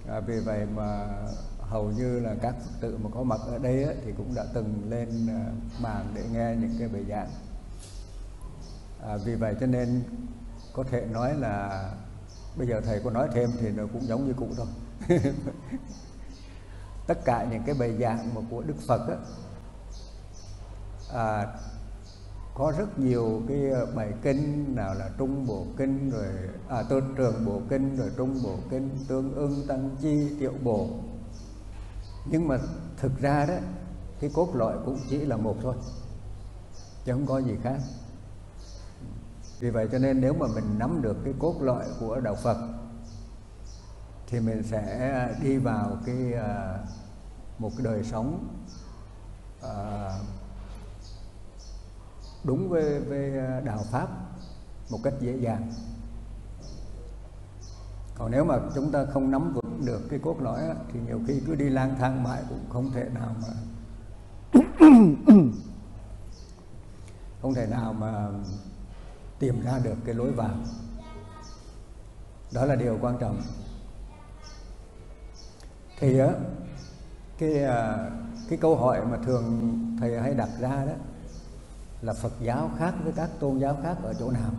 Vì vậy mà hầu như là các Phật tử mà có mặt ở đây á, thì cũng đã từng lên mạng để nghe những cái bài giảng. Vì vậy cho nên có thể nói là bây giờ thầy có nói thêm thì nó cũng giống như cũ thôi. Tất cả những cái bài giảng mà của Đức Phật á, có rất nhiều cái bài kinh, nào là Trung Bộ Kinh, rồi Trường Bộ Kinh, rồi Trung Bộ Kinh, Tương Ưng, Tăng Chi, Tiểu Bộ. Nhưng mà thực ra đó, cái cốt lõi cũng chỉ là một thôi, chứ không có gì khác. Vì vậy cho nên nếu mà mình nắm được cái cốt lõi của Đạo Phật thì mình sẽ đi vào một cái đời sống đúng với đạo Pháp một cách dễ dàng. Còn nếu mà chúng ta không nắm vững được cái cốt lõi á, thì nhiều khi cứ đi lang thang mãi cũng không thể nào mà tìm ra được cái lối vào. Đó là điều quan trọng. Thì á, cái câu hỏi mà thường thầy hay đặt ra đó là Phật giáo khác với các tôn giáo khác ở chỗ nào?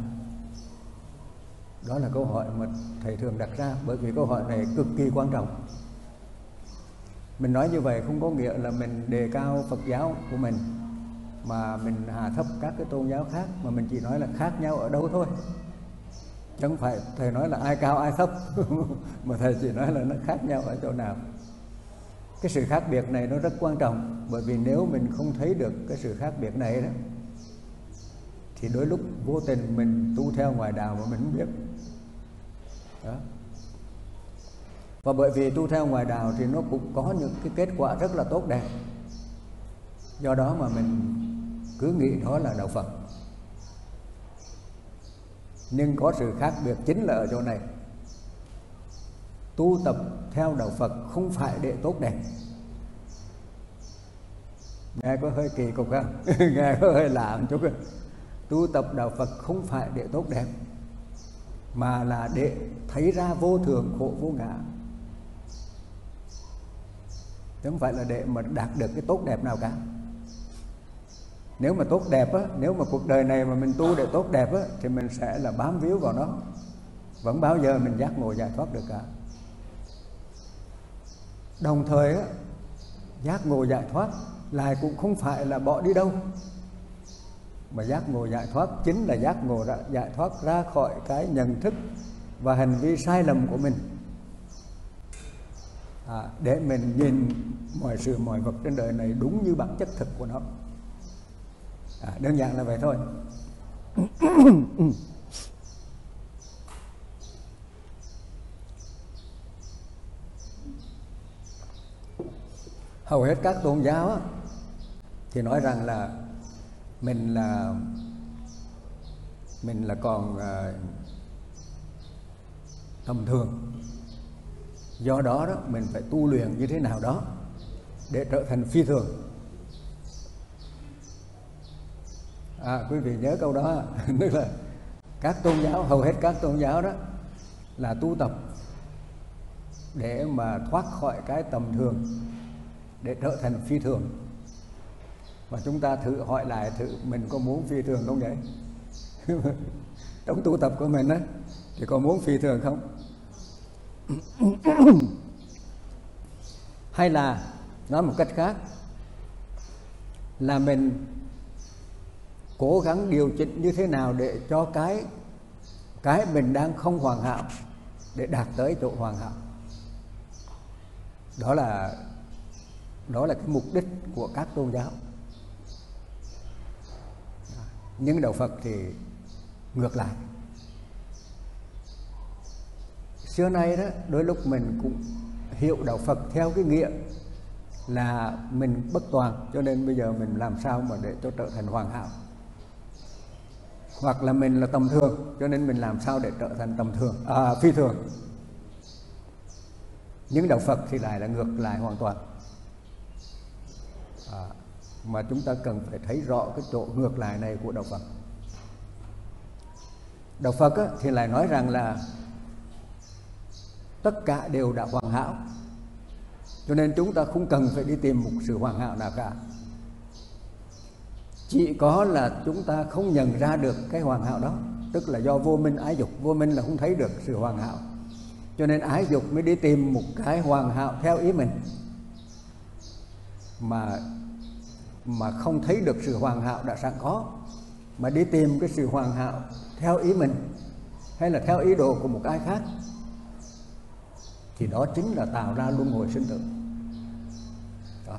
Đó là câu hỏi mà thầy thường đặt ra, bởi vì câu hỏi này cực kỳ quan trọng. Mình nói như vậy không có nghĩa là mình đề cao Phật giáo của mình mà mình hạ thấp các cái tôn giáo khác, mà mình chỉ nói là khác nhau ở đâu thôi, chứ không phải thầy nói là ai cao ai thấp. Mà thầy chỉ nói là nó khác nhau ở chỗ nào. Cái sự khác biệt này nó rất quan trọng, bởi vì nếu mình không thấy được cái sự khác biệt này đó thì đôi lúc vô tình mình tu theo ngoại đạo mà mình không biết đó. Và bởi vì tu theo ngoại đạo thì nó cũng có những cái kết quả rất là tốt đẹp, do đó mà mình cứ nghĩ đó là đạo Phật. Nhưng có sự khác biệt chính là ở chỗ này. Tu tập theo đạo Phật không phải để tốt đẹp. Nghe có hơi kỳ cục không? Nghe có hơi lạ một chút. Tu tập đạo Phật không phải để tốt đẹp, mà là để thấy ra vô thường khổ vô ngã, chứ không phải là để mà đạt được cái tốt đẹp nào cả. Nếu mà tốt đẹp á, nếu mà cuộc đời này mà mình tu để tốt đẹp á, thì mình sẽ là bám víu vào nó, vẫn bao giờ mình giác ngộ giải thoát được cả. Đồng thời á, giác ngộ giải thoát lại cũng không phải là bỏ đi đâu, mà giác ngộ giải thoát chính là giác ngộ giải thoát ra khỏi cái nhận thức và hành vi sai lầm của mình, để mình nhìn mọi sự mọi vật trên đời này đúng như bản chất thực của nó. Đơn giản là vậy thôi. Hầu hết các tôn giáo á, thì nói rằng là mình là còn tầm thường, do đó đó mình phải tu luyện như thế nào đó để trở thành phi thường. Quý vị nhớ câu đó. Tức là các tôn giáo, hầu hết các tôn giáo đó là tu tập để mà thoát khỏi cái tầm thường, để trở thành phi thường. Và chúng ta thử hỏi lại thử, mình có muốn phi thường không vậy? Trong tu tập của mình á, thì có muốn phi thường không? Hay là nói một cách khác là mình cố gắng điều chỉnh như thế nào để cho cái mình đang không hoàn hảo để đạt tới chỗ hoàn hảo. Đó là cái mục đích của các tôn giáo. Nhưng đạo Phật thì ngược lại. Xưa nay đó, đôi lúc mình cũng hiểu đạo Phật theo cái nghĩa là mình bất toàn, cho nên bây giờ mình làm sao mà để cho trở thành hoàn hảo. Hoặc là mình là tầm thường, cho nên mình làm sao để trở thành phi thường. Nhưng đạo Phật thì lại là ngược lại hoàn toàn. Mà chúng ta cần phải thấy rõ cái chỗ ngược lại này của đạo Phật. Đạo Phật á, thì lại nói rằng là tất cả đều đã hoàn hảo, cho nên chúng ta không cần phải đi tìm một sự hoàn hảo nào cả. Chỉ có là chúng ta không nhận ra được cái hoàn hảo đó, tức là do vô minh ái dục. Vô minh là không thấy được sự hoàn hảo, cho nên ái dục mới đi tìm một cái hoàn hảo theo ý mình, mà không thấy được sự hoàn hảo đã sẵn có, mà đi tìm cái sự hoàn hảo theo ý mình hay là theo ý đồ của một ai khác, thì đó chính là tạo ra luân hồi sinh tử. Đó.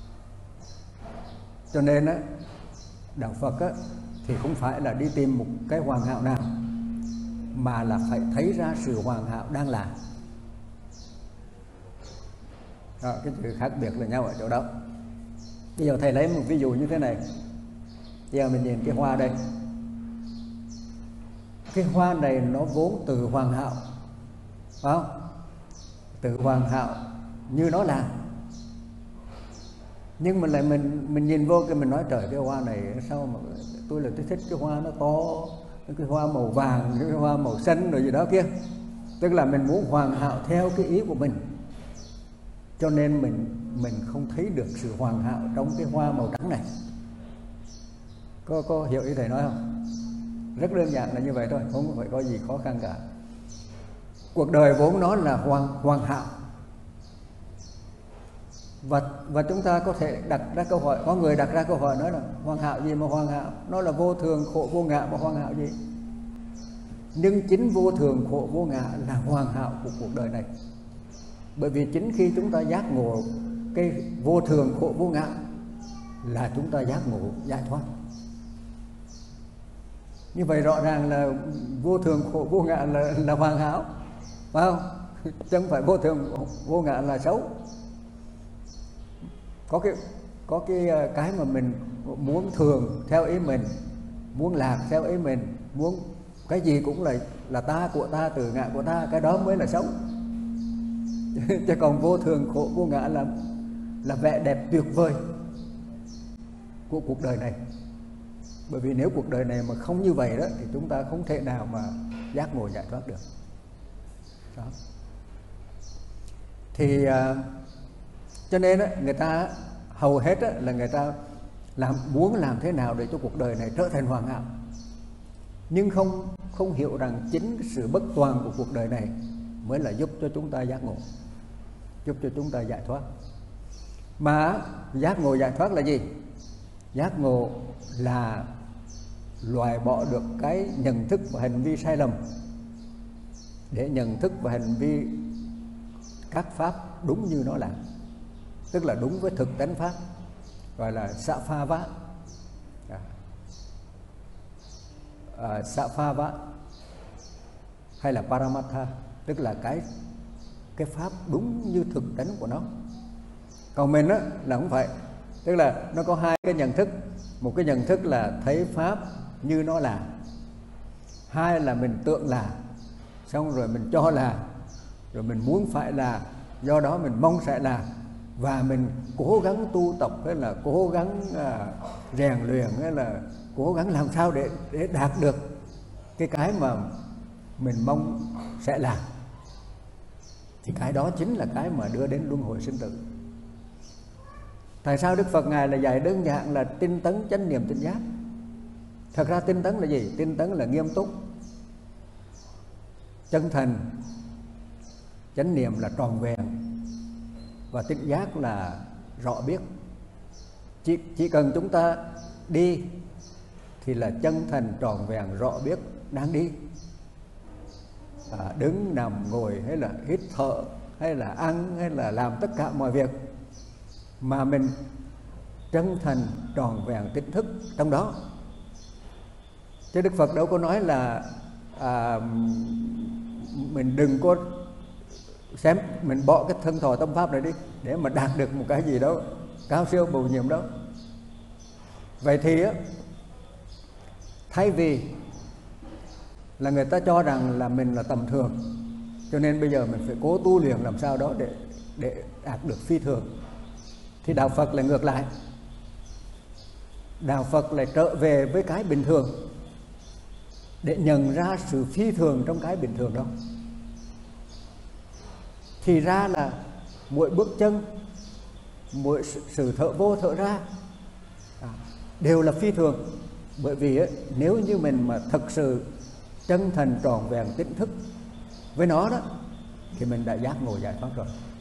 Cho nên á, đạo Phật á, thì không phải là đi tìm một cái hoàn hảo nào, mà là phải thấy ra sự hoàn hảo đang là. Đó, cái sự khác biệt là nhau ở chỗ đó. Bây giờ thầy lấy một ví dụ như thế này. Bây giờ mình nhìn cái hoa đây. Cái hoa này nó vốn từ hoàn hảo, phải không? Từ hoàn hảo như nó là. Nhưng mà lại mình nhìn vô cái mình nói trời, cái hoa này sao mà tôi thích cái hoa nó to, cái hoa màu vàng, cái hoa màu xanh rồi gì đó kia. Tức là mình muốn hoàn hảo theo cái ý của mình, cho nên mình không thấy được sự hoàn hảo trong cái hoa màu trắng này. Có hiểu ý thầy nói không? Rất đơn giản là như vậy thôi, không phải có gì khó khăn cả. Cuộc đời vốn nó là hoàn hảo. Và chúng ta có thể đặt ra câu hỏi, có người đặt ra câu hỏi nói là hoàn hảo gì mà hoàn hảo? Nó là vô thường khổ vô ngã mà hoàn hảo gì? Nhưng chính vô thường khổ vô ngã là hoàn hảo của cuộc đời này. Bởi vì chính khi chúng ta giác ngộ cái vô thường khổ vô ngã là chúng ta giác ngộ giải thoát. Như vậy rõ ràng là vô thường khổ vô ngã là hoàn hảo, phải không? Chứ không phải vô thường vô ngã là xấu. Có cái mà mình muốn thường theo ý mình, muốn lạc theo ý mình, muốn cái gì cũng là ta, của ta, từ ngã của ta, cái đó mới là xấu. Chứ còn vô thường khổ vô ngã là vẻ đẹp tuyệt vời của cuộc đời này. Bởi vì nếu cuộc đời này mà không như vậy đó thì chúng ta không thể nào mà giác ngộ giải thoát được. Đó. Thì cho nên người ta hầu hết là người ta muốn làm thế nào để cho cuộc đời này trở thành hoàn hảo, nhưng không hiểu rằng chính sự bất toàn của cuộc đời này mới là giúp cho chúng ta giác ngộ, giúp cho chúng ta giải thoát. Mà giác ngộ giải thoát là gì? Giác ngộ là loại bỏ được cái nhận thức và hành vi sai lầm, để nhận thức và hành vi các pháp đúng như nó là, tức là đúng với thực tánh pháp, gọi là xạ pha vá. Xạ pha vá hay là paramatha, tức là cái pháp đúng như thực tánh của nó. Còn mình là không phải, tức là nó có hai cái nhận thức. Một cái nhận thức là thấy pháp như nó là, hai là mình tưởng là, xong rồi mình cho là, rồi mình muốn phải là, do đó mình mong sẽ là, và mình cố gắng tu tập, hay là cố gắng rèn luyện, hay là cố gắng làm sao để đạt được cái mà mình mong sẽ làm. Thì cái đó chính là cái mà đưa đến luân hồi sinh tử. Tại sao Đức Phật Ngài là dạy đơn giản là tinh tấn chánh niệm tỉnh giác? Thật ra tinh tấn là gì? Tinh tấn là nghiêm túc, chân thành, chánh niệm là tròn vẹn, và tỉnh giác là rõ biết. Chỉ cần chúng ta đi thì là chân thành, tròn vẹn, rõ biết đang đi. Đứng, nằm, ngồi, hay là hít thở, hay là ăn, hay là làm tất cả mọi việc mà mình chân thành, tròn vẹn, tỉnh thức trong đó. Chứ Đức Phật đâu có nói là mình đừng có xem mình bỏ cái thân thọ tâm pháp này đi để mà đạt được một cái gì đó cao siêu bầu nhiệm đó. Vậy thì thay vì là người ta cho rằng là mình là tầm thường, cho nên bây giờ mình phải cố tu luyện làm sao đó để đạt được phi thường, thì đạo Phật lại ngược lại. Đạo Phật lại trở về với cái bình thường để nhận ra sự phi thường trong cái bình thường đó. thì ra là mỗi bước chân, mỗi sự thở vô thở ra đều là phi thường. Bởi vì nếu như mình mà thực sự chân thành tròn vẹn tỉnh thức với nó đó, thì mình đã giác ngộ giải thoát rồi.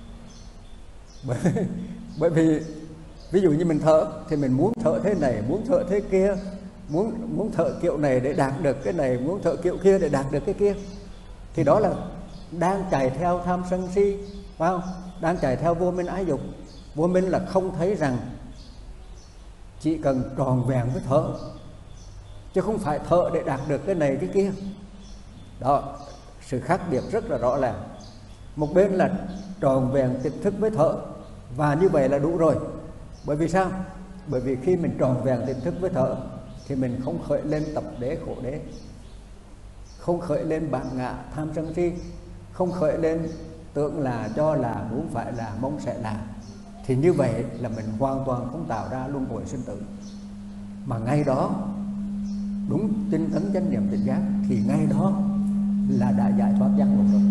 Bởi vì ví dụ như mình thở thì mình muốn thở thế này, muốn thở thế kia, muốn thở kiểu này để đạt được cái này, muốn thở kiểu kia để đạt được cái kia, thì đó là đang chạy theo tham sân si, phải không? Đang chạy theo vô minh ái dục. Vô minh là không thấy rằng chỉ cần tròn vẹn với thở, chứ không phải thở để đạt được cái này cái kia. Đó, sự khác biệt rất là rõ ràng. Một bên là tròn vẹn tỉnh thức với thở, và như vậy là đủ rồi. Bởi vì sao? Bởi vì khi mình tròn vẹn tỉnh thức với thở thì mình không khởi lên tập đế khổ đế, không khởi lên bản ngã tham sân si, không khởi lên tưởng là, cho là, muốn phải là, mong sẽ là. Thì như vậy là mình hoàn toàn không tạo ra luân hồi sinh tử. Mà ngay đó đúng tinh tấn chánh niệm tỉnh giác, thì ngay đó là đã giải thoát giác ngộ rồi.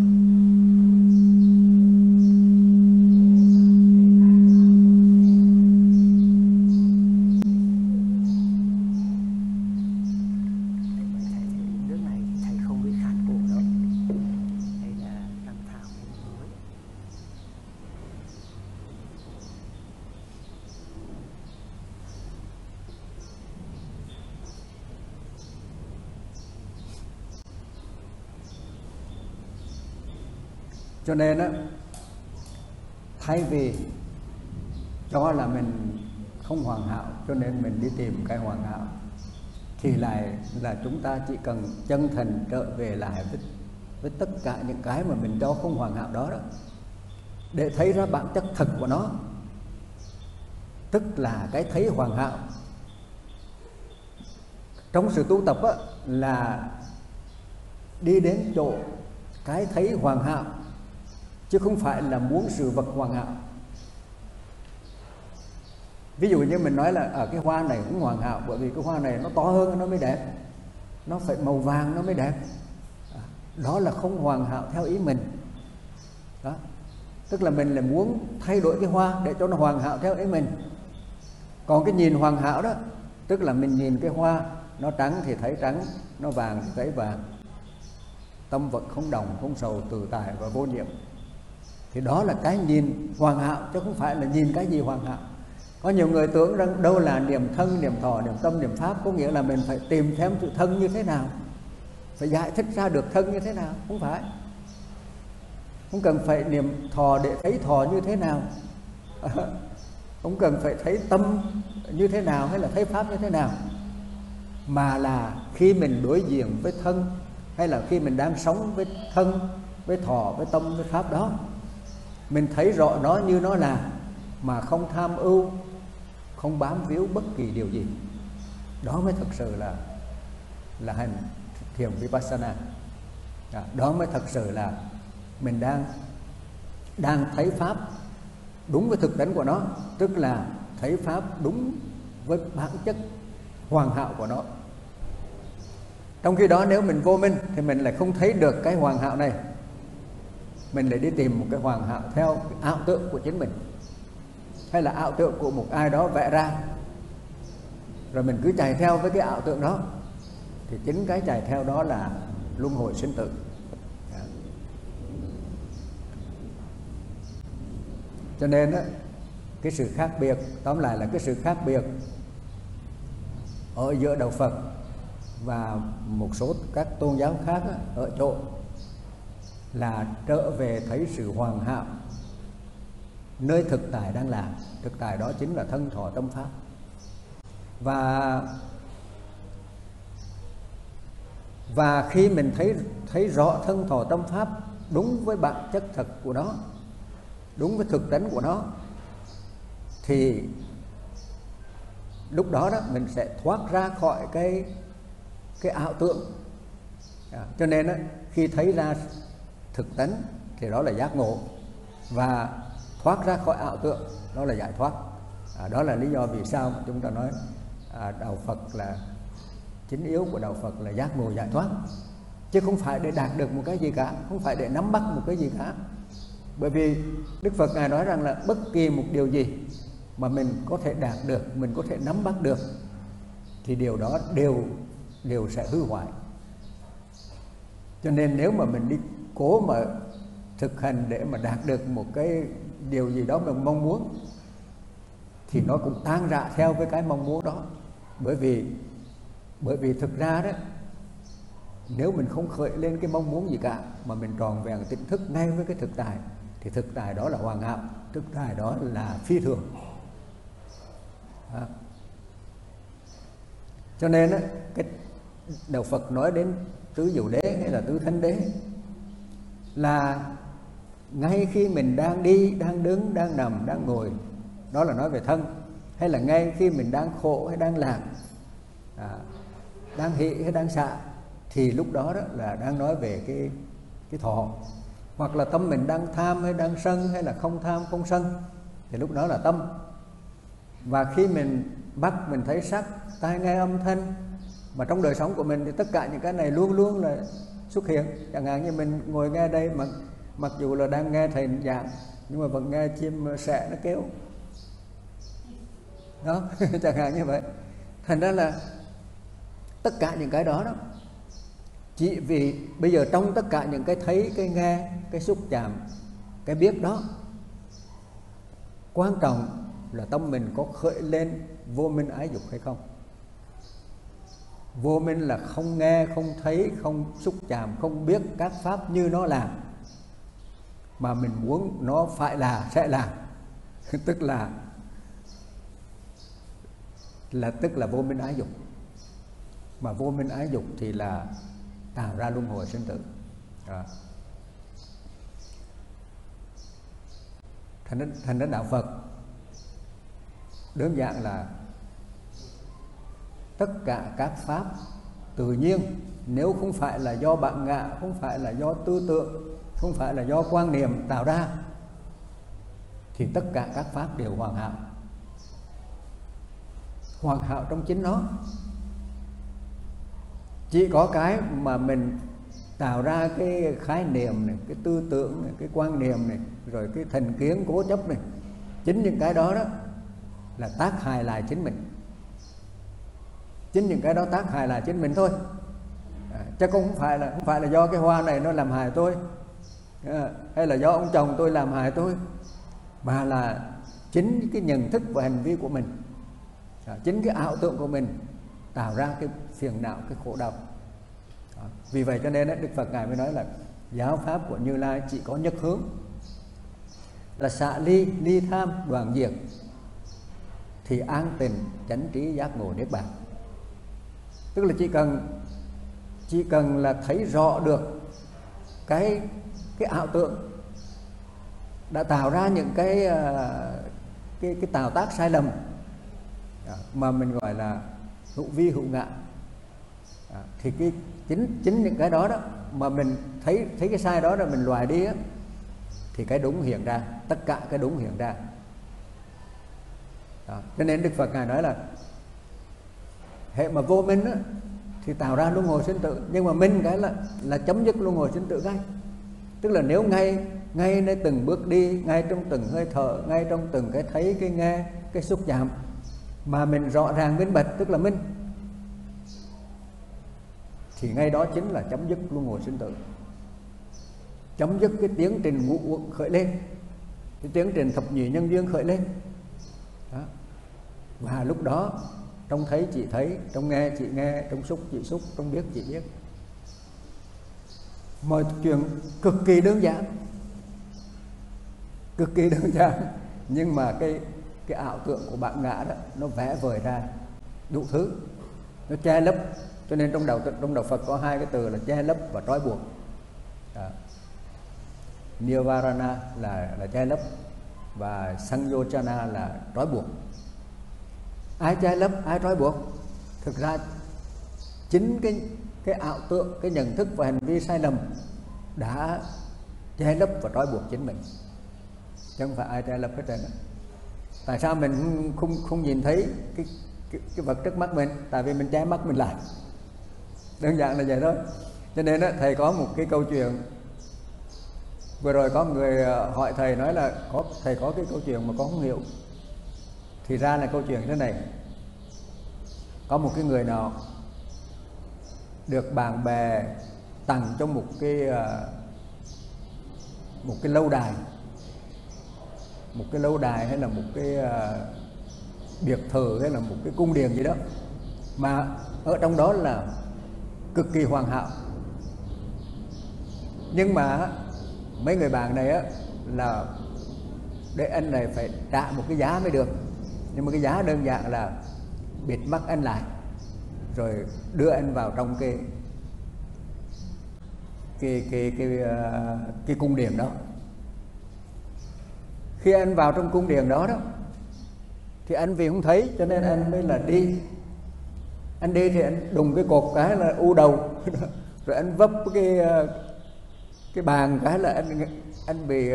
Cho nên á, thay vì cho là mình không hoàn hảo cho nên mình đi tìm cái hoàn hảo, thì lại là chúng ta chỉ cần chân thành trở về lại với tất cả những cái mà mình cho không hoàn hảo đó, để thấy ra bản chất thật của nó, tức là cái thấy hoàn hảo. Trong sự tu tập á, là đi đến chỗ cái thấy hoàn hảo, chứ không phải là muốn sự vật hoàn hảo. Ví dụ như mình nói là ở cái hoa này cũng hoàn hảo, bởi vì cái hoa này nó to hơn nó mới đẹp, nó phải màu vàng nó mới đẹp. Đó là không hoàn hảo theo ý mình. Đó, tức là mình là muốn thay đổi cái hoa để cho nó hoàn hảo theo ý mình. Còn cái nhìn hoàn hảo đó, tức là mình nhìn cái hoa, nó trắng thì thấy trắng, nó vàng thì thấy vàng, tâm vật không đồng, không sầu, tự tại và vô nhiệm. Thì đó là cái nhìn hoàn hảo, chứ không phải là nhìn cái gì hoàn hảo. Có nhiều người tưởng rằng đâu là niệm thân, niệm thọ, niệm tâm, niệm pháp, có nghĩa là mình phải tìm thêm sự thân như thế nào, phải giải thích ra được thân như thế nào. Không phải. Không cần phải niệm thọ để thấy thọ như thế nào, không cần phải thấy tâm như thế nào hay là thấy pháp như thế nào, mà là khi mình đối diện với thân, hay là khi mình đang sống với thân, với thọ, với tâm, với pháp đó, mình thấy rõ nó như nó là, mà không tham ưu, không bám víu bất kỳ điều gì. Đó mới thực sự là hành thiền Vipassana. Đó mới thật sự là mình đang thấy pháp đúng với thực tánh của nó, tức là thấy pháp đúng với bản chất hoàn hảo của nó. Trong khi đó nếu mình vô minh thì mình lại không thấy được cái hoàn hảo này, mình lại đi tìm một cái hoàn hảo theo cái ảo tượng của chính mình, hay là ảo tượng của một ai đó vẽ ra, rồi mình cứ chạy theo với cái ảo tượng đó. Thì chính cái chạy theo đó là luân hồi sinh tử. Cho nên á, cái sự khác biệt, tóm lại là cái sự khác biệt ở giữa đạo Phật và một số các tôn giáo khác á, ở chỗ là trở về thấy sự hoàn hảo nơi thực tại đang làm. Thực tại đó chính là thân thọ tâm pháp. Và khi mình thấy rõ thân thọ tâm pháp đúng với bản chất thật của nó, đúng với thực tánh của nó, thì lúc đó mình sẽ thoát ra khỏi cái ảo tượng. Cho nên khi thấy ra thực tánh thì đó là giác ngộ, và thoát ra khỏi ảo tượng đó là giải thoát. Đó là lý do vì sao mà chúng ta nói đạo Phật là chính yếu của đạo Phật là giác ngộ giải thoát, chứ không phải để đạt được một cái gì cả, không phải để nắm bắt một cái gì cả, Bởi vì Đức Phật Ngài nói rằng là bất kỳ một điều gì mà mình có thể đạt được, mình có thể nắm bắt được, thì điều đó đều sẽ hư hoại. Cho nên nếu mà mình đi cố mà thực hành để mà đạt được một cái điều gì đó mình mong muốn, thì nó cũng tan rã theo với cái mong muốn đó. Bởi vì thực ra đó, nếu mình không khởi lên cái mong muốn gì cả, mà mình tròn vẹn tỉnh thức ngay với cái thực tại, thì thực tại đó là hoàn hảo, thực tại đó là phi thường. Cho nên đó, cái Đạo Phật nói đến tứ diệu đế hay là tứ thánh đế là ngay khi mình đang đi, đang đứng, đang nằm, đang ngồi, đó là nói về thân. Hay là ngay khi mình đang khổ hay đang lạc, đang hỷ hay đang xả, thì lúc đó, đó là đang nói về cái thọ. Hoặc là tâm mình đang tham hay đang sân, hay là không tham không sân, thì lúc đó là tâm. Và khi mình mắt mình thấy sắc, tai nghe âm thanh, mà trong đời sống của mình thì tất cả những cái này luôn luôn là xuất hiện. Chẳng hạn như mình ngồi nghe đây, mà mặc dù là đang nghe thầy giảng, nhưng mà vẫn nghe chim sẻ nó kêu đó. Chẳng hạn như vậy. Thành ra là tất cả những cái đó đó, chỉ vì bây giờ trong tất cả những cái thấy, cái nghe, cái xúc chạm, cái biết đó, quan trọng là tâm mình có khởi lên vô minh ái dục hay không. Vô minh là không nghe, không thấy, không xúc chạm, không biết các pháp như nó làm, mà mình muốn nó phải là, sẽ làm. Tức là vô minh ái dục. Mà vô minh ái dục thì là tạo ra luân hồi sinh tử. Thành đến Đạo Phật đơn giản là tất cả các pháp tự nhiên, nếu không phải là do bản ngã, không phải là do tư tưởng, không phải là do quan niệm tạo ra, thì tất cả các pháp đều hoàn hảo. Hoàn hảo trong chính nó. Chỉ có cái mà mình tạo ra cái khái niệm này, cái tư tưởng này, cái quan niệm này, rồi cái thành kiến cố chấp này, chính những cái đó đó là tác hại lại chính mình. Chính những cái đó tác hại lại chính mình thôi. Chứ không phải là do cái hoa này nó làm hại tôi, hay là do ông chồng tôi làm hại tôi, mà là chính cái nhận thức và hành vi của mình, chính cái ảo tưởng của mình tạo ra cái phiền não, cái khổ đau. Vì vậy cho nên Đức Phật Ngài mới nói là giáo pháp của Như Lai chỉ có nhất hướng, là xả ly, ly tham, đoạn diệt, thì an tình, chánh trí, giác ngộ, niết bàn. Tức là chỉ cần là thấy rõ được cái ảo tưởng đã tạo ra những cái tạo tác sai lầm mà mình gọi là hữu vi hữu ngã, thì cái chính những cái đó đó mà mình thấy cái sai đó rồi mình loại đi á, thì cái đúng hiện ra, tất cả cái đúng hiện ra. Cho nên Đức Phật Ngài nói là hệ mà vô minh á, thì tạo ra luân hồi sinh tử. Nhưng mà minh cái là chấm dứt luân hồi sinh tử ngay. Tức là nếu ngay nơi từng bước đi, ngay trong từng hơi thở, ngay trong từng cái thấy, cái nghe, cái xúc chạm, mà mình rõ ràng minh bạch, tức là minh, thì ngay đó chính là chấm dứt luân hồi sinh tử, chấm dứt cái tiến trình ngũ uẩn khởi lên, cái tiến trình thập nhị nhân duyên khởi lên đó. Và lúc đó trong thấy chị thấy, trong nghe chị nghe, trong xúc chị xúc, trong biết chị biết. Mọi chuyện cực kỳ đơn giản, cực kỳ đơn giản, nhưng mà cái ảo tưởng của bản ngã đó nó vẽ vời ra đủ thứ, nó che lấp. Cho nên trong đạo Phật có hai cái từ là che lấp và trói buộc. Nirvana là che lấp, và Sanyochana là trói buộc. Ai che lấp, ai trói buộc? Thực ra chính cái ảo tưởng, cái nhận thức và hành vi sai lầm đã che lấp và trói buộc chính mình, chứ không phải ai che lấp hết trơn. Tại sao mình không nhìn thấy cái vật trước mắt mình? Tại vì mình che mắt mình lại, đơn giản là vậy thôi. Cho nên đó, thầy có một cái câu chuyện Vừa rồi có người hỏi thầy nói là thầy có cái câu chuyện mà con không hiểu. Thì ra là câu chuyện thế này. Có một cái người nào được bạn bè tặng cho một cái lâu đài, hay là một cái biệt thự, hay là một cái cung điện gì đó, mà ở trong đó là cực kỳ hoàn hảo. Nhưng mà mấy người bạn này á là để anh này phải trả một cái giá mới được. Nhưng mà cái giá đơn giản là bịt mắt anh lại, rồi đưa anh vào trong cái cung điện đó. Khi anh vào trong cung điện đó thì anh vì không thấy cho nên anh mới là đi. Anh đi thì anh đùng cái cột cái là u đầu rồi anh vấp cái bàn cái là anh bị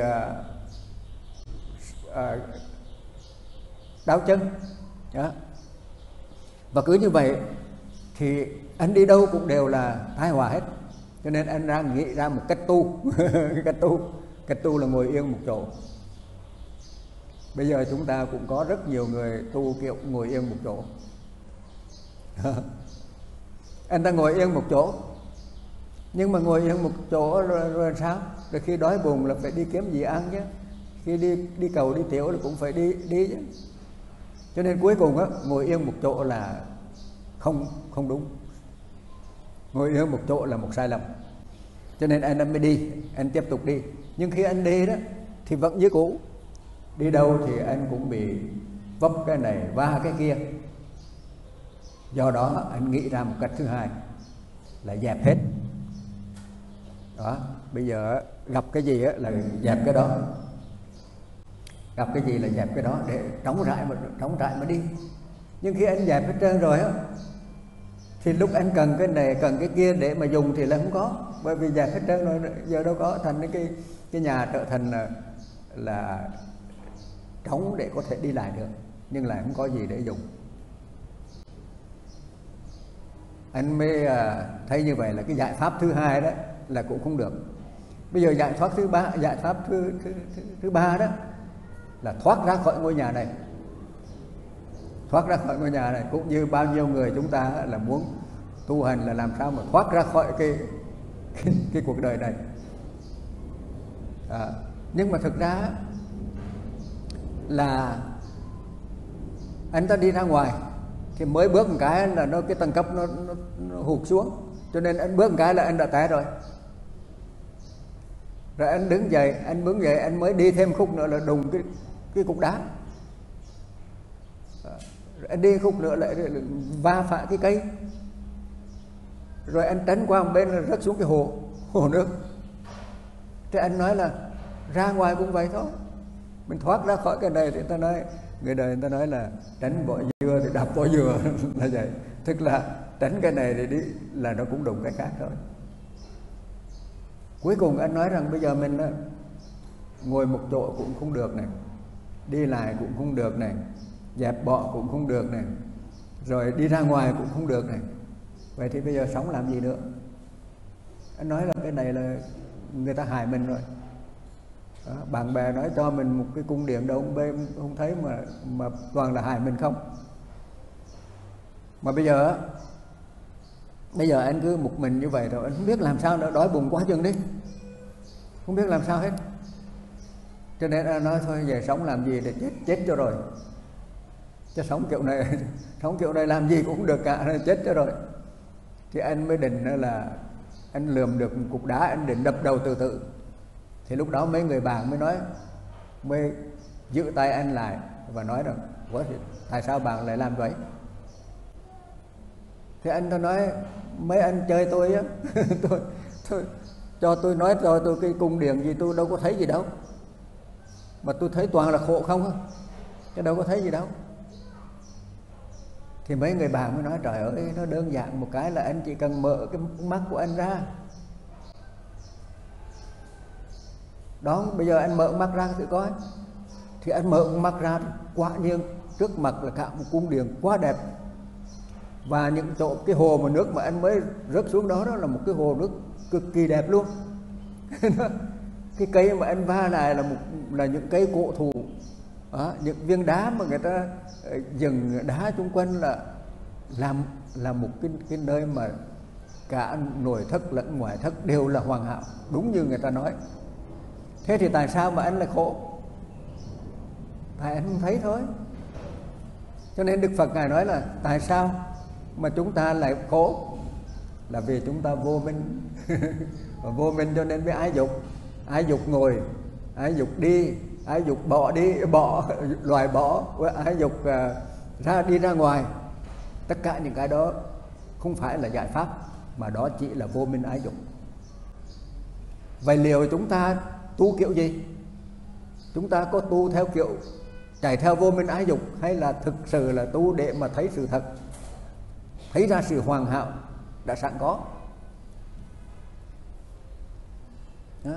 đau chân đó. Và cứ như vậy thì anh đi đâu cũng đều là tai họa hết. Cho nên anh đang nghĩ ra một cách tu. Cách tu là ngồi yên một chỗ. Bây giờ chúng ta cũng có rất nhiều người tu kiểu ngồi yên một chỗ. Anh ta ngồi yên một chỗ, nhưng mà ngồi yên một chỗ rồi sao? Rồi khi đói bụng là phải đi kiếm gì ăn chứ. Khi đi cầu đi tiểu là cũng phải đi chứ. Cho nên cuối cùng ngồi yên một chỗ là không đúng. Ngồi yên một chỗ là một sai lầm. Cho nên anh mới đi, anh tiếp tục đi. Nhưng khi anh đi đó thì vẫn như cũ. Đi đâu thì anh cũng bị vấp cái này va cái kia. Do đó anh nghĩ ra một cách thứ hai là dẹp hết. Đó, bây giờ gặp cái gì là dẹp cái đó. Gặp cái gì là dẹp cái đó để trống trại mà đi. Nhưng khi anh dẹp hết trơn rồi thì lúc anh cần cái này cần cái kia để mà dùng thì là không có. Bởi vì dẹp hết trơn rồi, giờ đâu có, thành cái nhà trở thành là trống để có thể đi lại được, nhưng lại không có gì để dùng. Anh mới thấy như vậy là cái giải pháp thứ hai đó là cũng không được. Bây giờ giải pháp thứ ba đó là thoát ra khỏi ngôi nhà này. Thoát ra khỏi ngôi nhà này cũng như bao nhiêu người chúng ta là muốn tu hành là làm sao mà thoát ra khỏi cái cuộc đời này. Nhưng mà thực ra là anh ta đi ra ngoài thì mới bước một cái là cái tầng cấp nó hụt xuống, cho nên anh bước một cái là anh đã té rồi. Rồi anh đứng dậy, anh mới đi thêm khúc nữa là đùng cái cục đá. Rồi anh đi khúc nữa lại va phải cái cây. Rồi anh tránh qua một bên là rớt xuống cái hồ nước. Thì anh nói là ra ngoài cũng vậy thôi. Mình thoát ra khỏi cái này thì ta nói, người đời người ta nói là tránh vỏ dừa thì đập vỏ dừa là vậy. Tức là tránh cái này thì đi là nó cũng đụng cái khác thôi. Cuối cùng anh nói rằng bây giờ mình ngồi một chỗ cũng không được này, đi lại cũng không được này, dẹp bọ cũng không được này, rồi đi ra ngoài cũng không được này. Vậy thì bây giờ sống làm gì nữa? Anh nói là cái này là người ta hại mình rồi. Đó, bạn bè nói cho mình một cái cung điện đâu không thấy mà toàn là hại mình không. Mà bây giờ anh cứ một mình như vậy rồi, anh không biết làm sao nữa, đói bụng quá chừng đi, không biết làm sao hết. Cho nên anh nói thôi về sống làm gì để chết cho rồi. Chứ sống kiểu này làm gì cũng không được cả, chết cho rồi. Thì anh mới định là anh lượm được một cục đá, anh định đập đầu tự tử. Thì lúc đó mấy người bạn mới giữ tay anh lại và nói rằng tại sao bạn lại làm vậy? Thì anh ta nói mấy anh chơi tôi á, tôi cho tôi nói cho tôi cái cung điện gì tôi đâu có thấy gì đâu, mà tôi thấy toàn là khổ không á, chứ đâu có thấy gì đâu. Thì mấy người bạn mới nói trời ơi, nó đơn giản một cái là anh chỉ cần mở cái mắt của anh ra. Đó, bây giờ anh mở mắt ra thử coi. Thì anh mở mắt ra, quả nhiên trước mặt là cả một cung điện quá đẹp. Và những chỗ cái hồ mà nước mà anh mới rớt xuống đó là một cái hồ nước cực kỳ đẹp luôn. Cái cây mà anh va lại là những cây cổ thụ, những viên đá mà người ta dừng đá chung quanh là một cái nơi mà cả nội thất lẫn ngoại thất đều là hoàn hảo, đúng như người ta nói. Thế thì tại sao mà anh lại khổ? Tại anh không thấy thôi. Cho nên Đức Phật Ngài nói là tại sao mà chúng ta lại khổ? Là vì chúng ta vô minh. Và vô minh cho nên mới ái dục. Ái dục ngồi, ái dục đi, ái dục loại bỏ, ái dục đi ra ngoài. Tất cả những cái đó không phải là giải pháp, mà đó chỉ là vô minh ái dục. Vậy liệu chúng ta tu kiểu gì? Chúng ta có tu theo kiểu chạy theo vô minh ái dục, hay là thực sự là tu để mà thấy sự thật, thấy ra sự hoàn hảo đã sẵn có? Đó.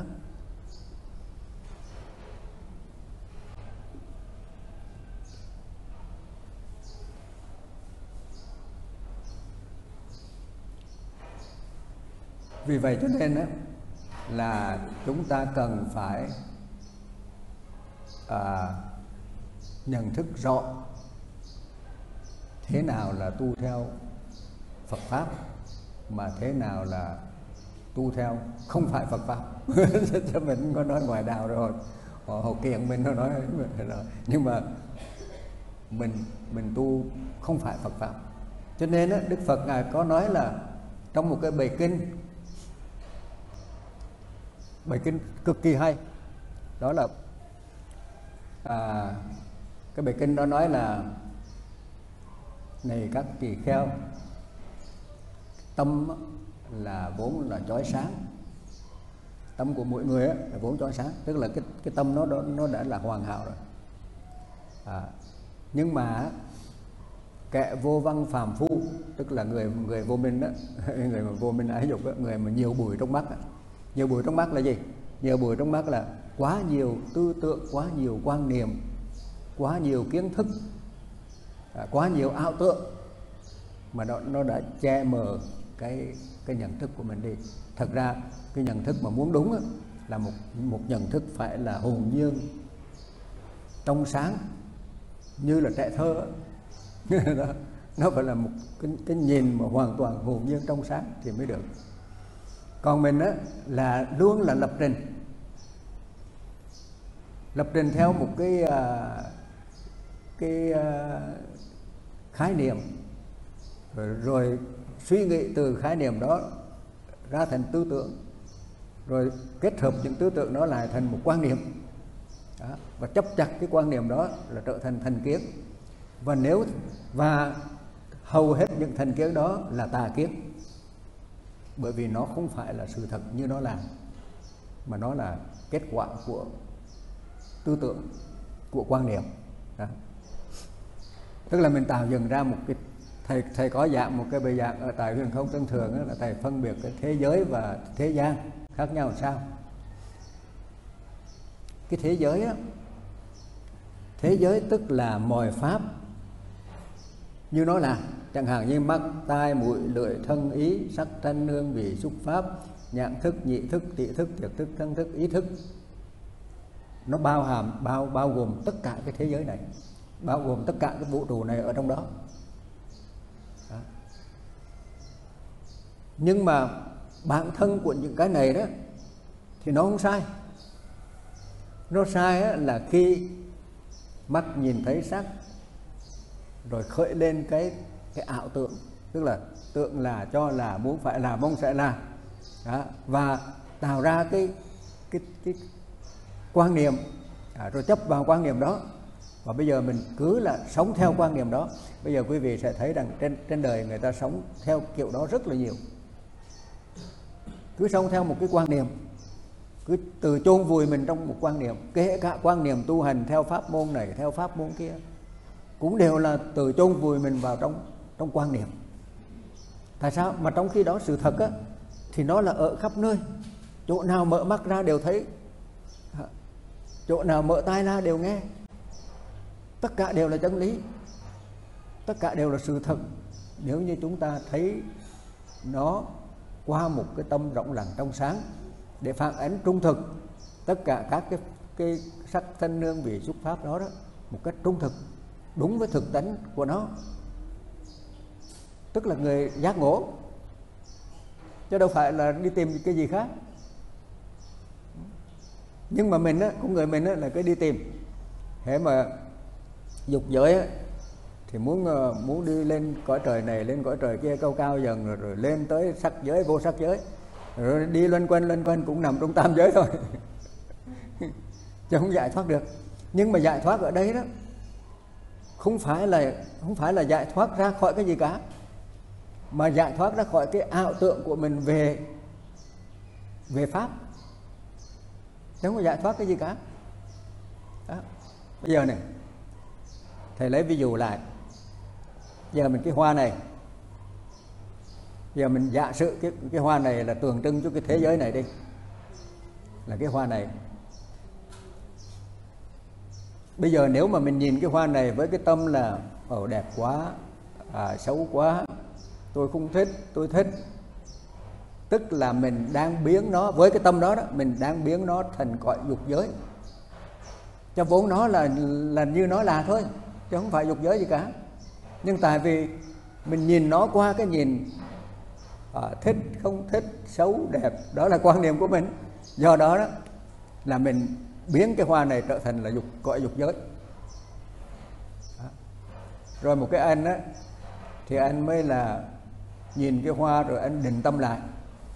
Vì vậy cho nên là chúng ta cần phải nhận thức rõ thế nào là tu theo Phật Pháp, mà thế nào là tu theo không phải Phật Pháp. Cho mình có nói ngoài đạo rồi, họ kiện mình, nó nói rồi. Nhưng mà mình tu không phải Phật Pháp. Cho nên Đức Phật Ngài có nói là trong một cái bài kinh cực kỳ hay, đó là cái bài kinh đó nói là: này các tỳ kheo, tâm là vốn là chói sáng. Tâm của mỗi người là vốn chói sáng, tức là cái tâm nó đã là hoàn hảo rồi. Nhưng mà kẻ vô văn phàm phu, tức là người vô minh đó, người mà vô minh ái dục đó, người mà nhiều bụi trong mắt đó. Nhiều bụi trong mắt là gì? Nhiều bụi trong mắt là quá nhiều tư tưởng, quá nhiều quan niệm, quá nhiều kiến thức, quá nhiều ảo tưởng, mà nó đã che mờ cái nhận thức của mình đi. Thật ra cái nhận thức mà muốn đúng đó, là một nhận thức phải là hồn nhiên, trong sáng, như là trẻ thơ. Nó phải là một cái nhìn mà hoàn toàn hồn nhiên trong sáng thì mới được. Còn mình là luôn là lập trình theo một cái khái niệm, rồi suy nghĩ từ khái niệm đó ra thành tư tưởng, rồi kết hợp những tư tưởng đó lại thành một quan niệm đó, và chấp chặt cái quan niệm đó là trở thành thành kiến. Và hầu hết những thành kiến đó là tà kiến, bởi vì nó không phải là sự thật như nó là, mà nó là kết quả của tư tưởng, của quan niệm đó. Tức là mình tạo dựng ra một cái thầy có dạng một cái bài giảng ở tại Huyền Không Tân Thường đó, là thầy phân biệt cái thế giới và thế gian khác nhau làm sao. Cái thế giới á, thế giới tức là mọi pháp như nó là, chẳng hạn như mắt, tai, mũi, lưỡi, thân, ý, sắc, thanh, hương, vị, xúc, pháp, nhãn thức, nhị thức, tị thức, thiệt thức, thân thức, ý thức. Nó bao gồm tất cả cái thế giới này, bao gồm tất cả cái vũ trụ này ở trong đó. Đó. Nhưng mà bản thân của những cái này đó thì nó không sai. Nó sai là khi mắt nhìn thấy sắc, rồi khởi lên cái ảo tưởng, tức là tưởng là, cho là, muốn phải là, mong sẽ là đó, và tạo ra cái quan niệm, rồi chấp vào quan niệm đó, và bây giờ mình cứ là sống theo quan niệm đó. Bây giờ quý vị sẽ thấy rằng trên đời người ta sống theo kiểu đó rất là nhiều, cứ sống theo một cái quan niệm, cứ từ chôn vùi mình trong một quan niệm. Kể cả quan niệm tu hành theo pháp môn này, theo pháp môn kia, cũng đều là từ chôn vùi mình vào trong quan niệm. Tại sao? Mà trong khi đó sự thật á, thì nó là ở khắp nơi, chỗ nào mở mắt ra đều thấy, chỗ nào mở tai ra đều nghe. Tất cả đều là chân lý, tất cả đều là sự thật, nếu như chúng ta thấy nó qua một cái tâm rộng lặng trong sáng, để phản ánh trung thực tất cả các cái sắc thân hương vị xúc pháp đó một cách trung thực, đúng với thực tánh của nó, tức là người giác ngộ, chứ đâu phải là đi tìm cái gì khác. Nhưng mà mình con người mình là cái đi tìm. Thế mà dục giới thì muốn đi lên cõi trời này, lên cõi trời kia, cao cao dần, rồi lên tới sắc giới, vô sắc giới, rồi đi loanh quanh cũng nằm trong tam giới thôi chứ không giải thoát được. Nhưng mà giải thoát ở đây đó không phải là giải thoát ra khỏi cái gì cả, mà giải thoát ra khỏi cái ảo tưởng của mình về pháp, chứ không có giải thoát cái gì cả đó. Bây giờ này thầy lấy ví dụ lại, giờ mình cái hoa này, giờ mình giả sử cái hoa này là tượng trưng cho cái thế giới này đi, là cái hoa này. Bây giờ nếu mà mình nhìn cái hoa này với cái tâm là đẹp quá, xấu quá, tôi không thích, tôi thích, tức là mình đang biến nó, với cái tâm đó mình đang biến nó thành cõi dục giới, cho vốn nó là như nó là thôi, chứ không phải dục giới gì cả. Nhưng tại vì mình nhìn nó qua cái nhìn thích, không thích, xấu, đẹp, đó là quan niệm của mình, do đó là mình biến cái hoa này trở thành là cõi dục giới. Rồi một cái anh thì anh mới là nhìn cái hoa rồi anh định tâm lại,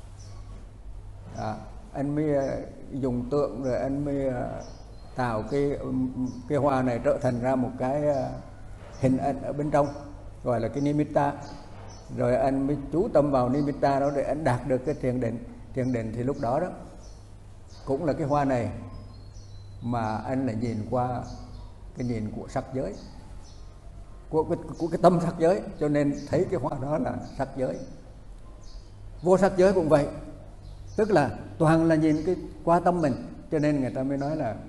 anh mới dùng tượng, rồi anh mới tạo cái hoa này trở thành ra một cái hình ảnh ở bên trong, gọi là cái nimitta. Rồi anh mới chú tâm vào nimitta đó để anh đạt được cái thiền định. Thiền định thì lúc đó cũng là cái hoa này, mà anh lại nhìn qua cái nhìn của sắc giới, của cái tâm sắc giới, cho nên thấy cái hoa đó là sắc giới. Vô sắc giới cũng vậy, tức là toàn là nhìn cái qua tâm mình, cho nên người ta mới nói là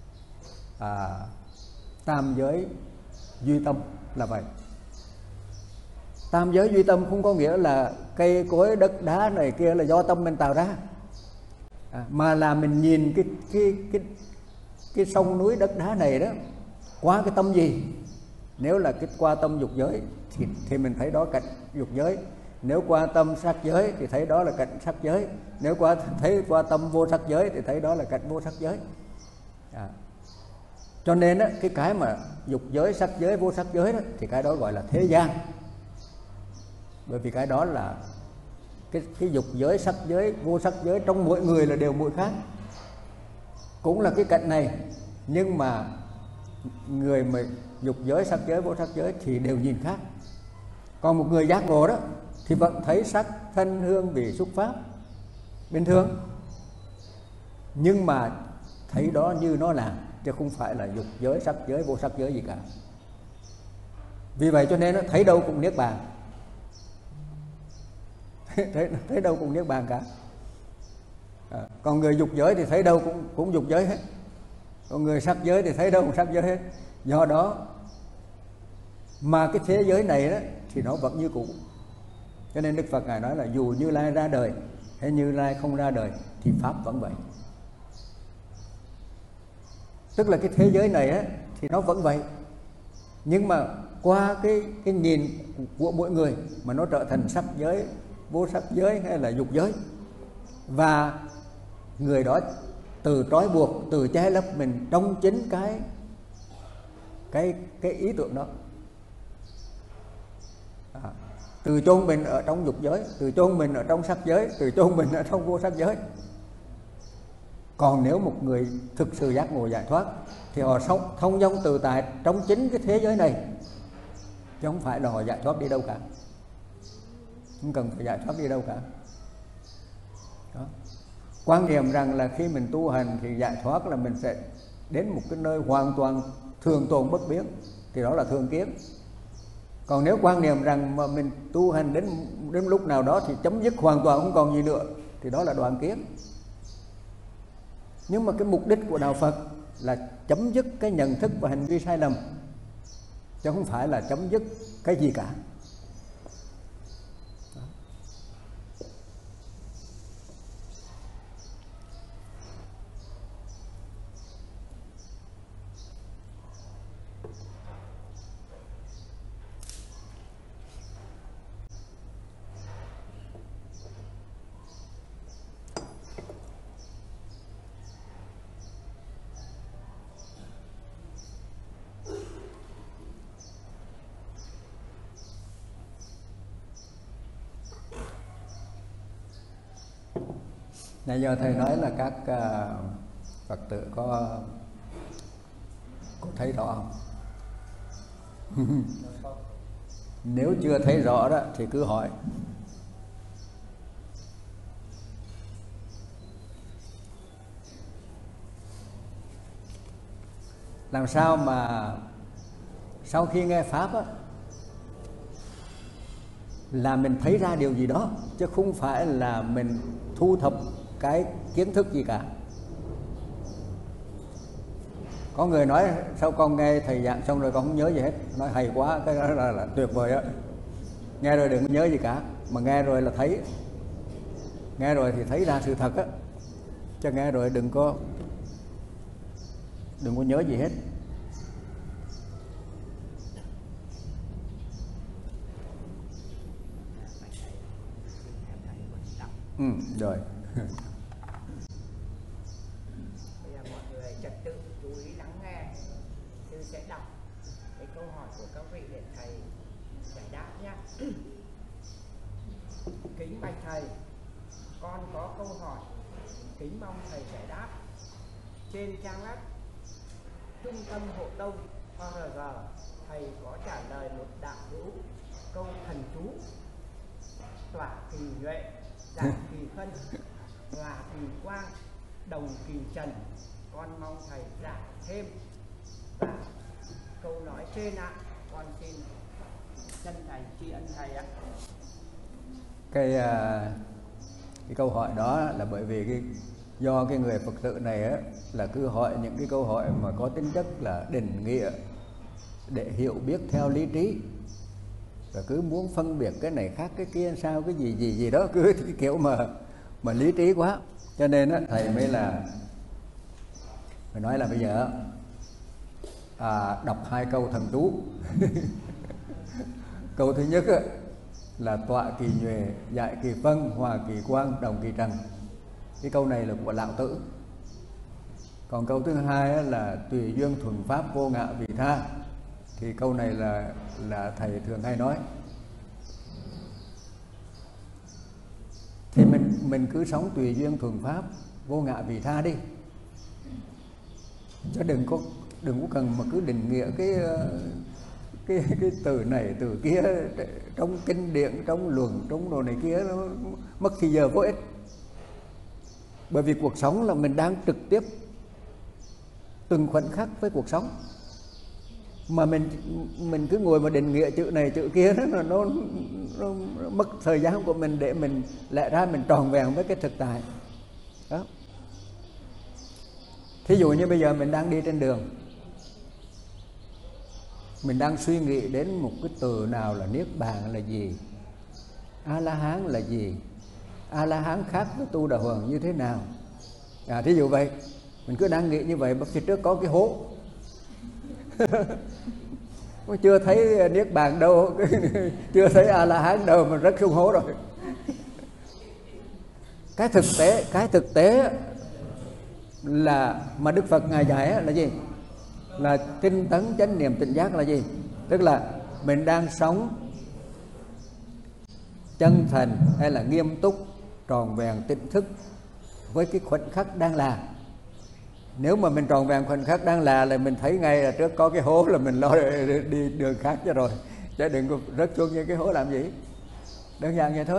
tam giới duy tâm là vậy. Tam giới duy tâm không có nghĩa là cây cối đất đá này kia là do tâm mình tạo ra, mà là mình nhìn cái sông núi đất đá này đó qua cái tâm gì. Nếu là cái qua tâm dục giới thì mình thấy đó cảnh dục giới, nếu qua tâm sắc giới thì thấy đó là cảnh sắc giới, nếu thấy qua tâm vô sắc giới thì thấy đó là cảnh vô sắc giới. Cho nên cái mà dục giới, sắc giới, vô sắc giới thì cái đó gọi là thế gian, bởi vì cái đó là cái dục giới, sắc giới, vô sắc giới trong mỗi người là đều mỗi khác, cũng là cái cảnh này, nhưng mà người mà dục giới, sắc giới, vô sắc giới thì đều nhìn khác. Còn một người giác ngộ đó thì vẫn thấy sắc, thân, hương, vị, xúc pháp bình thường, nhưng mà thấy đó như nó là, chứ không phải là dục giới, sắc giới, vô sắc giới gì cả. Vì vậy cho nên nó thấy đâu cũng niết bàn thấy đâu cũng niết bàn cả. Còn người dục giới thì thấy đâu cũng dục giới hết, còn người sắc giới thì thấy đâu cũng sắc giới hết. Do đó mà cái thế giới này thì nó vẫn như cũ. Cho nên Đức Phật Ngài nói là dù Như Lai ra đời hay Như Lai không ra đời thì pháp vẫn vậy. Tức là cái thế giới này thì nó vẫn vậy, nhưng mà qua cái nhìn của mỗi người mà nó trở thành sắc giới, vô sắc giới hay là dục giới, và người đó từ trói buộc, từ che lấp mình trong chính cái ý tưởng đó, từ chôn mình ở trong dục giới, từ chôn mình ở trong sắc giới, từ chôn mình ở trong vô sắc giới. Còn nếu một người thực sự giác ngộ giải thoát thì họ sống thông dong tự tại trong chính cái thế giới này, chứ không phải là họ giải thoát đi đâu cả, không cần phải giải thoát đi đâu cả. Đó. Quan niệm rằng là khi mình tu hành thì giải thoát là mình sẽ đến một cái nơi hoàn toàn thường tồn bất biến, thì đó là thường kiến. Còn nếu quan niệm rằng mà mình tu hành đến lúc nào đó thì chấm dứt hoàn toàn không còn gì nữa, thì đó là đoạn kiến. Nhưng mà cái mục đích của Đạo Phật là chấm dứt cái nhận thức và hành vi sai lầm, chứ không phải là chấm dứt cái gì cả. Nãy giờ thầy nói là các Phật tử có thấy rõ không? Nếu chưa thấy rõ đó thì cứ hỏi. Làm sao mà sau khi nghe Pháp á, là mình thấy ra điều gì đó, chứ không phải là mình thu thập cái kiến thức gì cả. Có người nói sao con nghe thầy giảng xong rồi con không nhớ gì hết. Nói hay quá, cái đó là tuyệt vời á. Nghe rồi đừng có nhớ gì cả, mà nghe rồi là thấy. Nghe rồi thì thấy ra sự thật á, chứ nghe rồi đừng có nhớ gì hết. Rồi. Bây giờ mọi người trật tự chú ý lắng nghe. Sư sẽ đọc cái câu hỏi của các vị để thầy giải đáp nhé. Kính bạch thầy, con có câu hỏi, kính mong thầy giải đáp. Trên trang web Trung tâm Hộ Tông ORG, thầy có trả lời một đạo hữu câu thần chú: tỏa kỳ nhuệ, giảm kỳ phân, hòa kỳ quang, đồng kỳ trần. Con mong thầy giải thêm. Và câu nói trên ạ, con xin chân thành tri ân thầy ạ. Cái câu hỏi đó là bởi vì do cái người Phật tử này á, là cứ hỏi những cái câu hỏi mà có tính chất là định nghĩa để hiểu biết theo lý trí, và cứ muốn phân biệt cái này khác cái kia sao, cái gì đó, cứ cái kiểu mà lý trí quá. Cho nên á, thầy mới nói là bây giờ đọc 2 câu thần chú. Câu thứ nhất á, là tọa kỳ nhuệ, dại kỳ phân, hòa kỳ quang, đồng kỳ trần. Cái câu này là của Lão Tử. Còn câu thứ hai là tùy duyên thuần pháp, vô ngã vị tha. Thì câu này là thầy thường hay nói. Thì mình cứ sống tùy duyên thuần pháp, vô ngã vị tha đi, chứ đừng có cần mà cứ định nghĩa cái từ này từ kia trong kinh điển, trong luận, trong đồ này kia, nó mất thì giờ vô ích. Bởi vì cuộc sống là mình đang trực tiếp từng khoảnh khắc với cuộc sống, mà mình cứ ngồi mà định nghĩa chữ này chữ kia, nó mất thời gian của mình để mình lẽ ra mình tròn vẹn với cái thực tại đó. Thí dụ như bây giờ mình đang đi trên đường, mình đang suy nghĩ đến một cái từ nào là niết bàn là gì, A La Hán là gì, A La Hán khác với Tu Đà Hoàng như thế nào. Thí dụ vậy, mình cứ đang nghĩ như vậy, phía trước có cái hố. Chưa thấy niết bàn đâu, chưa thấy A La Hán đâu mà rớt xuống hố rồi. Cái thực tế là mà Đức Phật ngài dạy là gì? Là tinh tấn chánh niệm tỉnh giác là gì? Tức là mình đang sống chân thành hay là nghiêm túc, tròn vẹn tỉnh thức với cái khoảnh khắc đang là. Nếu mà mình tròn vẹn khoảnh khắc đang là mình thấy ngay là trước có cái hố là mình lo đi đường khác cho rồi, chứ đừng có rớt xuống như cái hố làm gì. Đơn giản vậy thôi.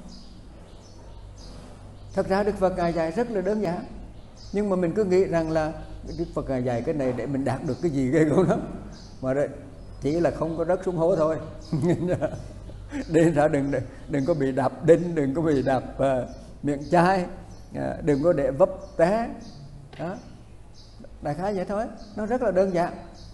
Thật ra Đức Phật ngài dạy rất là đơn giản, nhưng mà mình cứ nghĩ rằng là Đức Phật ngài dạy cái này để mình đạt được cái gì ghê gớm lắm, mà đây chỉ là không có rớt xuống hố thôi. Nên ra đừng có bị đạp đinh, đừng có bị đạp miệng chai, đừng có để vấp té đó. Đại khái vậy thôi, nó rất là đơn giản.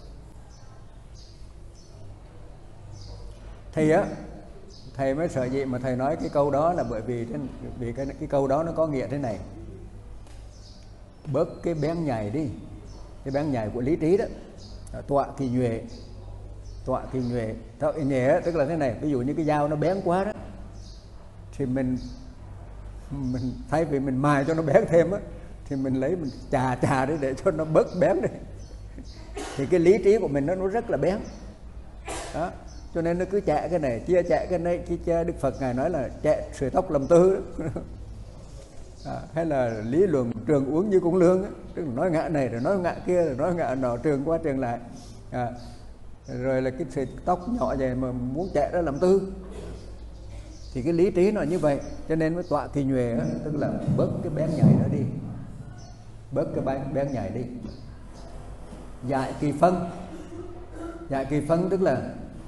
Thì á, thầy mới sợ gì mà thầy nói cái câu đó là bởi vì cái câu đó nó có nghĩa thế này: bớt cái bén nhầy đi, cái bén nhầy của lý trí đó. Tọa kỳ nhuệ, tọa kỳ nhuệ tức là thế này. Ví dụ như cái dao nó bén quá đó, thì mình thay vì mình mài cho nó bén thêm á, thì mình lấy mình chà đi để cho nó bớt bén đi. Thì cái lý trí của mình nó rất là bén đó, cho nên nó cứ chạy cái này chia chạy cái này chia. Đức Phật ngài nói là chạy sợi tóc làm tư. hay là lý luận trường uống như con lương ấy. Tức là nói ngã này rồi nói ngã kia rồi nói ngã nọ, trường qua trường lại. Rồi là cái sợi tóc nhỏ vậy mà muốn chạy ra làm tư. Thì cái lý trí nó như vậy. Cho nên mới tọa kỳ nhuệ, tức là bớt cái bén nhảy đó đi, bớt cái bén nhảy đi. Giải kỳ phân. Giải kỳ phân tức là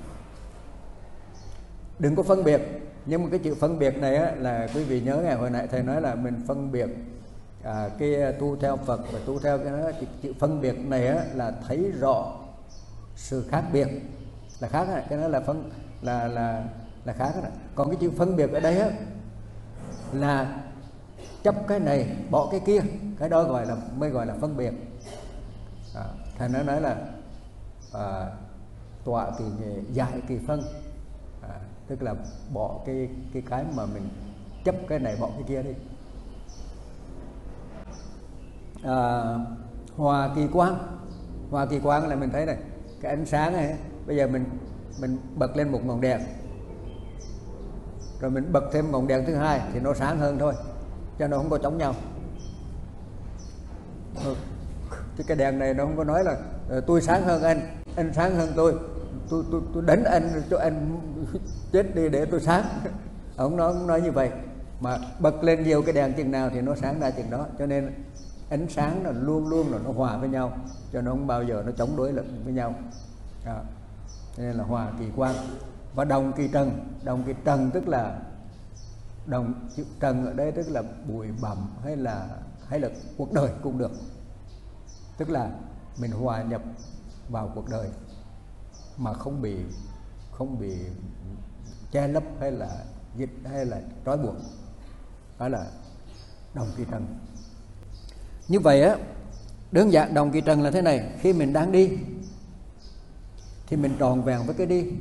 đừng có phân biệt. Nhưng mà cái chữ phân biệt này á, là quý vị nhớ ngày hồi nãy thầy nói là mình phân biệt cái tu theo Phật và tu theo cái đó. Chữ phân biệt này á, là thấy rõ sự khác biệt, là khác này. Cái đó là phân là khác này. Còn cái chữ phân biệt ở đây á, là chấp cái này bỏ cái kia, cái đó mới gọi là phân biệt. Thầy nói là tọa kỳ nhuệ, giải kỳ phân, tức là bỏ cái mà mình chấp cái này bỏ cái kia đi. Hòa kỳ quang. Hòa kỳ quang là mình thấy này, cái ánh sáng này, bây giờ mình bật lên một ngọn đèn, rồi mình bật thêm ngọn đèn thứ hai thì nó sáng hơn thôi, cho nó không có chống nhau. Cái đèn này nó không có nói là tôi sáng hơn anh sáng hơn tôi đánh anh cho anh chết đi để tôi sáng. Ông nói như vậy. Mà bật lên nhiều cái đèn chừng nào thì nó sáng ra chừng đó. Cho nên ánh sáng là luôn luôn là nó hòa với nhau, cho nó không bao giờ nó chống đối lực với nhau. Cho nên là hòa kỳ quang. Và đồng kỳ trần. Đồng kỳ trần tức là chữ trần ở đây tức là bụi bặm hay là cuộc đời cũng được. Tức là mình hòa nhập vào cuộc đời mà không bị che lấp hay là dịch hay là trói buộc. Đó là đồng kỳ trần. Như vậy á, đơn giản đồng kỳ trần là thế này: khi mình đang đi thì mình tròn vẹn với cái đi,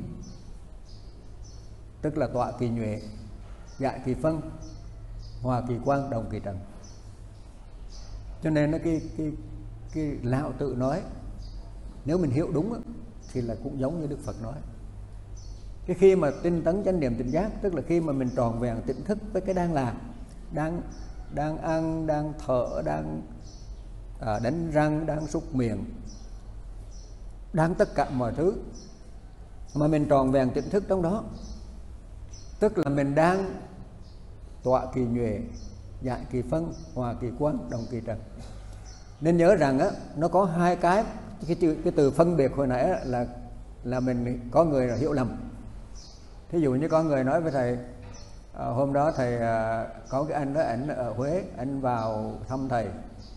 tức là tọa kỳ nhuệ, giải kỳ phân, hòa kỳ quang, đồng kỳ trần. Cho nên nó cái Lão Tự nói, nếu mình hiểu đúng thì là cũng giống như Đức Phật nói. Cái khi mà tinh tấn chánh niệm tỉnh giác, tức là khi mà mình tròn vẹn tỉnh thức với cái đang làm, đang ăn, đang thở, đang đánh răng, đang súc miệng, đang tất cả mọi thứ mà mình tròn vẹn tỉnh thức trong đó, tức là mình đang tọa kỳ nhuệ, giải kỳ phân, hòa kỳ quang, đồng kỳ trần. Nên nhớ rằng á, nó có hai cái từ phân biệt hồi nãy á, là mình có người là hiểu lầm. Thí dụ như có người nói với thầy, hôm đó thầy có cái anh đó, ảnh ở Huế, anh vào thăm thầy,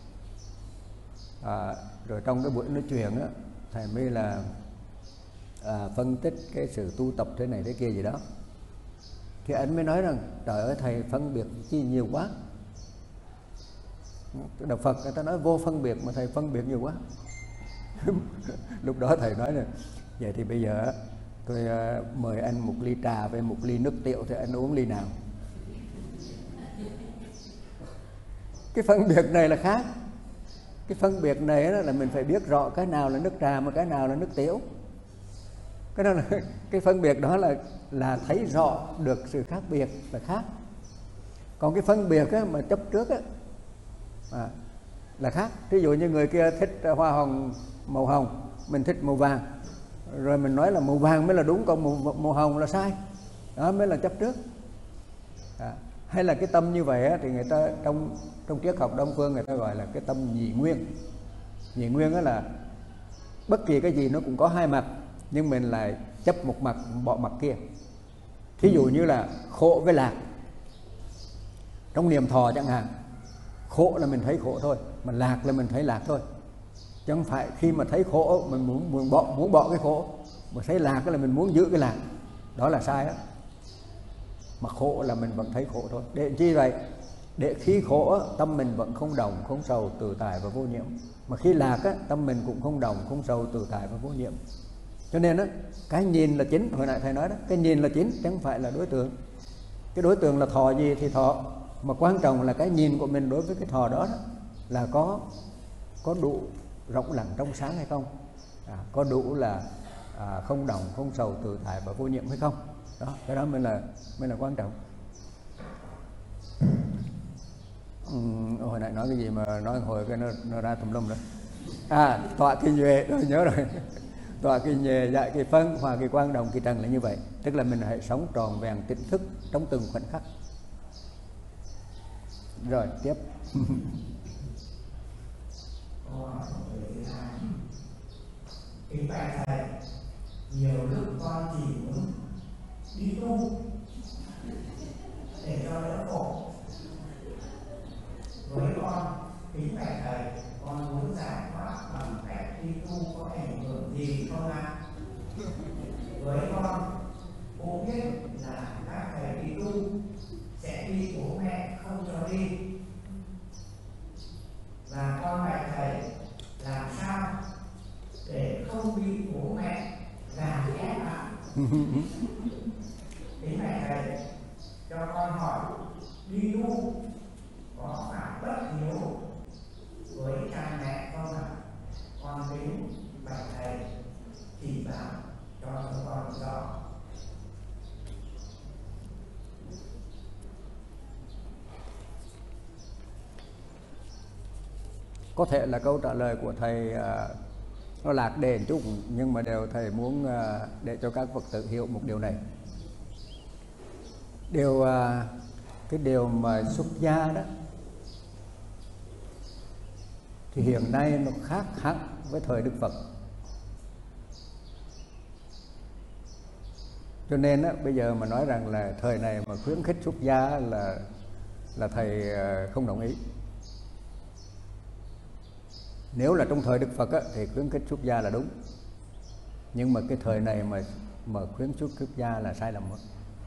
rồi trong cái buổi nói chuyện á, thầy mới là phân tích cái sự tu tập thế này thế kia gì đó. Thì anh mới nói rằng trời ơi thầy phân biệt chi nhiều quá. Đạo Phật người ta nói vô phân biệt mà thầy phân biệt nhiều quá. Lúc đó thầy nói là vậy thì bây giờ tôi mời anh một ly trà với một ly nước tiểu, thì anh uống ly nào? Cái phân biệt này là khác. Cái phân biệt này là mình phải biết rõ cái nào là nước trà mà cái nào là nước tiểu. Cái đó là cái phân biệt đó là thấy rõ được sự khác biệt là khác. Còn cái phân biệt á, mà chấp trước á, là khác. Ví dụ như người kia thích hoa hồng màu hồng, mình thích màu vàng, rồi mình nói là màu vàng mới là đúng, còn màu hồng là sai. Đó mới là chấp trước. Hay là cái tâm như vậy á, thì người ta trong triết học Đông phương người ta gọi là cái tâm nhị nguyên. Nhị nguyên đó là bất kỳ cái gì nó cũng có hai mặt, nhưng mình lại chấp một mặt bỏ mặt kia. Thí dụ như là khổ với lạc. Trong niệm thọ chẳng hạn, khổ là mình thấy khổ thôi, mà lạc là mình thấy lạc thôi. Chứ không phải khi mà thấy khổ mình muốn bỏ cái khổ, mà thấy lạc là mình muốn giữ cái lạc. Đó là sai đó. Mà khổ là mình vẫn thấy khổ thôi. Để chi vậy? Để khi khổ tâm mình vẫn không động, không sầu, tự tại và vô nhiễm. Mà khi lạc tâm mình cũng không động, không sầu, tự tại và vô nhiễm. Cho nên cái nhìn là chính. Hồi nãy thầy nói đó, cái nhìn là chính chứ không phải là đối tượng. Cái đối tượng là thọ gì thì thọ, mà quan trọng là cái nhìn của mình đối với cái thọ đó, là có đủ rộng lặng trong sáng hay không, có đủ là không động, không sầu, tự tại và vô nhiễm hay không. Đó, cái đó mới là quan trọng. Hồi nãy nói cái gì mà nói hồi cái nó ra tùm lum rồi. Tọa kỳ nhuệ, rồi nhớ rồi. Tọa kỳ nhuệ dạy kỳ phân, hòa kỳ quan, đồng kỳ trần là như vậy. Tức là mình hãy sống tròn vẹn tỉnh thức trong từng khoảnh khắc. Rồi tiếp. Kính bạch thầy, nhiều lúc con chỉ muốn đi tu để cho đỡ khổ. Với con, kính bạch thầy, con muốn giải thoát bằng cách đi tu có ảnh hưởng gì không ạ? Với con, bố biết là các thầy đi tu sẽ đi bố mẹ không cho đi. Và con bạch thầy, làm sao để không bị bố mẹ gàn ép ạ? Kính bạch thầy, cho con hỏi, đi tu có phải bất hiếu với cha mẹ không ạ? Con kính bạch thầy chỉ bảo cho chúng con rõ. Có thể là câu trả lời của thầy nó lạc đề một chút, nhưng mà thầy muốn để cho các Phật tử hiểu một điều này. Cái điều mà xuất gia đó thì hiện nay nó khác hẳn với thời Đức Phật. Cho nên á, bây giờ mà nói rằng là thời này mà khuyến khích xuất gia là thầy không đồng ý. Nếu là trong thời Đức Phật á, thì khuyến khích xuất gia là đúng. Nhưng mà cái thời này mà khuyến khích xuất gia là sai lầm mất.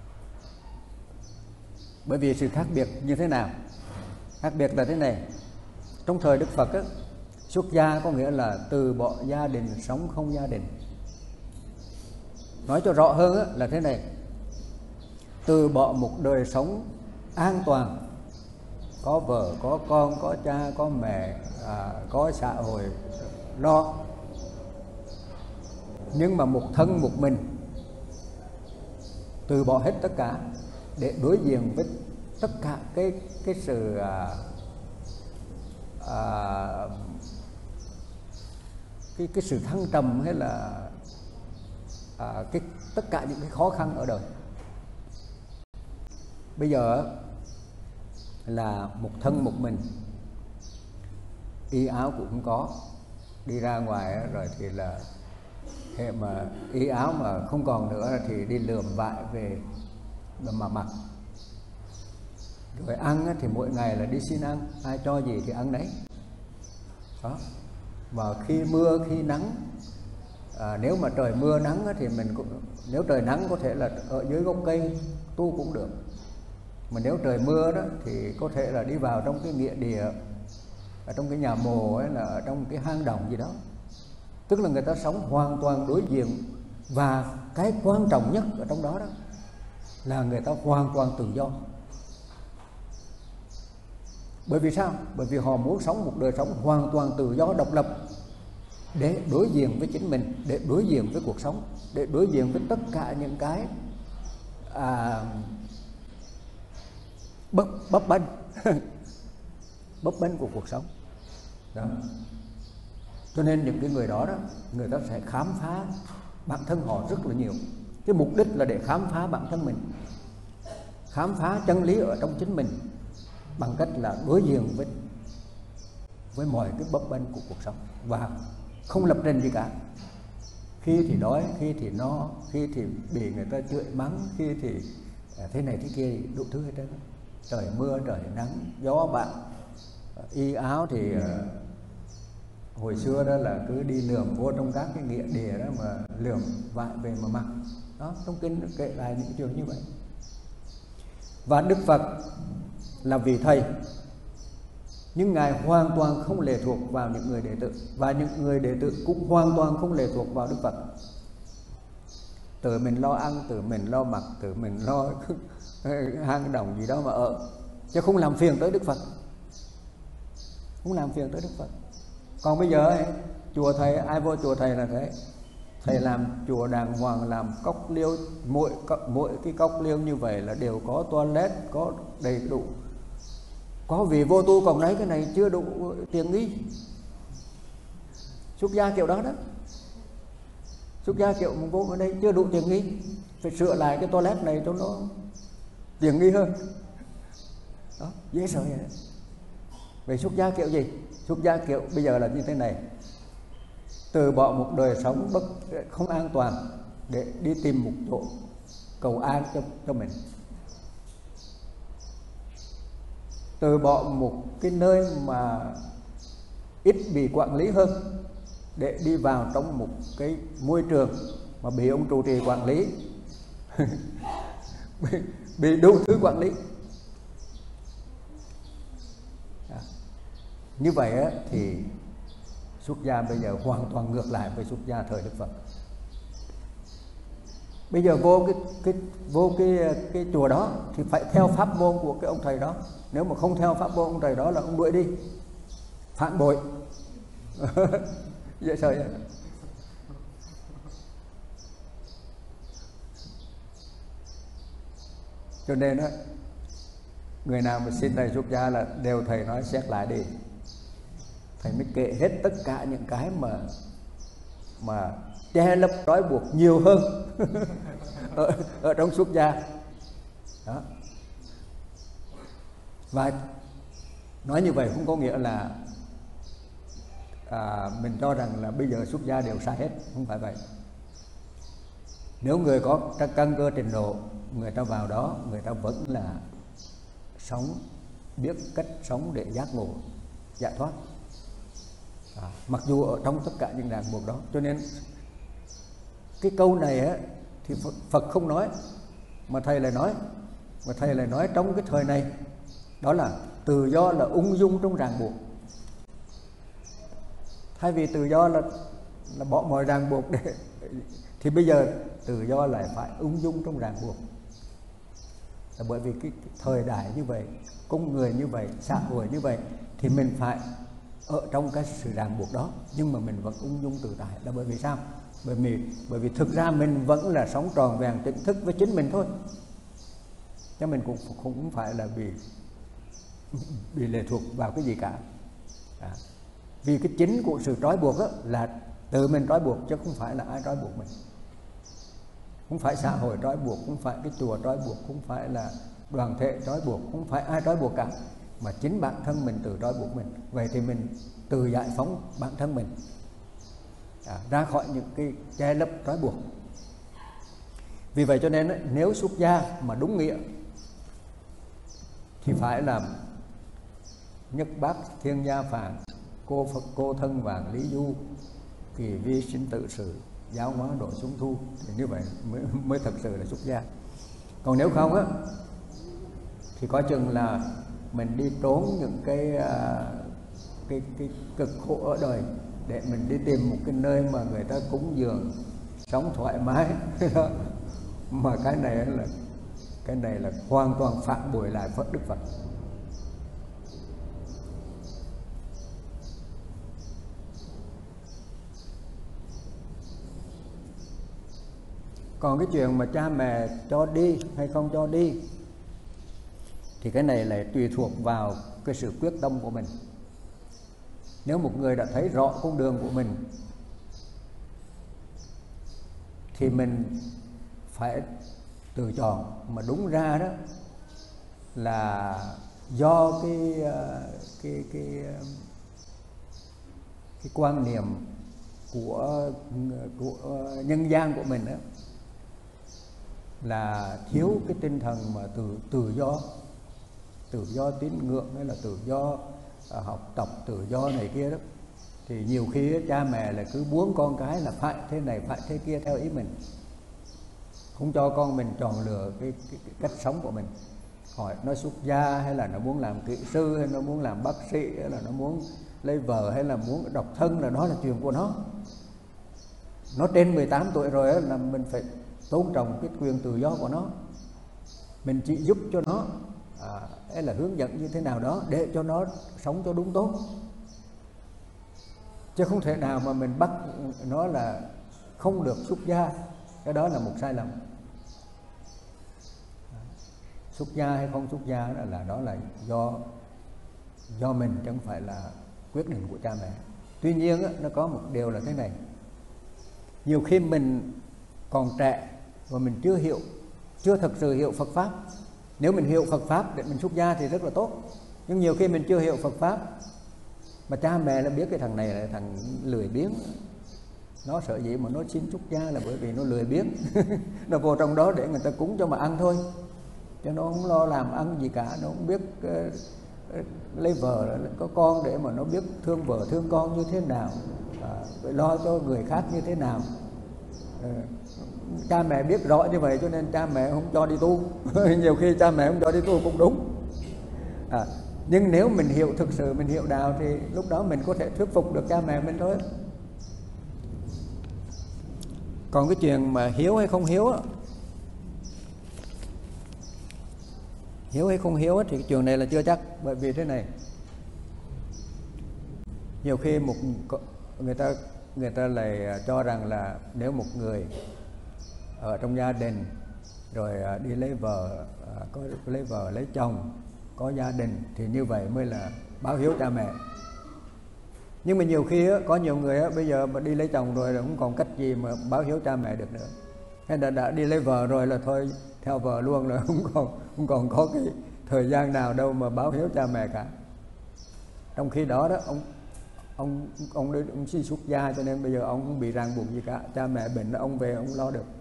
Bởi vì sự khác biệt như thế nào? Khác biệt là thế này. Trong thời Đức Phật á, xuất gia có nghĩa là từ bỏ gia đình, sống không gia đình. Nói cho rõ hơn á, là thế này. Từ bỏ một đời sống an toàn, có vợ, có con, có cha, có mẹ, có xã hội lo, nhưng mà một thân một mình, từ bỏ hết tất cả để đối diện với tất cả cái sự cái sự thăng trầm, hay là tất cả những cái khó khăn ở đời. Bây giờ là một thân một mình, y áo cũng không có, đi ra ngoài rồi thì là hệ mà y áo mà không còn nữa thì đi lượm vại về mà mặc. Rồi ăn thì mỗi ngày là đi xin ăn, ai cho gì thì ăn đấy. Đó. Và khi mưa khi nắng, nếu mà trời mưa nắng thì mình cũng, nếu trời nắng có thể là ở dưới gốc cây tu cũng được. Mà nếu trời mưa đó thì có thể là đi vào trong cái nghĩa địa, ở trong cái nhà mồ ấy, là ở trong cái hang động gì đó. Tức là người ta sống hoàn toàn đối diện. Và cái quan trọng nhất ở trong đó đó là người ta hoàn toàn tự do. Bởi vì sao? Bởi vì họ muốn sống một đời sống hoàn toàn tự do, độc lập, để đối diện với chính mình, để đối diện với cuộc sống, để đối diện với tất cả những cái bấp bênh bấp bênh của cuộc sống đó. Cho nên những cái người đó đó, người ta sẽ khám phá bản thân họ rất là nhiều. Cái mục đích là để khám phá bản thân mình, khám phá chân lý ở trong chính mình, bằng cách là đối diện với mọi cái bấp bênh của cuộc sống và không lập trình gì cả. Khi thì đói, khi thì no, khi thì bị người ta chửi mắng, khi thì thế này thế kia, đủ thứ hết trơn. Trời mưa, trời nắng, gió bão, y áo thì hồi xưa đó là cứ đi lượm vô trong các cái nghĩa địa đó mà lượm vại về mà mặc. Đó, trong kinh nó kể lại những chuyện như vậy. Và Đức Phật là vị thầy, nhưng Ngài hoàn toàn không lệ thuộc vào những người đệ tử, và những người đệ tử cũng hoàn toàn không lệ thuộc vào Đức Phật. Tự mình lo ăn, tự mình lo mặc, tự mình lo hang động gì đó mà ở, chứ không làm phiền tới Đức Phật, không làm phiền tới Đức Phật. Còn bây giờ ấy, chùa thầy, ai vô chùa thầy là thế, thầy làm chùa đàng hoàng, làm cốc liêu, mỗi cái cốc liêu như vậy là đều có toilet, có đầy đủ, Có vị vô tu còn nói cái này chưa đủ tiền nghi. Xuất gia kiểu đó đó, xuất gia kiểu vô ở đây chưa đủ tiền nghi, phải sửa lại cái toilet này cho nó tiền nghi hơn. Đó, dễ sợ vậy. Vậy xuất gia kiểu gì? Xuất gia kiểu bây giờ là như thế này: từ bỏ một đời sống không an toàn để đi tìm một chỗ cầu an cho mình, từ bỏ một cái nơi mà ít bị quản lý hơn để đi vào trong một cái môi trường mà bị ông trụ trì quản lý bị đủ thứ quản lý. Như vậy á, thì xuất gia bây giờ hoàn toàn ngược lại với xuất gia thời Đức Phật. Bây giờ vô cái chùa đó thì phải theo pháp môn của cái ông thầy đó. Nếu mà không theo pháp môn ông thầy đó là ông đuổi đi, phản bội. Dễ sợ vậy. Cho nên á, người nào mà xin thầy xuất gia là đều thầy nói xét lại đi. Thầy mới kể hết tất cả những cái mà che lấp trói buộc nhiều hơn ở trong xuất gia đó. Và nói như vậy không có nghĩa là mình cho rằng là bây giờ xuất gia đều sai hết, không phải vậy. Nếu người có căn cơ trình độ, người ta vào đó người ta vẫn là sống, biết cách sống để giác ngộ, giải thoát. Mặc dù ở trong tất cả những ràng buộc đó. Cho nên cái câu này á, thì Phật không nói mà thầy lại nói, mà thầy lại nói trong cái thời này, đó là tự do là ung dung trong ràng buộc. Thay vì tự do là bỏ mọi ràng buộc để, thì bây giờ tự do lại phải ung dung trong ràng buộc. Là bởi vì cái thời đại như vậy, con người như vậy, xã hội như vậy, thì mình phải ở trong cái sự ràng buộc đó, nhưng mà mình vẫn ung dung tự tại. Là bởi vì sao? Bởi vì thực ra mình vẫn là sống tròn vẹn tỉnh thức với chính mình thôi, chứ mình cũng không phải là bị lệ thuộc vào cái gì cả. Vì cái chính của sự trói buộc đó là tự mình trói buộc, chứ không phải là ai trói buộc mình. Không phải xã hội trói buộc, không phải cái chùa trói buộc, không phải là đoàn thể trói buộc, không phải ai trói buộc cả, mà chính bản thân mình tự trói buộc mình. Vậy thì mình tự giải phóng bản thân mình ra khỏi những cái che lấp trói buộc. Vì vậy cho nên nếu xuất gia mà đúng nghĩa thì phải làm nhất bát thiên gia phạn, cô Phật cô thân vàng lý du, kỳ vi sinh tự sự, giáo hóa độ xuống thu. Thì như vậy mới thật sự là xuất gia. Còn nếu không á, thì có chừng là mình đi trốn những cái cực khổ ở đời để mình đi tìm một cái nơi mà người ta cúng dường, sống thoải mái. Mà cái này là hoàn toàn phản bội lại Đức Phật. Còn cái chuyện mà cha mẹ cho đi hay không cho đi thì cái này lại tùy thuộc vào cái sự quyết tâm của mình. Nếu một người đã thấy rõ con đường của mình thì mình phải tự chọn. Mà đúng ra đó là do cái quan niệm của nhân gian của mình đó, là thiếu cái tinh thần mà tự do tín ngưỡng, hay là tự do học tập, tự do này kia đó. Thì nhiều khi cha mẹ là cứ muốn con cái là phải thế này phải thế kia theo ý mình, không cho con mình chọn lựa cái cách sống của mình. Hỏi nó xuất gia hay là nó muốn làm kỹ sư, hay nó muốn làm bác sĩ, hay là nó muốn lấy vợ, hay là muốn độc thân, là đó là chuyện của nó. Nó trên 18 tuổi rồi là mình phải tôn trọng cái quyền tự do của nó. Mình chỉ giúp cho nó hay là hướng dẫn như thế nào đó để cho nó sống cho đúng tốt, chứ không thể nào mà mình bắt nó là không được xuất gia. Cái đó là một sai lầm. Xuất gia hay không xuất gia đó là do do mình chứ không phải là quyết định của cha mẹ. Tuy nhiên nó có một điều là thế này, nhiều khi mình còn trẻ và mình chưa thực sự hiểu Phật Pháp. Nếu mình hiểu Phật Pháp để mình xuất gia thì rất là tốt, nhưng nhiều khi mình chưa hiểu Phật Pháp mà cha mẹ là biết cái thằng này là thằng lười biếng, nó sợ gì mà nó xin xuất gia là bởi vì nó lười biếng nó vô trong đó để người ta cúng cho mà ăn thôi, chứ nó không lo làm ăn gì cả. Nó không biết lấy vợ có con để mà nó biết thương vợ thương con như thế nào, phải lo cho người khác như thế nào. Cha mẹ biết rõ như vậy cho nên cha mẹ không cho đi tu nhiều khi cha mẹ không cho đi tu cũng đúng. Nhưng nếu mình hiểu thực sự, mình hiểu đạo thì lúc đó mình có thể thuyết phục được cha mẹ mình thôi. Còn cái chuyện mà hiếu hay không hiếu hay không hiếu thì cái chuyện này là chưa chắc. Bởi vì thế này, nhiều khi người ta lại cho rằng là nếu một người ở trong gia đình rồi đi lấy vợ, có lấy vợ lấy chồng, có gia đình thì như vậy mới là báo hiếu cha mẹ. Nhưng mà nhiều khi có nhiều người bây giờ mà đi lấy chồng rồi là không còn cách gì mà báo hiếu cha mẹ được nữa, hay là đã đi lấy vợ rồi là thôi theo vợ luôn, là không còn có cái thời gian nào đâu mà báo hiếu cha mẹ cả. Trong khi đó ông xin xuất gia cho nên bây giờ ông không bị ràng buộc gì cả, cha mẹ bệnh ông về ông lo được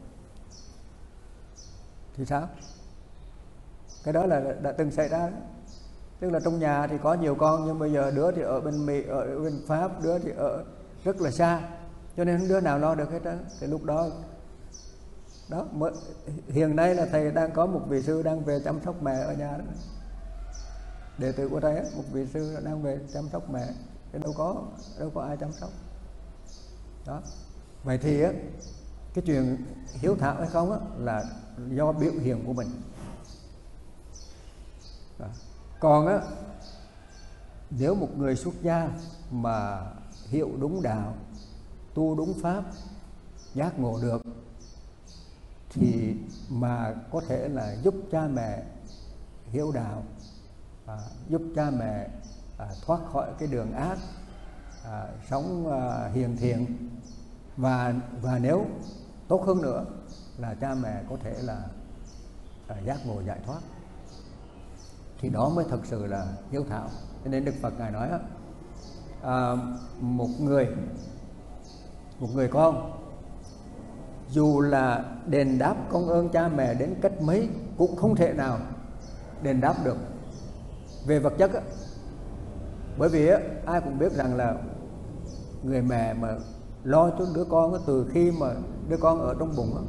thì sao? Cái đó là đã từng xảy ra đó. Tức là trong nhà thì có nhiều con, nhưng bây giờ đứa thì ở bên Mỹ, ở bên Pháp, đứa thì ở rất là xa, cho nên đứa nào lo được hết đó. Thì lúc đó hiện nay là thầy đang có một vị sư đang về chăm sóc mẹ ở nhà đó. Đệ tử của thầy một vị sư đang về chăm sóc mẹ, chứ đâu có ai chăm sóc đó. Vậy thì cái chuyện hiếu thảo hay không là do biểu hiện của mình đó. Còn nếu một người xuất gia mà hiểu đúng đạo, tu đúng pháp, giác ngộ được thì mà có thể là giúp cha mẹ hiếu đạo, giúp cha mẹ thoát khỏi cái đường ác, sống hiền thiện, và nếu tốt hơn nữa là cha mẹ có thể là giác ngộ giải thoát, thì đó mới thật sự là hiếu thảo. Cho nên Đức Phật Ngài nói một người con dù là đền đáp công ơn cha mẹ đến cách mấy cũng không thể nào đền đáp được về vật chất bởi vì ai cũng biết rằng là người mẹ mà lo cho đứa con từ khi mà đứa con ở trong bụng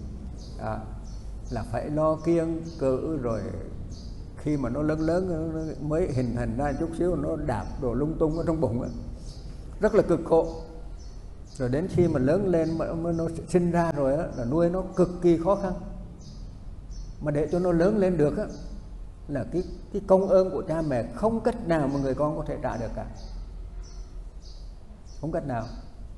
là phải lo kiêng cữ, rồi khi mà nó lớn mới hình thành ra chút xíu nó đạp đồ lung tung ở trong bụng rất là cực khổ. Rồi đến khi mà lớn lên mà nó sinh ra rồi là nuôi nó cực kỳ khó khăn. Mà để cho nó lớn lên được là cái công ơn của cha mẹ không cách nào mà người con có thể trả được cả, không cách nào.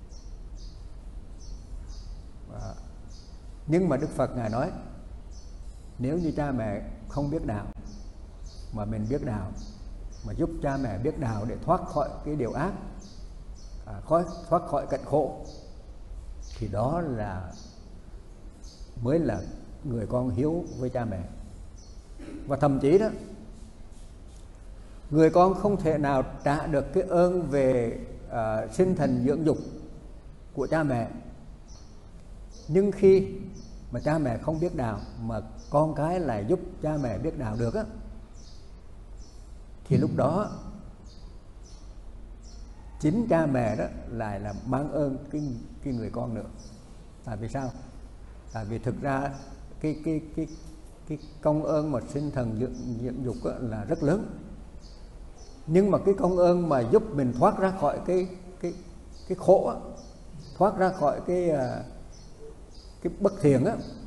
Nhưng mà Đức Phật Ngài nói nếu như cha mẹ không biết đạo mà mình biết đạo, mà giúp cha mẹ biết đạo để thoát khỏi cái điều ác, thoát khỏi cảnh khổ, thì đó là mới là người con hiếu với cha mẹ. Và thậm chí đó, người con không thể nào trả được cái ơn về sinh thành dưỡng dục của cha mẹ. Nhưng khi mà cha mẹ không biết đạo mà con cái lại giúp cha mẹ biết đạo được thì lúc đó chính cha mẹ đó lại là mang ơn cái người con nữa. Tại vì sao? Tại vì thực ra cái công ơn mà sinh thần dưỡng dục là rất lớn. Nhưng mà cái công ơn mà giúp mình thoát ra khỏi cái khổ, thoát ra khỏi cái bất thiện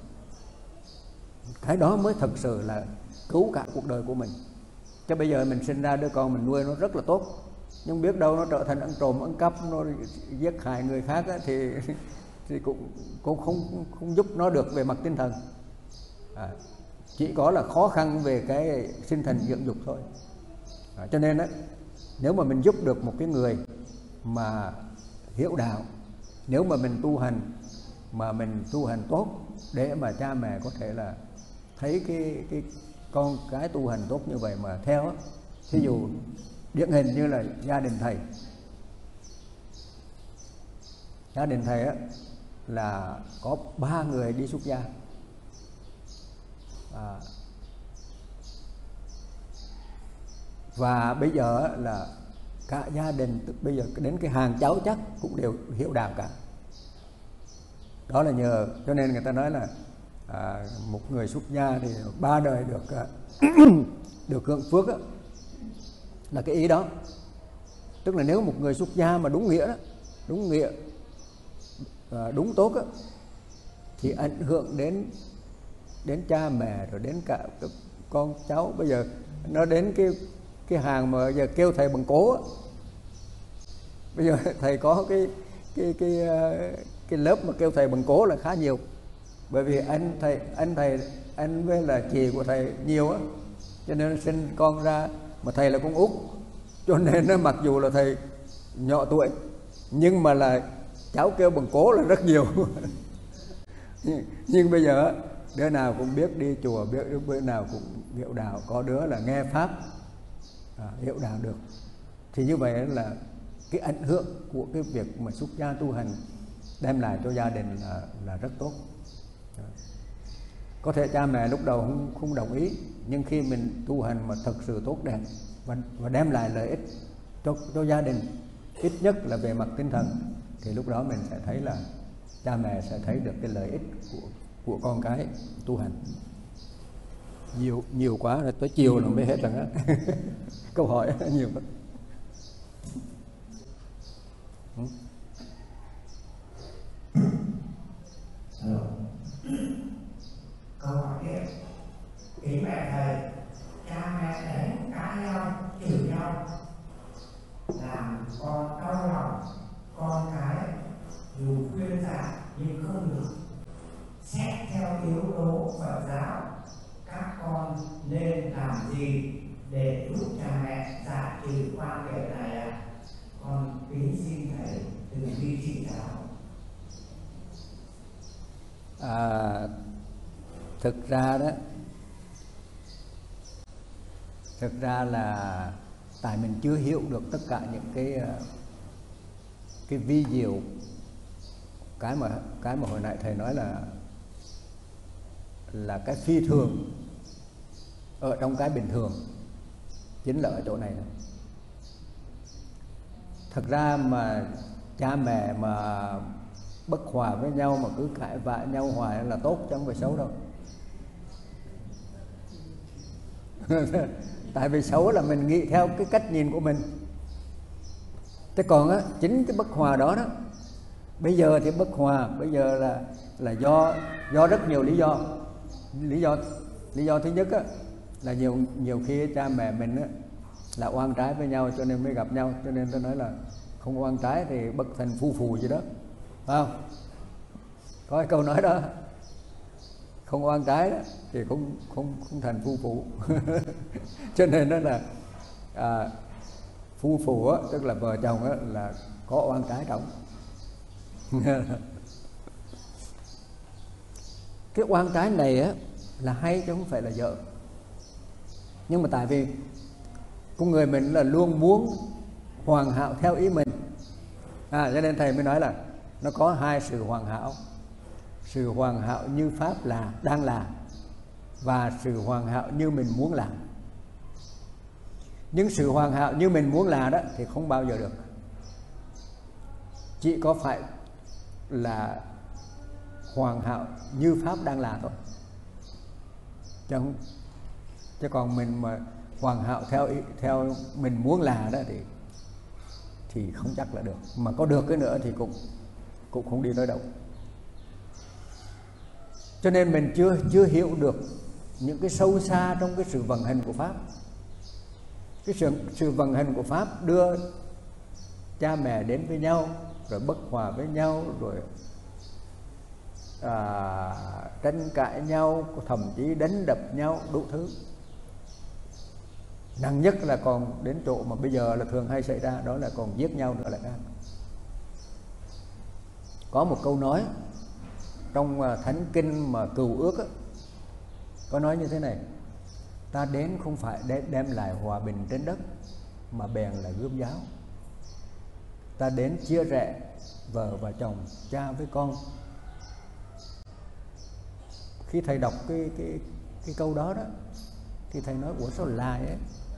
cái đó mới thật sự là cứu cả cuộc đời của mình. Chứ bây giờ mình sinh ra đứa con mình nuôi nó rất là tốt, nhưng biết đâu nó trở thành ăn trộm ăn cắp, nó giết hại người khác thì cũng không giúp nó được về mặt tinh thần. Chỉ có là khó khăn về cái sinh thành dưỡng dục thôi. Cho nên nếu mà mình giúp được một cái người mà hiểu đạo, nếu mà mình tu hành mà mình tu hành tốt, để mà cha mẹ có thể là thấy cái con cái tu hành tốt như vậy mà theo. Thí dụ điển hình như là gia đình thầy. Gia đình thầy á, là có 3 người đi xuất gia. Và bây giờ là cả gia đình, bây giờ đến cái hàng cháu chắc cũng đều hiểu đạo cả. Đó là nhờ, cho nên người ta nói là một người xuất gia thì 3 đời được được hưởng phước đó, là cái ý đó. Tức là nếu một người xuất gia mà đúng nghĩa đó, đúng nghĩa, đúng tốt đó, thì ảnh hưởng đến cha mẹ, rồi đến cả con cháu. Bây giờ nó đến cái hàng mà giờ kêu thầy bằng cố á. Bây giờ thầy có cái lớp mà kêu thầy bằng cố là khá nhiều, bởi vì anh với là chị của thầy nhiều á, cho nên sinh con ra, mà thầy là con út, cho nên nó mặc dù là thầy nhỏ tuổi nhưng mà là cháu kêu bằng cố là rất nhiều. Nhưng bây giờ đứa nào cũng biết đi chùa, biết đứa nào cũng hiểu đạo, có đứa là nghe pháp hiểu đạo được. Thì như vậy là cái ảnh hưởng của cái việc mà xuất gia tu hành đem lại cho gia đình là rất tốt. Có thể cha mẹ lúc đầu không đồng ý, nhưng khi mình tu hành mà thật sự tốt đẹp và đem lại lợi ích cho gia đình, ít nhất là về mặt tinh thần, thì lúc đó mình sẽ thấy là cha mẹ sẽ thấy được cái lợi ích của con cái tu hành. Nhiều quá rồi, tới chiều là mới hết rồi á. Câu hỏi nhiều quá. Câu hỏi tiếp. Kính mẹ thầy, cha mẹ đánh cãi nhau, chửi nhau, làm con đau lòng, con cái dù khuyên giải nhưng không được. Xét theo yếu tố Phật giáo, các con nên làm gì để giúp cha mẹ giải trừ quan điểm này ạ? Con kính xin thầy từ bi chỉ giáo. Thực ra là tại mình chưa hiểu được tất cả những cái vi diệu, cái mà hồi nãy thầy nói là cái phi thường ở trong cái bình thường, chính là ở chỗ này. Thật ra mà cha mẹ mà bất hòa với nhau mà cứ cãi vã nhau hoài là tốt, chứ không phải xấu đâu. Tại vì xấu là mình nghĩ theo cái cách nhìn của mình. Thế còn á, chính cái bất hòa đó đó, bây giờ thì bất hòa, bây giờ là do rất nhiều lý do. Lý do thứ nhất á, là nhiều khi cha mẹ mình á, là oan trái với nhau cho nên mới gặp nhau. Cho nên tôi nói là không oan trái thì bất thành phu phù gì đó, phải không? Có cái câu nói đó, không oan trái đó thì không thành phu phụ. Cho nên đó là phu phụ á, tức là vợ chồng á, là có oan trái trong. Cái oan trái này á là hay chứ không phải là dở. Nhưng mà tại vì con người mình là luôn muốn hoàn hảo theo ý mình, cho nên thầy mới nói là nó có hai sự hoàn hảo. Sự hoàn hảo như Pháp đang làm, và sự hoàn hảo như mình muốn làm. Nhưng sự hoàn hảo như mình muốn làm đó thì không bao giờ được. Chỉ có phải là hoàn hảo như Pháp đang làm thôi. Chứ còn mình mà hoàn hảo theo mình muốn làm đó thì không chắc là được. Mà có được cái nữa thì cũng không đi tới đâu. Cho nên mình chưa hiểu được những cái sâu xa trong cái sự vận hành của Pháp. Cái sự vận hành của Pháp đưa cha mẹ đến với nhau, rồi bất hòa với nhau, rồi tranh cãi nhau, thậm chí đánh đập nhau, đủ thứ. Nặng nhất là còn đến chỗ mà bây giờ là thường hay xảy ra, đó là còn giết nhau nữa là khác. Có một câu nói trong Thánh Kinh mà Cựu Ước á, có nói như thế này: ta đến không phải để đem lại hòa bình trên đất, mà bèn là gươm giáo. Ta đến chia rẽ vợ và chồng, cha với con. Khi thầy đọc cái câu đó đó, thì thầy nói ủa sao lại ấy?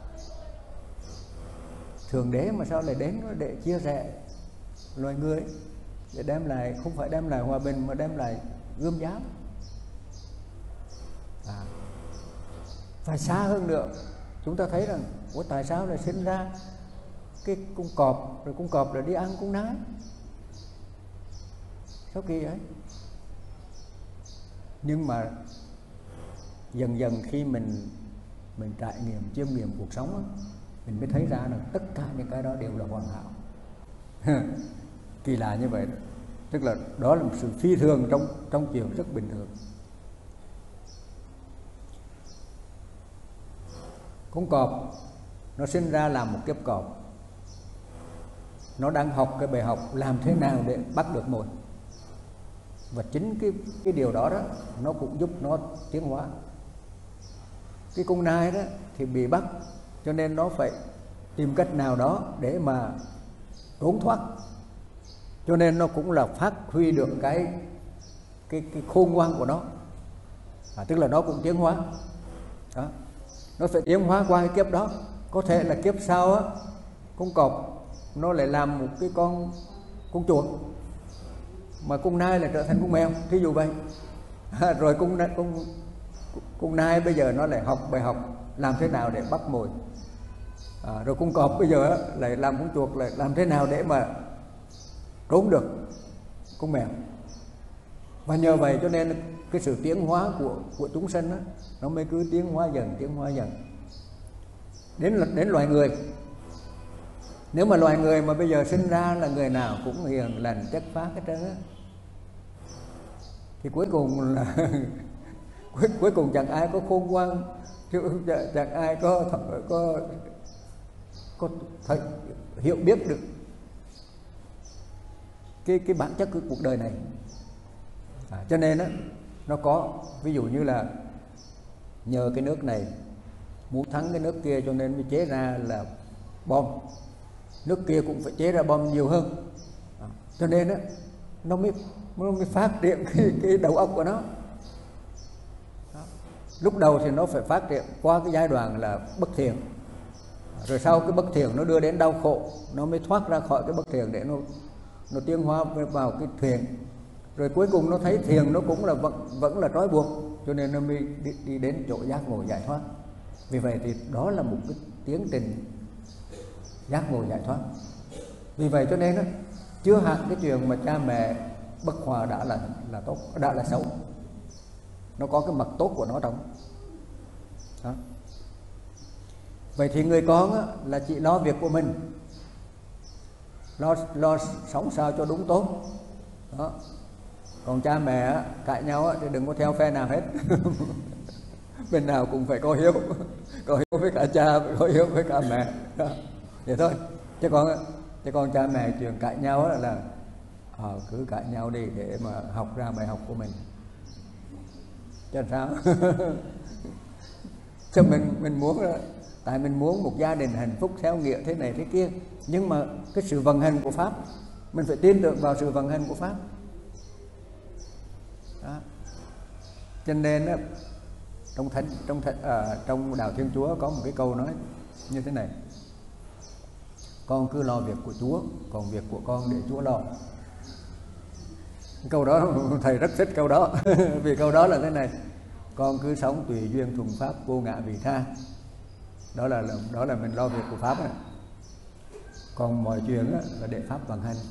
Thượng Đế mà sao lại đến để chia rẽ loài người, để đem lại, không phải đem lại hòa bình mà đem lại gươm giáo. Phải xa hơn nữa, chúng ta thấy rằng ủa tại sao lại sinh ra cái con cọp, rồi con cọp rồi đi ăn con nái, sao kỳ ấy? Nhưng mà dần dần khi mình trải nghiệm, chiêm nghiệm cuộc sống đó, mình mới thấy ra là tất cả những cái đó đều là hoàn hảo. Kỳ lạ như vậy đó. Tức là đó là một sự phi thường trong chuyện rất bình thường. Con cọp nó sinh ra làm một kiếp cọp, nó đang học cái bài học làm thế nào để bắt được mồi. Và chính cái điều đó đó nó cũng giúp nó tiến hóa. Cái con nai đó thì bị bắt, cho nên nó phải tìm cách nào đó để mà trốn thoát, cho nên nó cũng là phát huy được cái khôn ngoan của nó. Tức là nó cũng tiến hóa đó. Nó phải tiến hóa qua cái kiếp đó. Có thể là kiếp sau á, con cọp nó lại làm một cái con chuột, mà con nai lại trở thành con mèo, thí dụ vậy. Rồi con nai bây giờ nó lại học bài học làm thế nào để bắt mồi. Rồi con cọp bây giờ lại làm con chuột, lại làm thế nào để mà trốn được con mèo. Và nhờ vậy cho nên cái sự tiến hóa của chúng sinh đó, nó mới cứ tiến hóa dần. Đến loài người. Nếu mà loài người mà bây giờ sinh ra là người nào cũng hiền lành chất phác hết trơn á, thì cuối cùng là cuối cùng chẳng ai có khôn ngoan, chẳng ai có hiểu biết được cái bản chất của cuộc đời này. Cho nên á, nó có ví dụ như là nhờ cái nước này muốn thắng cái nước kia, cho nên mới chế ra là bom. Nước kia cũng phải chế ra bom nhiều hơn. Cho nên á, nó mới phát triển cái đầu óc của nó. Lúc đầu thì nó phải phát triển qua cái giai đoạn là bất thiện, rồi sau cái bất thiện nó đưa đến đau khổ, nó mới thoát ra khỏi cái bất thiện để nó tiến hóa vào cái thiện. Rồi cuối cùng nó thấy thiền nó cũng là vẫn là trói buộc, cho nên nó mới đi đến chỗ giác ngộ giải thoát. Vì vậy thì đó là một cái tiến trình giác ngộ giải thoát. Vì vậy cho nên đó, chưa hẳn cái chuyện mà cha mẹ bất hòa đã là tốt, đã là xấu. Nó có cái mặt tốt của nó trong đó. Vậy thì người con á, là chỉ lo việc của mình, lo sống sao cho đúng tốt đó. Còn cha mẹ á, cãi nhau á, thì đừng có theo phe nào hết. Bên nào cũng phải có hiếu với cả cha, có hiếu với cả mẹ đó. Vậy thôi. Chứ còn cha mẹ chuyện cãi nhau là cứ cãi nhau đi để mà học ra bài học của mình. Chứ sao? Chứ mình muốn đó, tại mình muốn một gia đình hạnh phúc theo nghĩa thế này thế kia, nhưng mà cái sự vận hành của pháp, mình phải tin tưởng vào sự vận hành của pháp đó. Cho nên đó, trong đạo Thiên Chúa có một cái câu nói như thế này: con cứ lo việc của Chúa, còn việc của con để Chúa lo. Câu đó thầy rất thích câu đó. Vì câu đó là thế này: con cứ sống tùy duyên thuần pháp, vô ngã vị tha. Đó là mình lo việc của pháp này. Còn mọi chuyện là để pháp vận hành.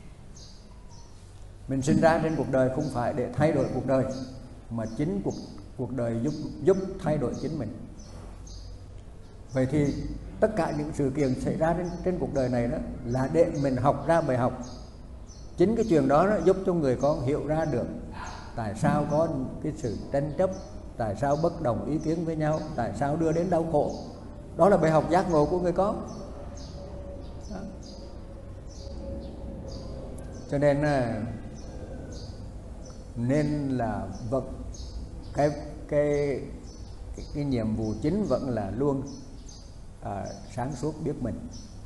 Mình sinh ra trên cuộc đời không phải để thay đổi cuộc đời, mà chính cuộc đời giúp thay đổi chính mình. Vậy thì tất cả những sự kiện xảy ra trên cuộc đời này đó là để mình học ra bài học. Chính cái chuyện đó giúp cho người con hiểu ra được tại sao có cái sự tranh chấp, tại sao bất đồng ý kiến với nhau, tại sao đưa đến đau khổ. Đó là bài học giác ngộ của người con. Đó. Cho nên là vẫn cái nhiệm vụ chính vẫn là luôn sáng suốt biết mình.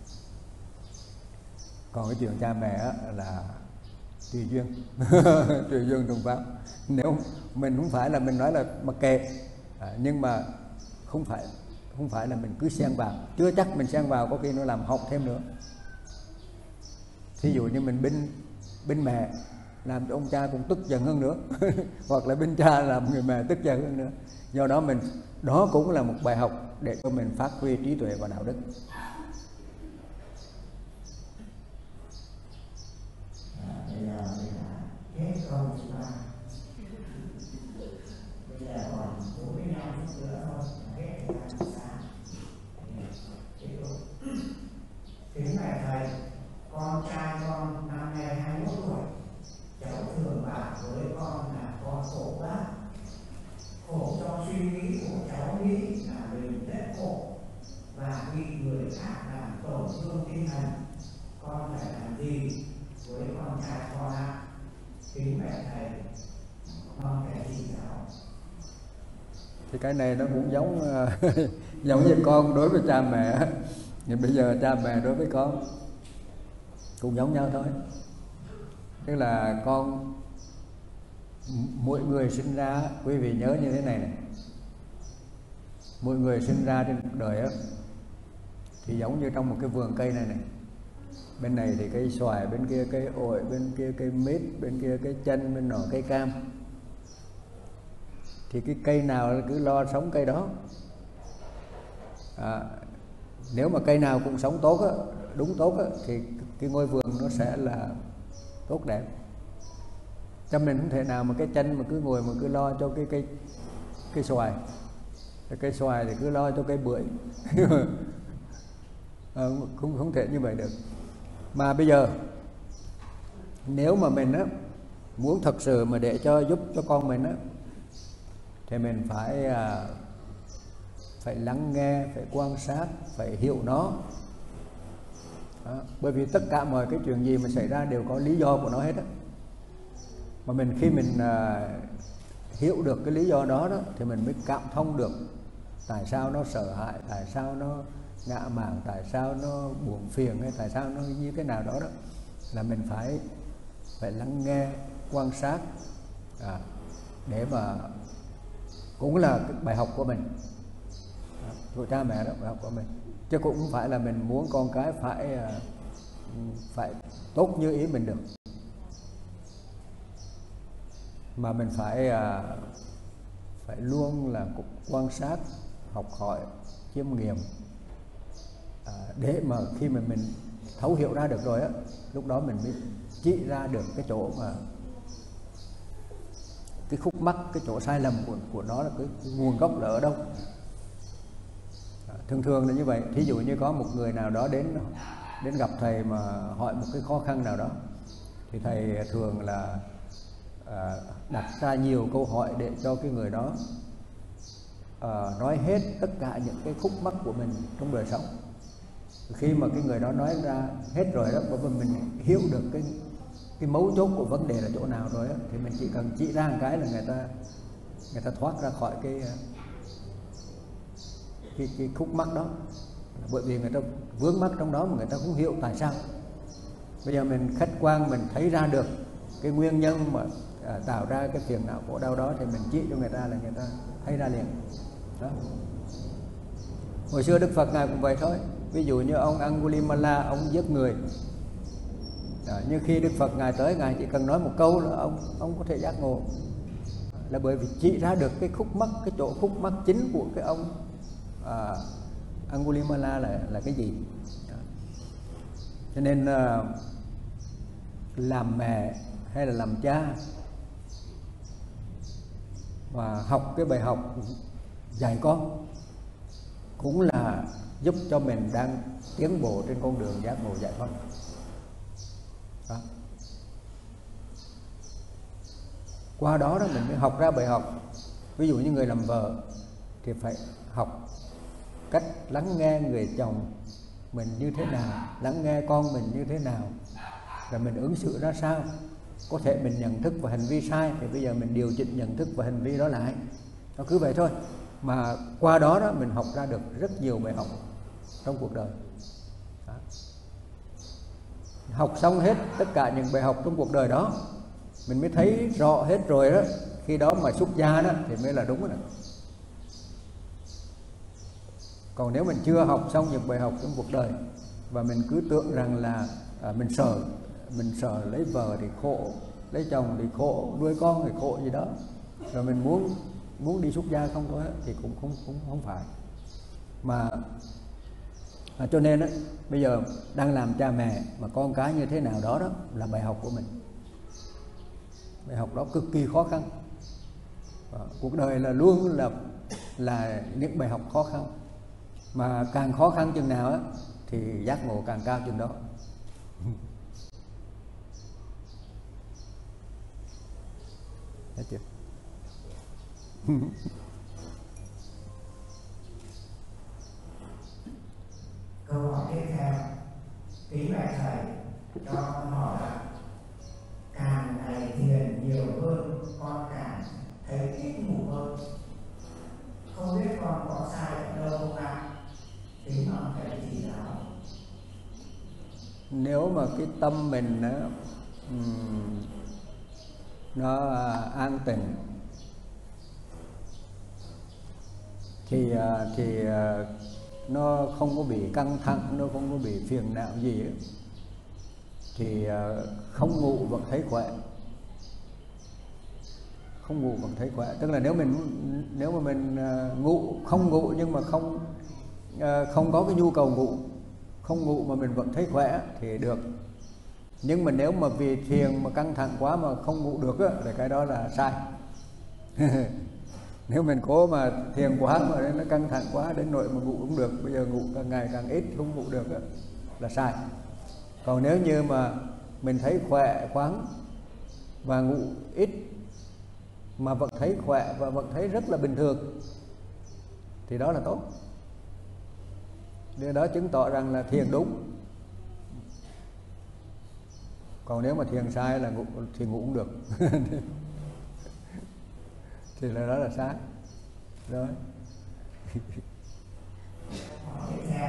Còn cái chuyện cha mẹ là tùy duyên tùy duyên trùng pháp. Nếu mình không phải là mình nói là mặc kệ, nhưng mà không phải là mình cứ xen vào, chưa chắc mình xen vào có khi nó làm hỏng thêm nữa. Thí dụ như mình bên mẹ làm cho ông cha cũng tức giận hơn nữa hoặc là bên cha làm người mẹ tức giận hơn nữa. Do đó đó cũng là một bài học để cho mình phát huy trí tuệ và đạo đức. Bây giờ mình đã hết câu thứ 3. Bây giờ còn 45 phút nữa thôi, hết thời gian sáng. Tiếp tục. Kính mẹ thầy, con trai con năm nay 21 tuổi. Cháu thường bảo với con là con khổ quá. Khổ cho suy nghĩ của cháu nghĩ là mình rất khổ và bị người khác làm tổn thương tinh thần. Con phải làm gì với con trai con ạ? Kính mẹ thầy, mong thầy chỉ giáo. Thì cái này nó cũng giống như con đối với cha mẹ, nhưng bây giờ cha mẹ đối với con cũng giống nhau thôi. Tức là mỗi người sinh ra, quý vị nhớ như thế này này, mỗi người sinh ra trên cuộc đời á, thì giống như trong một cái vườn cây này này. Bên này thì cây xoài, bên kia cây ổi, bên kia cây mít, bên kia cây chanh, bên nọ cây cam. Thì cái cây nào cứ lo sống cây đó. Nếu mà cây nào cũng sống tốt á, đúng tốt á, thì cái ngôi vườn nó sẽ là tốt đẹp. Cho mình không thể nào mà cái chanh mà cứ ngồi mà cứ lo cho cái xoài. Cây xoài thì cứ lo cho cây bưởi. Không thể như vậy được. Mà bây giờ nếu mà mình á muốn thật sự mà để giúp cho con mình á, thì mình phải lắng nghe, phải quan sát, phải hiểu nó. Đó. Bởi vì tất cả mọi cái chuyện gì mà xảy ra đều có lý do của nó hết á. Mà khi mình hiểu được cái lý do đó thì mình mới cảm thông được tại sao nó sợ hãi, tại sao nó ngã mạn, tại sao nó buồn phiền, hay tại sao nó như thế nào đó. Là mình phải lắng nghe, quan sát, để mà cũng là cái bài học của mình, của cha mẹ đó, bài học của mình. Chứ cũng không phải là mình muốn con cái phải tốt như ý mình được, mà mình phải luôn là quan sát, học hỏi, chiêm nghiệm, để mà khi mà mình thấu hiểu ra được rồi á, lúc đó mình mới chỉ ra được cái chỗ mà cái khúc mắc, cái chỗ sai lầm của nó là cái nguồn gốc là ở đâu. Thường là như vậy. Thí dụ như có một người nào đó đến gặp thầy mà hỏi một cái khó khăn nào đó, thì thầy thường là đặt ra nhiều câu hỏi để cho cái người đó nói hết tất cả những cái khúc mắc của mình trong đời sống. Khi mà cái người đó nói ra hết rồi đó, và mình hiểu được cái mấu chốt của vấn đề là chỗ nào rồi đó, thì mình chỉ cần chỉ ra một cái là người ta thoát ra khỏi cái khúc mắc đó. Bởi vì người ta vướng mắc trong đó mà người ta không hiểu tại sao. Bây giờ mình khách quan, mình thấy ra được cái nguyên nhân mà tạo ra cái phiền não khổ đau đó, thì mình chỉ cho người ta là người ta thấy ra liền đó. Hồi xưa Đức Phật Ngài cũng vậy thôi. Ví dụ như ông Angulimala, ông giết người, nhưng khi Đức Phật Ngài tới, Ngài chỉ cần nói một câu là ông có thể giác ngộ. Là bởi vì chỉ ra được cái khúc mắc, cái chỗ khúc mắc chính của cái ông Angulimala là cái gì. Cho nên làm mẹ hay là làm cha và học cái bài học dạy con cũng là giúp cho mình đang tiến bộ trên con đường giác ngộ giải thoát. Đó. Qua đó mình mới học ra bài học. Ví dụ như người làm vợ thì phải học cách lắng nghe người chồng mình như thế nào, lắng nghe con mình như thế nào, rồi mình ứng xử ra sao. Có thể mình nhận thức và hành vi sai thì bây giờ mình điều chỉnh nhận thức và hành vi đó lại. Nó cứ vậy thôi. Mà qua đó đó mình học ra được rất nhiều bài học trong cuộc đời. Đó. Học xong hết tất cả những bài học trong cuộc đời đó, mình mới thấy rõ hết rồi đó. Khi đó mà xuất gia đó thì mới là đúng rồi đó. Còn nếu mình chưa học xong những bài học trong cuộc đời và mình cứ tưởng rằng là mình sợ lấy vợ thì khổ, lấy chồng thì khổ, nuôi con thì khổ gì đó, rồi mình muốn đi xuất gia không thôi thì cũng không phải. Mà cho nên đó, bây giờ đang làm cha mẹ mà con cái như thế nào đó là bài học của mình. Bài học đó cực kỳ khó khăn. Cuộc đời là luôn là những bài học khó khăn. Mà càng khó khăn chừng nào á thì giác ngộ càng cao chừng đó. Thấy chưa? Câu hỏi tiếp theo, kính bạch thầy cho con hỏi là càng ngày thiền nhiều hơn con càng thấy ít ngủ hơn, không biết con có sai ở đâu không ạ? Kính mong thầy chỉ giáo. Nếu mà cái tâm mình nó an tịnh thì nó không có bị căng thẳng, nó không có bị phiền não gì ấy, thì không ngủ vẫn thấy khỏe. Không ngủ vẫn thấy khỏe. Tức là nếu mà mình không ngủ nhưng mà không có cái nhu cầu ngủ, không ngủ mà mình vẫn thấy khỏe thì được. Nhưng mà nếu mà vì thiền mà căng thẳng quá mà không ngủ được á, thì cái đó là sai. Nếu mình cố mà thiền quá mà nó căng thẳng quá đến nỗi mà ngủ cũng được, bây giờ ngủ càng ngày càng ít không ngủ được á, là sai. Còn nếu như mà mình thấy khỏe khoắn và ngủ ít mà vẫn thấy khỏe và vẫn thấy rất là bình thường thì đó là tốt. Điều đó chứng tỏ rằng là thiền đúng. Còn nếu mà thiền sai là thì ngủ cũng được. Thì là đó là sai. Rồi. Tiếp theo,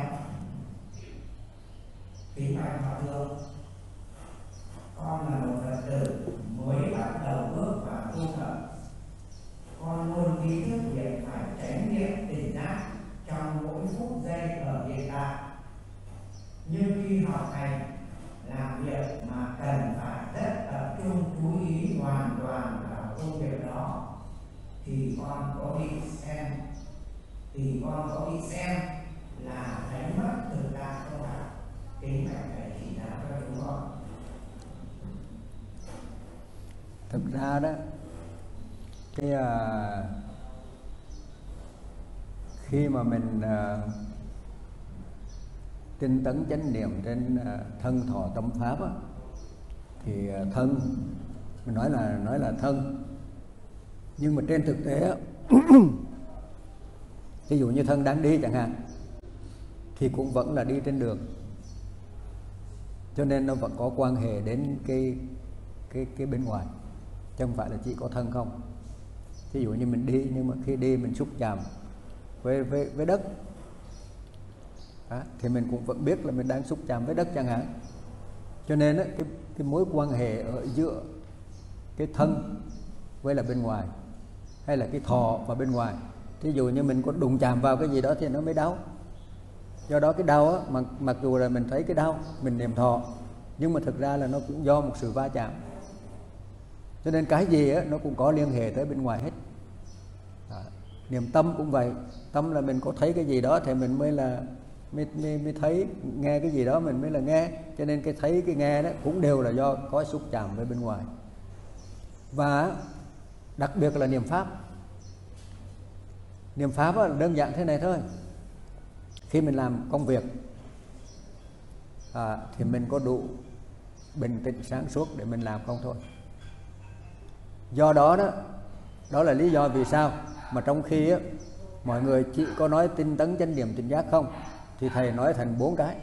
kính bạch Hòa Thượng, con là một Phật tử mới bắt đầu bước vào tu tập. Con luôn ý thức việc phải chánh niệm tỉnh giác trong mỗi phút giây ở hiện tại. Nhưng khi học hành, làm việc mà cần phải rất tập trung chú ý hoàn toàn vào công việc đó thì con có bị xem là đánh mất thực tại không ạ? Kính bạch thầy chỉ đạo cho chúng con. Thực ra đó, khi mà mình tinh tấn chánh niệm trên thân thọ tâm pháp á, thì thân mình nói là thân, nhưng mà trên thực tế á, ví dụ như thân đang đi chẳng hạn thì cũng vẫn là đi trên đường, cho nên nó vẫn có quan hệ đến cái bên ngoài, chứ không phải là chỉ có thân không. Ví dụ như mình đi, nhưng mà khi đi mình xúc chạm với đất đó, thì mình cũng vẫn biết là mình đang xúc chạm với đất chẳng hạn. Cho nên đó, cái mối quan hệ ở giữa cái thân với là bên ngoài, hay là cái thọ và bên ngoài, ví dụ như mình có đụng chạm vào cái gì đó thì nó mới đau. Do đó cái đau á, mặc dù là mình thấy cái đau, mình niệm thọ, nhưng mà thực ra là nó cũng do một sự va chạm. Cho nên cái gì á, nó cũng có liên hệ tới bên ngoài hết. Đó. Niệm tâm cũng vậy. Tâm là mình có thấy cái gì đó thì mình mới thấy, nghe cái gì đó mình mới là nghe. Cho nên cái thấy cái nghe đó cũng đều là do có xúc chạm với bên ngoài. Và đặc biệt là niệm pháp. Niệm pháp là đơn giản thế này thôi. Khi mình làm công việc thì mình có đủ bình tĩnh sáng suốt để mình làm không thôi. Do đó đó là lý do vì sao mà trong khi mọi người chỉ có nói tinh tấn chánh niệm tỉnh giác không, thì thầy nói thành 4 cái.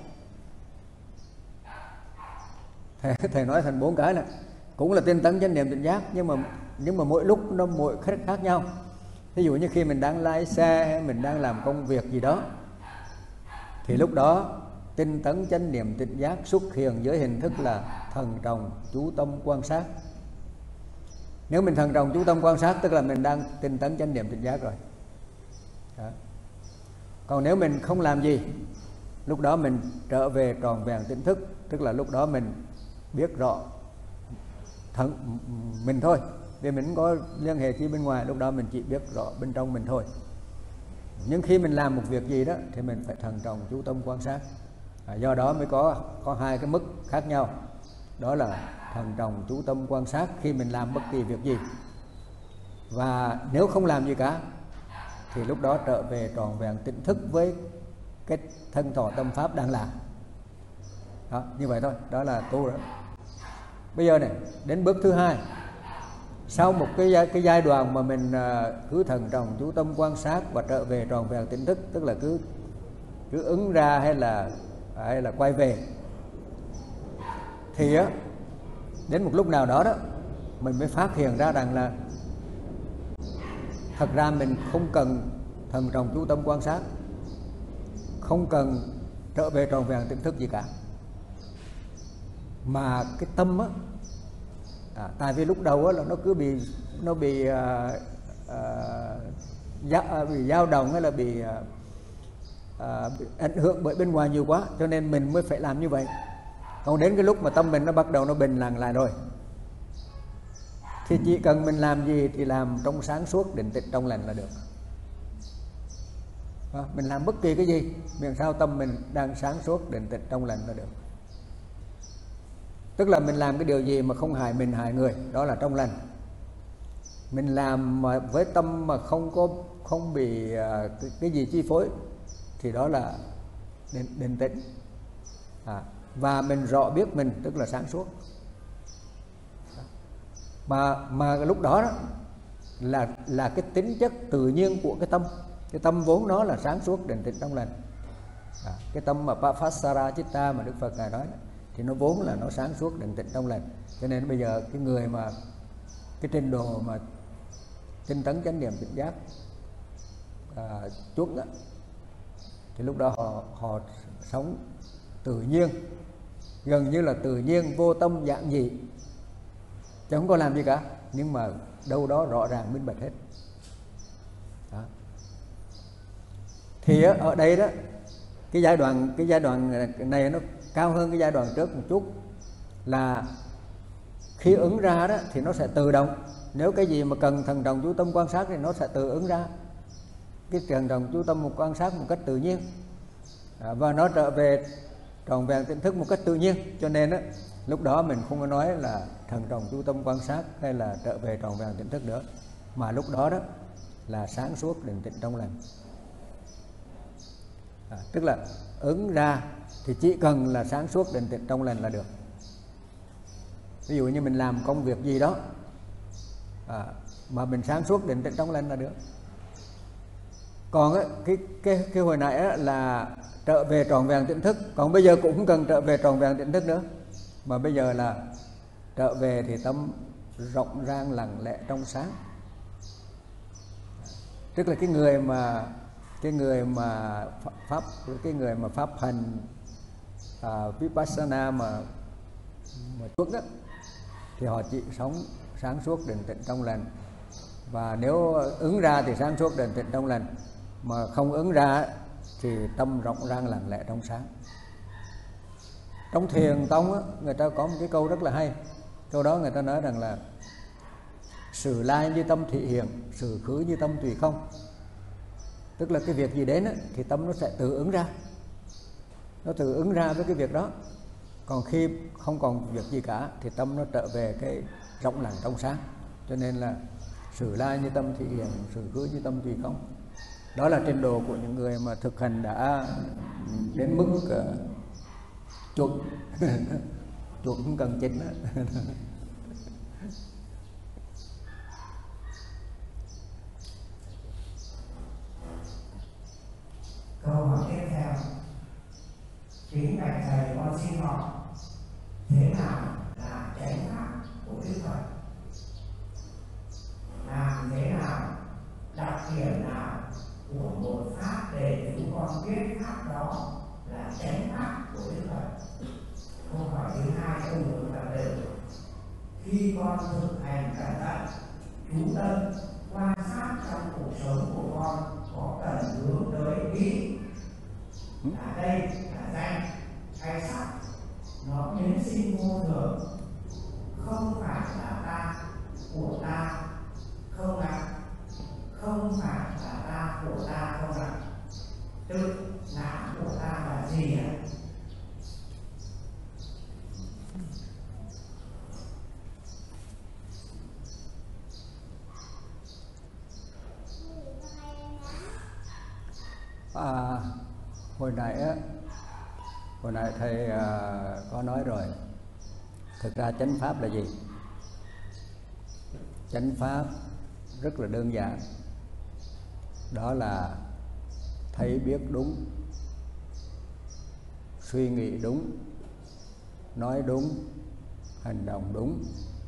Thầy nói thành 4 cái là cũng là tinh tấn chánh niệm tỉnh giác, nhưng mà mỗi lúc nó mỗi khác nhau. Ví dụ như khi mình đang lái xe hay mình đang làm công việc gì đó, thì lúc đó tinh tấn chánh niệm tỉnh giác xuất hiện với hình thức là thần trọng chú tâm quan sát. Nếu mình thần trọng chú tâm quan sát tức là mình đang tinh tấn chánh niệm tỉnh giác rồi đó. Còn nếu mình không làm gì, lúc đó mình trở về tròn vẹn tỉnh thức, tức là lúc đó mình biết rõ mình thôi, vì mình không có liên hệ chi bên ngoài, lúc đó mình chỉ biết rõ bên trong mình thôi. Nhưng khi mình làm một việc gì đó thì mình phải thần trọng chú tâm quan sát. Do đó mới có 2 cái mức khác nhau, đó là thần trọng chú tâm quan sát khi mình làm bất kỳ việc gì, và nếu không làm gì cả thì lúc đó trở về tròn vẹn tỉnh thức với cái thân thọ tâm pháp đang làm đó. Như vậy thôi, đó là tu đó. Bây giờ này đến bước thứ 2. Sau một cái giai đoạn mà mình cứ thần trọng chú tâm quan sát và trở về tròn vẹn tỉnh thức, tức là cứ ứng ra hay là quay về, thì á đến một lúc nào đó đó mình mới phát hiện ra rằng là thật ra mình không cần thần trọng chú tâm quan sát, không cần trở về tròn vẹn tỉnh thức gì cả, mà cái tâm á, tại vì lúc đầu á là nó cứ bị dao động hay là bị ảnh hưởng bởi bên ngoài nhiều quá, cho nên mình mới phải làm như vậy. Còn đến cái lúc mà tâm mình nó bắt đầu nó bình lặng lại rồi, thì chỉ cần mình làm gì thì làm trong sáng suốt định tĩnh trong lành là được. Mình làm bất kỳ cái gì miễn sao tâm mình đang sáng suốt định tĩnh trong lành là được. Tức là mình làm cái điều gì mà không hại mình hại người, đó là trong lành. Mình làm mà với tâm mà không bị cái gì chi phối thì đó là định tĩnh. Và mình rõ biết mình, tức là sáng suốt. Mà lúc đó là cái tính chất tự nhiên của cái tâm. Cái tâm vốn nó là sáng suốt định tĩnh trong lành. Cái tâm mà Papasara Chitta mà Đức Phật Ngài nói thì nó vốn là nó sáng suốt định tĩnh trong lành. Cho nên bây giờ cái người mà cái trình độ mà tinh tấn chánh niệm tỉnh giác chuẩn đó, thì lúc đó họ sống tự nhiên, gần như là tự nhiên, vô tâm giản dị, chứ không có làm gì cả, nhưng mà đâu đó rõ ràng minh bạch hết đó. Thì ở đây đó cái giai đoạn này nó cao hơn cái giai đoạn trước một chút, là khi ứng ra đó thì nó sẽ tự động. Nếu cái gì mà cần thần trọng chú tâm quan sát thì nó sẽ tự ứng ra cái thần trọng chú tâm quan sát một cách tự nhiên, và nó trở về tròn vẹn tỉnh thức một cách tự nhiên. Cho nên đó, lúc đó mình không có nói là thần trọng chú tâm quan sát hay là trở về tròn vẹn tỉnh thức nữa, mà lúc đó đó là sáng suốt định tĩnh trong lành. Tức là ứng ra thì chỉ cần là sáng suốt định tĩnh trong lành là được. Ví dụ như mình làm công việc gì đó mà mình sáng suốt định tĩnh trong lành là được. Còn cái hồi nãy là trở về tròn vẹn tỉnh thức, còn bây giờ cũng không cần trở về tròn vẹn tỉnh thức nữa, mà bây giờ là trở về thì tâm rộng rang lặng lẽ trong sáng. Tức là cái người mà pháp hành Vipassana mà chuẩn á, thì họ chỉ sống sáng suốt định tĩnh trong lành. Và nếu ứng ra thì sáng suốt định tĩnh trong lành, mà không ứng ra thì tâm rộng rang lặng lẽ trong sáng. Trong Thiền tông á, người ta có một cái câu rất là hay. Câu đó người ta nói rằng là sự lai như tâm thị hiện, sự khứ như tâm tùy không. Tức là cái việc gì đến á, thì tâm nó sẽ tự ứng ra, nó tự ứng ra với cái việc đó. Còn khi không còn việc gì cả thì tâm nó trở về cái rộng lặng trong sáng. Cho nên là sự lai như tâm thị hiện, sự khứ như tâm tùy không. Đó là trình độ của những người mà thực hành đã đến mức chuẩn chuẩn không cần chỉnh. con xin hỏi, thế nào là chánh pháp của Đức Phật? Làm thế nào, đặc điểm nào của một pháp để chúng con biết pháp đó là chánh pháp của Đức Phật? Câu hỏi thứ hai không được trả lời. Khi con thực hành cẩn thận, chú tâm quan sát trong cuộc sống của con có cần hướng tới ý là đây là danh hay sắc, nó biến sinh vô thường, không phải là ta, của ta, không ạ? Không phải là ta, của ta, không ạ? Tự ngã của ta là gì ạ? Hồi nãy thầy có nói rồi, thực ra chánh pháp là gì? Chánh pháp rất là đơn giản, đó là thấy biết đúng, suy nghĩ đúng, nói đúng, hành động đúng,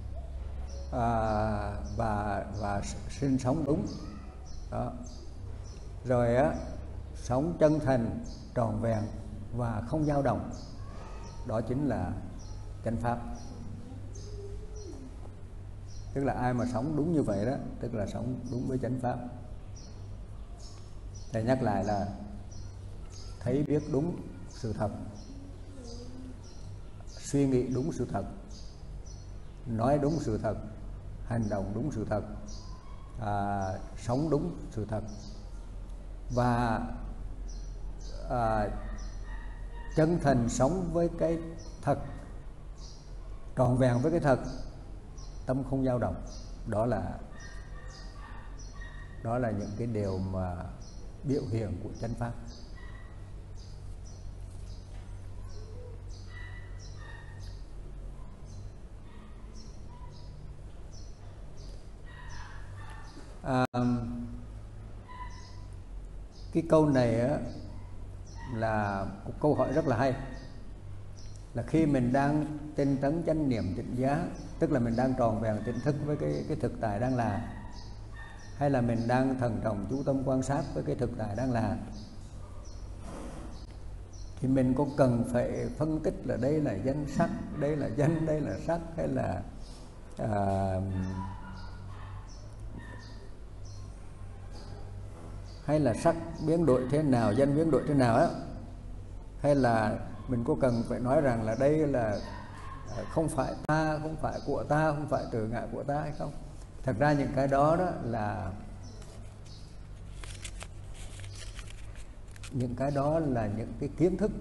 và sinh sống đúng đó. Rồi sống chân thành, trọn vẹn và không dao động, đó chính là chánh pháp. Tức là ai mà sống đúng như vậy đó, tức là sống đúng với chánh pháp. Thầy nhắc lại là thấy biết đúng sự thật, suy nghĩ đúng sự thật, nói đúng sự thật, hành động đúng sự thật, sống đúng sự thật, và chân thành sống với cái thật, trọn vẹn với cái thật, tâm không dao động. Đó là những cái điều mà biểu hiện của chánh pháp. Cái câu này là một câu hỏi rất là hay, là khi mình đang tinh tấn chánh niệm tỉnh giác, tức là mình đang tròn vẹn tỉnh thức với cái thực tại đang là, hay là mình đang thần trọng chú tâm quan sát với cái thực tại đang là, thì mình có cần phải phân tích là đây là danh sắc, đây là danh, đây là sắc, hay là sắc biến đổi thế nào, danh biến đổi thế nào á, hay là mình có cần phải nói rằng là đây là không phải ta, không phải của ta, không phải từ ngã của ta hay không? Thật ra những cái đó là những cái kiến thức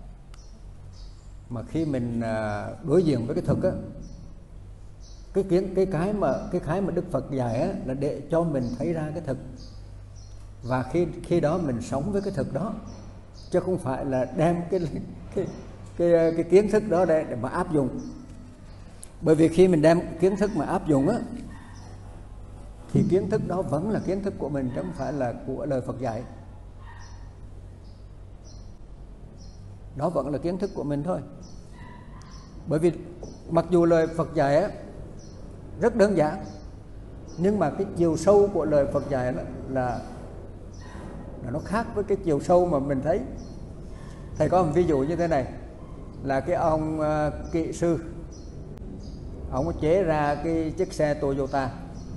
mà khi mình đối diện với cái thực á, cái mà Đức Phật dạy á, là để cho mình thấy ra cái thực, và khi đó mình sống với cái thực đó, chứ không phải là đem cái kiến thức đó để mà áp dụng. Bởi vì khi mình đem kiến thức mà áp dụng á, thì kiến thức đó vẫn là kiến thức của mình, chứ không phải là của lời Phật dạy. Đó vẫn là kiến thức của mình thôi. Bởi vì mặc dù lời Phật dạy á rất đơn giản, nhưng mà cái chiều sâu của lời Phật dạy là nó khác với cái chiều sâu mà mình thấy. Thầy có một ví dụ như thế này, là cái ông kỹ sư, ông chế ra cái chiếc xe Toyota,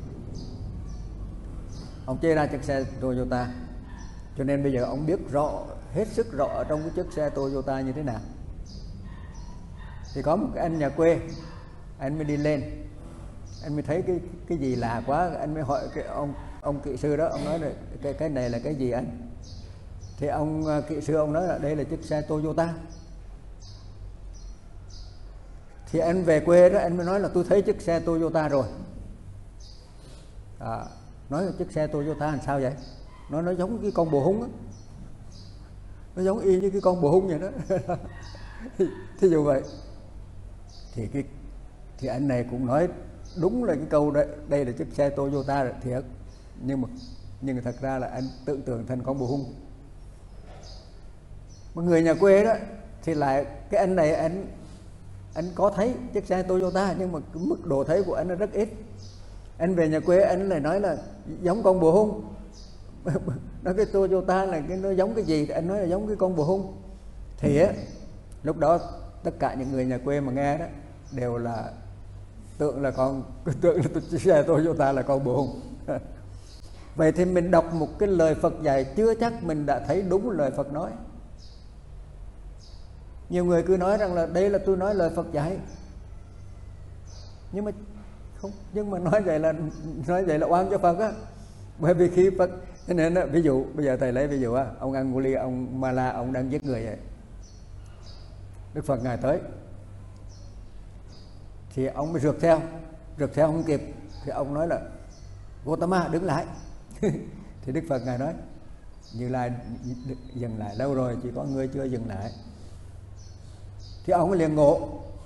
ông chế ra chiếc xe Toyota, cho nên bây giờ ông biết rõ, hết sức rõ ở trong cái chiếc xe Toyota như thế nào. Thì có một cái anh nhà quê, anh mới đi lên, anh mới thấy cái gì lạ quá, anh mới hỏi cái ông kỹ sư đó, ông nói là cái này là cái gì anh? Thì ông kỹ sư ông nói là đây là chiếc xe Toyota. Thì anh về quê đó, anh mới nói là tôi thấy chiếc xe Toyota rồi. Nói là chiếc xe Toyota làm sao vậy? Nó giống cái con bồ hung á, nó giống y như cái con bồ hung vậy đó. Thí dụ vậy thì anh này cũng nói đúng là cái câu đây là chiếc xe Toyota rồi thiệt, nhưng mà thật ra là anh tự tưởng thành con bồ hung. Mà người nhà quê đó thì lại cái anh này anh có thấy chiếc xe Toyota, nhưng mà cái mức độ thấy của anh nó rất ít. Anh về nhà quê anh lại nói là giống con bồ hung. Nói cái Toyota là cái nó giống cái gì, thì anh nói là giống cái con bồ hung. Thì á, lúc đó tất cả những người nhà quê mà nghe đó đều là tưởng là chiếc xe Toyota là con bồ hung. Vậy thì mình đọc một cái lời Phật dạy chưa chắc mình đã thấy đúng lời Phật nói. Nhiều người cứ nói rằng là đây là tôi nói lời Phật dạy, nhưng mà không, nhưng mà nói vậy là oan cho Phật á. Bởi vì khi Phật, cho nên á, ví dụ bây giờ thầy lấy ví dụ á, ông Anguli, ông Mala, ông đang giết người vậy. Đức Phật ngài tới thì ông mới rượt theo không kịp, thì ông nói là Gotama đứng lại. Thì Đức Phật ngài nói Như Lai dừng lại lâu rồi, chỉ có ngươi chưa dừng lại. Thì ông liền ngộ.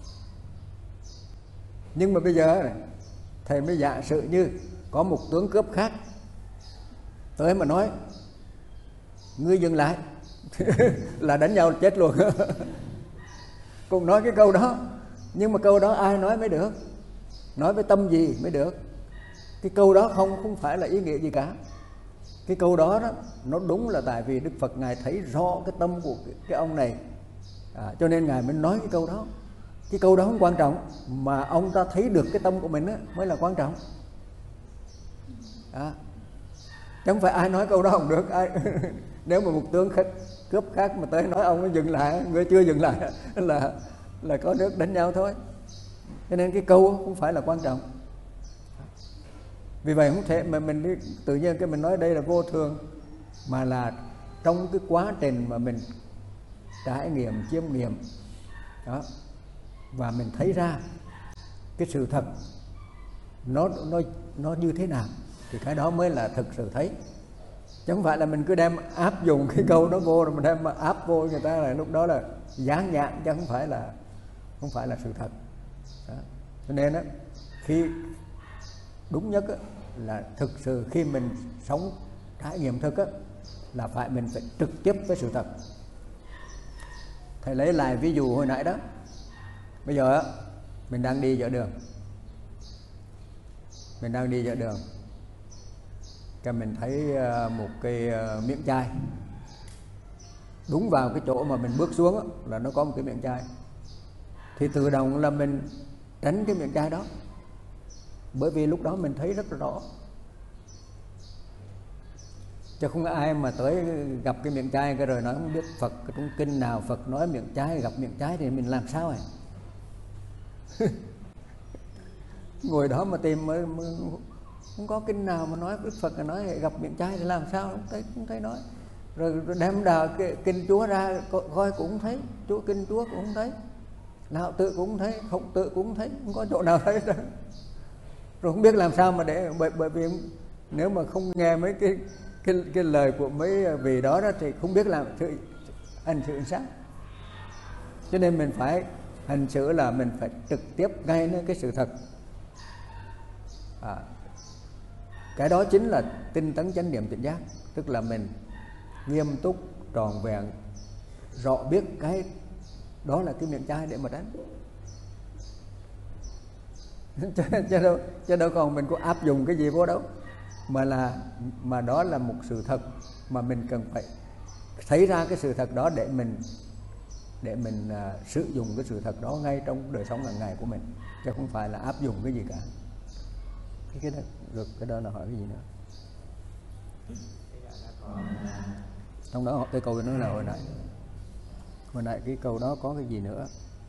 Nhưng mà bây giờ thầy mới giả sử như có một tướng cướp khác tới mà nói ngươi dừng lại, là đánh nhau chết luôn. Cũng nói cái câu đó, nhưng mà câu đó ai nói mới được, nói với tâm gì mới được. Cái câu đó không phải là ý nghĩa gì cả. Cái câu đó nó đúng là tại vì Đức Phật ngài thấy rõ cái tâm của cái ông này, cho nên ngài mới nói cái câu đó. Cái câu đó không quan trọng, mà ông ta thấy được cái tâm của mình á, mới là quan trọng. Chứ không phải ai nói câu đó không được. Nếu mà một tướng cướp khác mà tới nói ông mới dừng lại, người chưa dừng lại là có nước đánh nhau thôi. Cho nên cái câu không phải là quan trọng. Vì vậy không thể mà mình đi tự nhiên cái mình nói đây là vô thường, mà là trong cái quá trình mà mình trải nghiệm, chiêm nghiệm đó, và mình thấy ra cái sự thật nó như thế nào, thì cái đó mới là thực sự thấy. Chứ không phải là mình cứ đem áp dụng cái câu đó vô, rồi mình đem áp vô người ta, là lúc đó là dán nhãn, chứ không phải là sự thật đó. Cho nên á, khi đúng nhất á, là thực sự khi mình sống trải nghiệm thực á, là mình phải trực tiếp với sự thật. Thầy lấy lại ví dụ hồi nãy đó. Bây giờ á, mình đang đi giữa đường, cái mình thấy một cái miệng chai. Đúng vào cái chỗ mà mình bước xuống á, là nó có một cái miệng chai. Thì tự động là mình tránh cái miệng chai đó, bởi vì lúc đó mình thấy rất là rõ. Chứ không có ai mà tới gặp cái miệng chai cái rồi nói không biết Phật trong kinh nào Phật nói miệng chai, gặp miệng chai thì mình làm sao ngồi đó mà tìm mới không có kinh nào mà nói Đức Phật nói gặp miệng chai thì làm sao, không thấy nói. Rồi đem đào kinh Chúa ra coi cũng thấy, kinh Chúa cũng không thấy, Lão Tự cũng không thấy, Khổng Tự cũng không thấy, không có chỗ nào thấy đâu. Rồi không biết làm sao mà để, bởi vì nếu mà không nghe mấy cái lời của mấy vị đó thì không biết làm hành xử sao. Cho nên mình phải hành xử là mình phải trực tiếp ngay đến cái sự thật. Cái đó chính là tinh tấn chánh niệm tỉnh giác, tức là mình nghiêm túc trọn vẹn rõ biết cái đó là cái miệng chai để mà đánh. chứ đâu còn mình có áp dụng cái gì vô đâu, mà đó là một sự thật mà mình cần phải thấy ra cái sự thật đó để mình sử dụng cái sự thật đó ngay trong đời sống hàng ngày của mình, chứ không phải là áp dụng cái gì cả. Cái đó là hỏi cái gì nữa? Trong đó cái câu nữa là hồi nãy cái câu đó có cái gì nữa?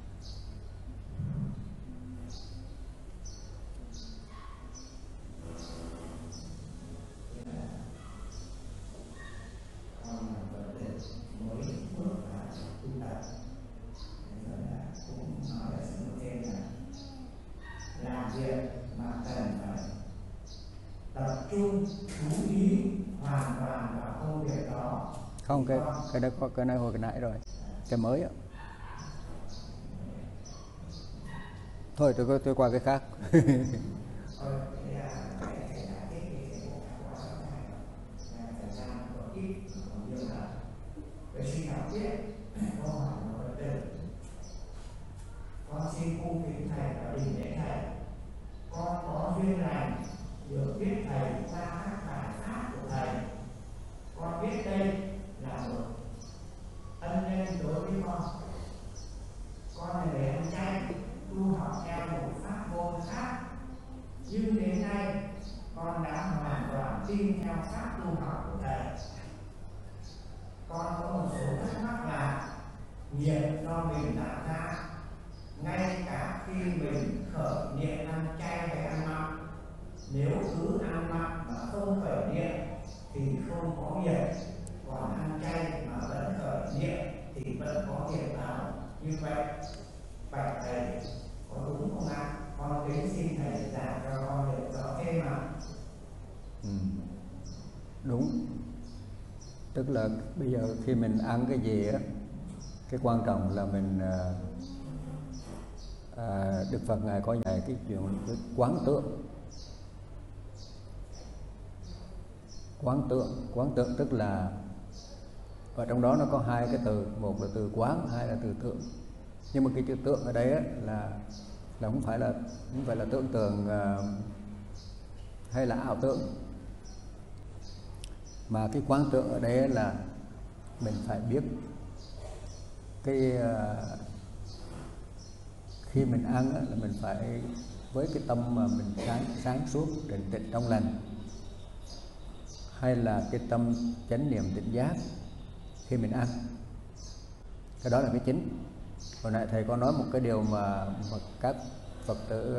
Làm việc mà cần phải tập trung chú ý hoàn toàn vào công việc đó. Không, cái đó có cái này hồi cái nãy rồi, cái mới á. Thôi tôi qua cái khác. Về suy học tiếp, câu hỏi của Phật tử xin theo pháp tu học của thầy. Con có một số thắc mắc là nghiệp do mình tạo ra, ngay cả khi mình khởi niệm ăn chay hay ăn mặn, nếu cứ ăn mặn mà không khởi niệm thì không có nghiệp, còn ăn chay mà vẫn khởi niệm thì vẫn có nghiệp báo. Như vậy bạch thầy có đúng không ạ? Con kính xin thầy giảng cho con được rõ thêm ạ. Đúng. Tức là bây giờ khi mình ăn cái gì á, cái quan trọng là mình Đức Phật Ngài có dạy cái chuyện cái quán tượng. Quán tượng tức là ở trong đó nó có hai cái từ, một là từ quán, hai là từ tượng. Nhưng mà cái chữ tượng ở đây á, là không phải là tưởng tượng hay là ảo tưởng, mà cái quán tượng ở đây là mình phải biết cái khi mình ăn á, là mình phải với cái tâm mà mình sáng suốt, định tĩnh trong lành, hay là cái tâm chánh niệm tỉnh giác khi mình ăn. Cái đó là cái chính. Hồi nãy thầy có nói một cái điều mà các Phật tử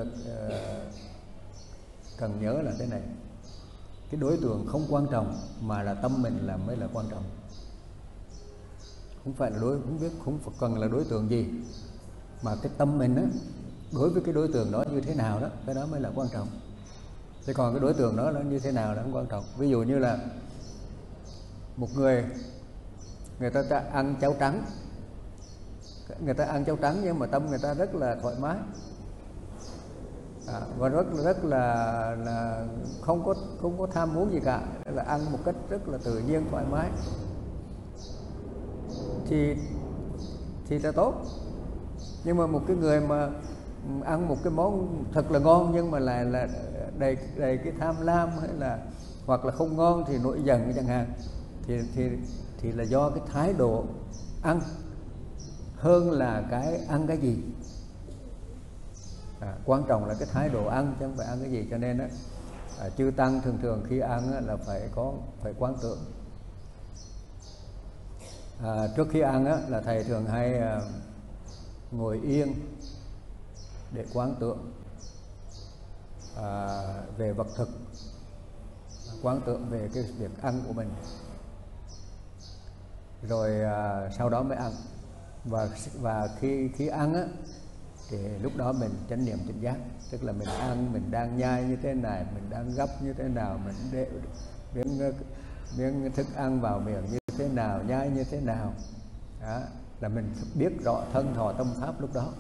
cần nhớ là thế này: cái đối tượng không quan trọng mà là tâm mình là mới là quan trọng. Không phải là không cần là đối tượng gì, mà cái tâm mình á, đối với cái đối tượng đó như thế nào đó, cái đó mới là quan trọng. Thế còn cái đối tượng đó nó như thế nào là không quan trọng. Ví dụ như là một người ta ăn cháo trắng, người ta ăn cháo trắng nhưng mà tâm người ta rất là thoải mái, và rất là không có tham muốn gì cả, là ăn một cách rất là tự nhiên thoải mái, thì là tốt. Nhưng mà một cái người mà ăn một cái món thật là ngon nhưng mà lại là đầy cái tham lam, hay là hoặc là không ngon thì nổi giận chẳng hạn, thì là do cái thái độ ăn hơn là cái ăn cái gì. Quan trọng là cái thái độ ăn chứ không phải ăn cái gì. Cho nên chư tăng thường khi ăn là phải quán tưởng. Trước khi ăn là thầy thường hay ngồi yên để quán tưởng về vật thực, quán tưởng về cái việc ăn của mình, rồi sau đó mới ăn. Và khi ăn thì lúc đó mình chánh niệm tỉnh giác, tức là mình ăn, mình đang nhai như thế này, mình đang gấp như thế nào, mình để miếng thức ăn vào miệng như thế nào, nhai như thế nào. Đó, là mình biết rõ thân thọ tâm pháp lúc đó.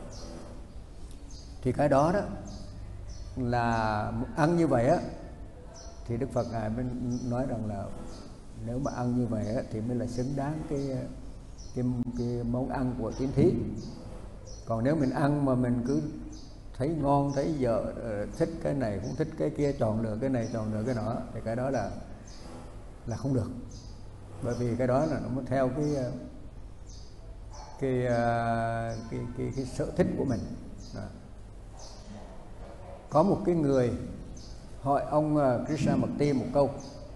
Thì cái đó là ăn như vậy thì Đức Phật Ngài mới nói rằng là nếu mà ăn như vậy thì mới là xứng đáng cái món ăn của tín thí. Còn nếu mình ăn mà mình cứ thấy ngon, thấy dở, thích cái này cũng thích cái kia, chọn lựa cái này chọn lựa cái nọ, thì cái đó là không được. Bởi vì cái đó là nó mới theo cái sở thích của mình. Đó. Có một cái người hỏi ông Krishnamurti một câu,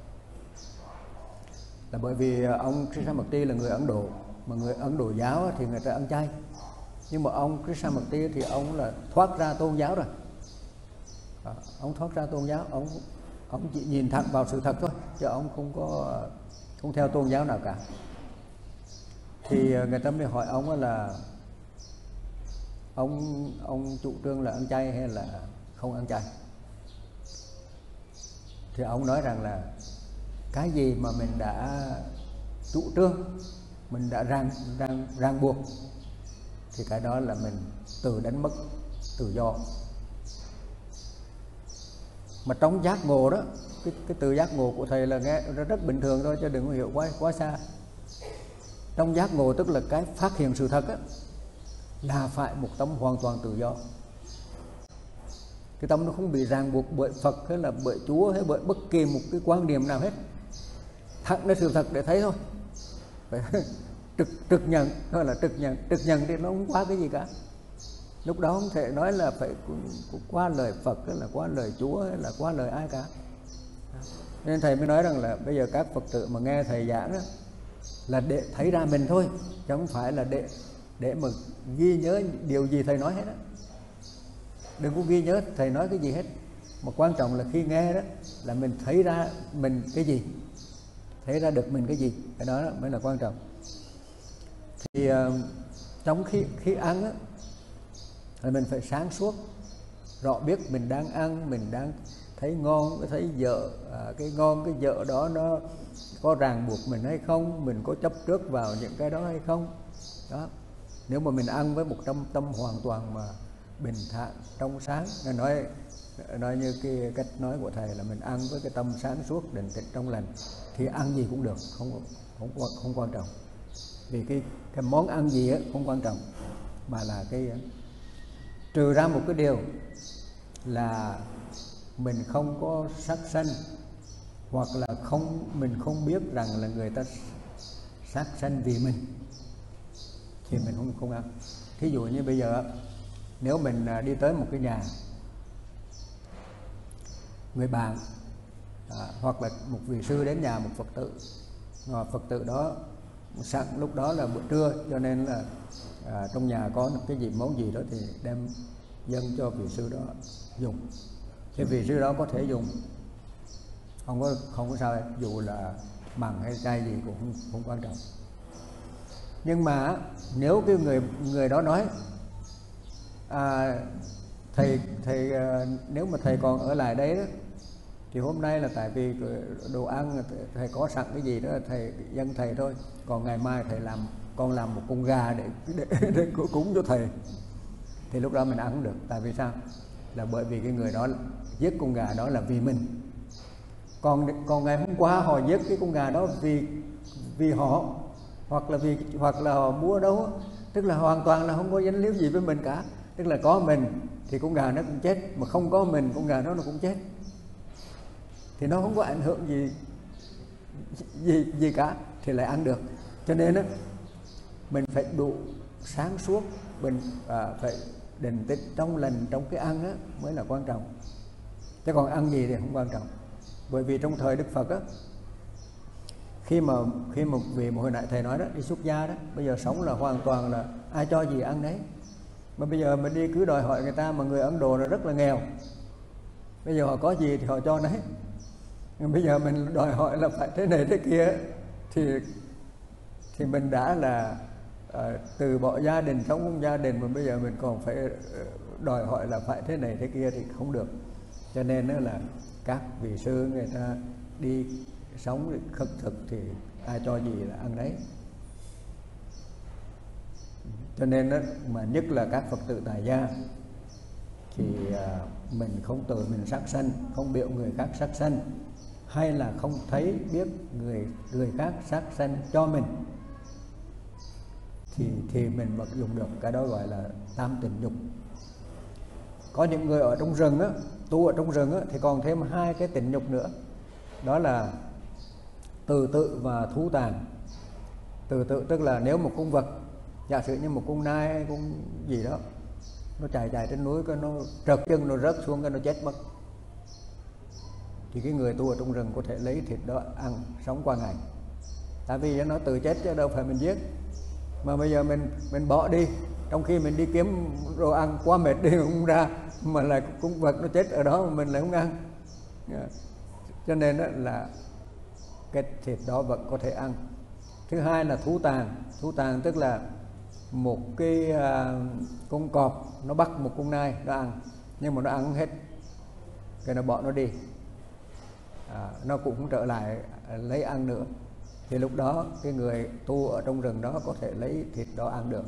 là bởi vì ông Krishnamurti là người Ấn Độ, mà người Ấn Độ giáo thì người ta ăn chay. Nhưng mà ông Krishnamurti thì ông là thoát ra tôn giáo rồi. Ông thoát ra tôn giáo, ông chỉ nhìn thẳng vào sự thật thôi, chứ ông không theo tôn giáo nào cả. Thì người ta mới hỏi ông là ông chủ trương là ăn chay hay là không ăn chay. Thì ông nói rằng là cái gì mà mình đã chủ trương, mình đã ràng buộc, thì cái đó là mình tự đánh mất tự do. Mà trong giác ngộ đó, cái từ giác ngộ của thầy là nghe rất bình thường thôi, chứ đừng có hiểu quá xa. Trong giác ngộ tức là cái phát hiện sự thật là phải một tâm hoàn toàn tự do. Cái tâm nó không bị ràng buộc bởi Phật hay là bởi Chúa hay bởi bất kỳ một cái quan điểm nào hết. Thẳng đến sự thật để thấy thôi. Phải trực nhận, hay là trực nhận thì nó không qua cái gì cả. Lúc đó không thể nói là phải qua lời Phật hay là qua lời Chúa hay là qua lời ai cả. Nên thầy mới nói rằng là bây giờ các Phật tử mà nghe thầy giảng đó, là để thấy ra mình thôi, chứ không phải là để mà ghi nhớ điều gì thầy nói hết đó. Đừng có ghi nhớ thầy nói cái gì hết, mà quan trọng là khi nghe đó là mình thấy ra mình cái gì, thấy ra được mình cái gì, cái đó mới là quan trọng. Thì trong khi ăn á, thì mình phải sáng suốt, rõ biết mình đang ăn, mình đang thấy ngon, thấy dở, cái ngon cái dở đó nó có ràng buộc mình hay không, mình có chấp trước vào những cái đó hay không. Đó, nếu mà mình ăn với một tâm hoàn toàn mà bình thản trong sáng, nói như cái cách nói của thầy là mình ăn với cái tâm sáng suốt, định tĩnh trong lành, thì ăn gì cũng được, không quan trọng. Vì cái món ăn gì á không quan trọng, mà là cái trừ ra một cái điều là mình không có sát sanh, hoặc là mình không biết rằng là người ta sát sanh vì mình, thì mình không ăn. Thí dụ như bây giờ nếu mình đi tới một cái nhà người bạn, hoặc là một vị sư đến nhà một Phật tử, và Phật tử đó sẵn lúc đó là bữa trưa, cho nên là trong nhà có cái gì món gì đó thì đem dâng cho vị sư đó dùng. Thì vị sư đó có thể dùng, không có sao, dù là mặn hay cay gì cũng không quan trọng. Nhưng mà nếu cái người đó nói thầy nếu mà thầy còn ở lại đấy đó, thì hôm nay là tại vì đồ ăn thầy có sẵn cái gì đó thầy dâng thầy thôi, còn ngày mai thầy con làm một con gà để cúng cho thầy, thì lúc đó mình ăn không được. Tại vì sao? Là bởi vì cái người đó giết con gà đó là vì mình. Còn ngày hôm qua họ giết cái con gà đó vì họ, hoặc là họ mua đâu, tức là hoàn toàn là không có dính líu gì với mình cả. Tức là có mình thì con gà nó cũng chết, mà không có mình con gà đó nó cũng chết, thì nó không có ảnh hưởng gì cả, thì lại ăn được. Cho nên á, mình phải đủ sáng suốt, mình phải định tĩnh trong lành trong cái ăn á mới là quan trọng, chứ còn ăn gì thì không quan trọng. Bởi vì trong thời Đức Phật á, khi mà vì hồi nãy thầy nói đó, đi xuất gia đó, bây giờ sống là hoàn toàn là ai cho gì ăn đấy. Mà bây giờ mình đi cứ đòi hỏi người ta, mà người Ấn Độ nó rất là nghèo, bây giờ họ có gì thì họ cho đấy. Nhưng bây giờ mình đòi hỏi là phải thế này thế kia, thì mình đã là từ bỏ gia đình, sống cùng gia đình, mà bây giờ mình còn phải đòi hỏi là phải thế này thế kia thì không được. Cho nên đó là các vị sư người ta đi sống khất thực thì ai cho gì là ăn đấy. Cho nên đó, mà nhất là các Phật tử tại gia thì mình không tự mình sát sanh, không biểu người khác sát sanh, hay là không thấy biết người khác sát sanh cho mình, thì mình vẫn dùng được. Cái đó gọi là tam tình dục. Có những người ở trong rừng á, tu ở trong rừng á, thì còn thêm hai cái tình dục nữa, đó là từ tự và thú tàn. Từ tự tức là nếu một con vật, giả sử như một con nai hay con gì đó, nó chạy trên núi, cái nó trật chân, nó rớt xuống, cái nó chết mất, thì cái người tu ở trong rừng có thể lấy thịt đó ăn sống qua ngày. Tại vì nó tự chết chứ đâu phải mình giết. Mà bây giờ mình bỏ đi, trong khi mình đi kiếm đồ ăn quá mệt đi không ra, mà là con vật nó chết ở đó mà mình lại không ăn. Cho nên đó là cái thịt đó vẫn có thể ăn. Thứ hai là thú tàn. Thú tàn tức là một cái con cọp nó bắt một con nai nó ăn, nhưng mà nó ăn hết, cái nó bỏ nó đi, nó cũng không trở lại lấy ăn nữa. Thì lúc đó cái người tu ở trong rừng đó có thể lấy thịt đó ăn được.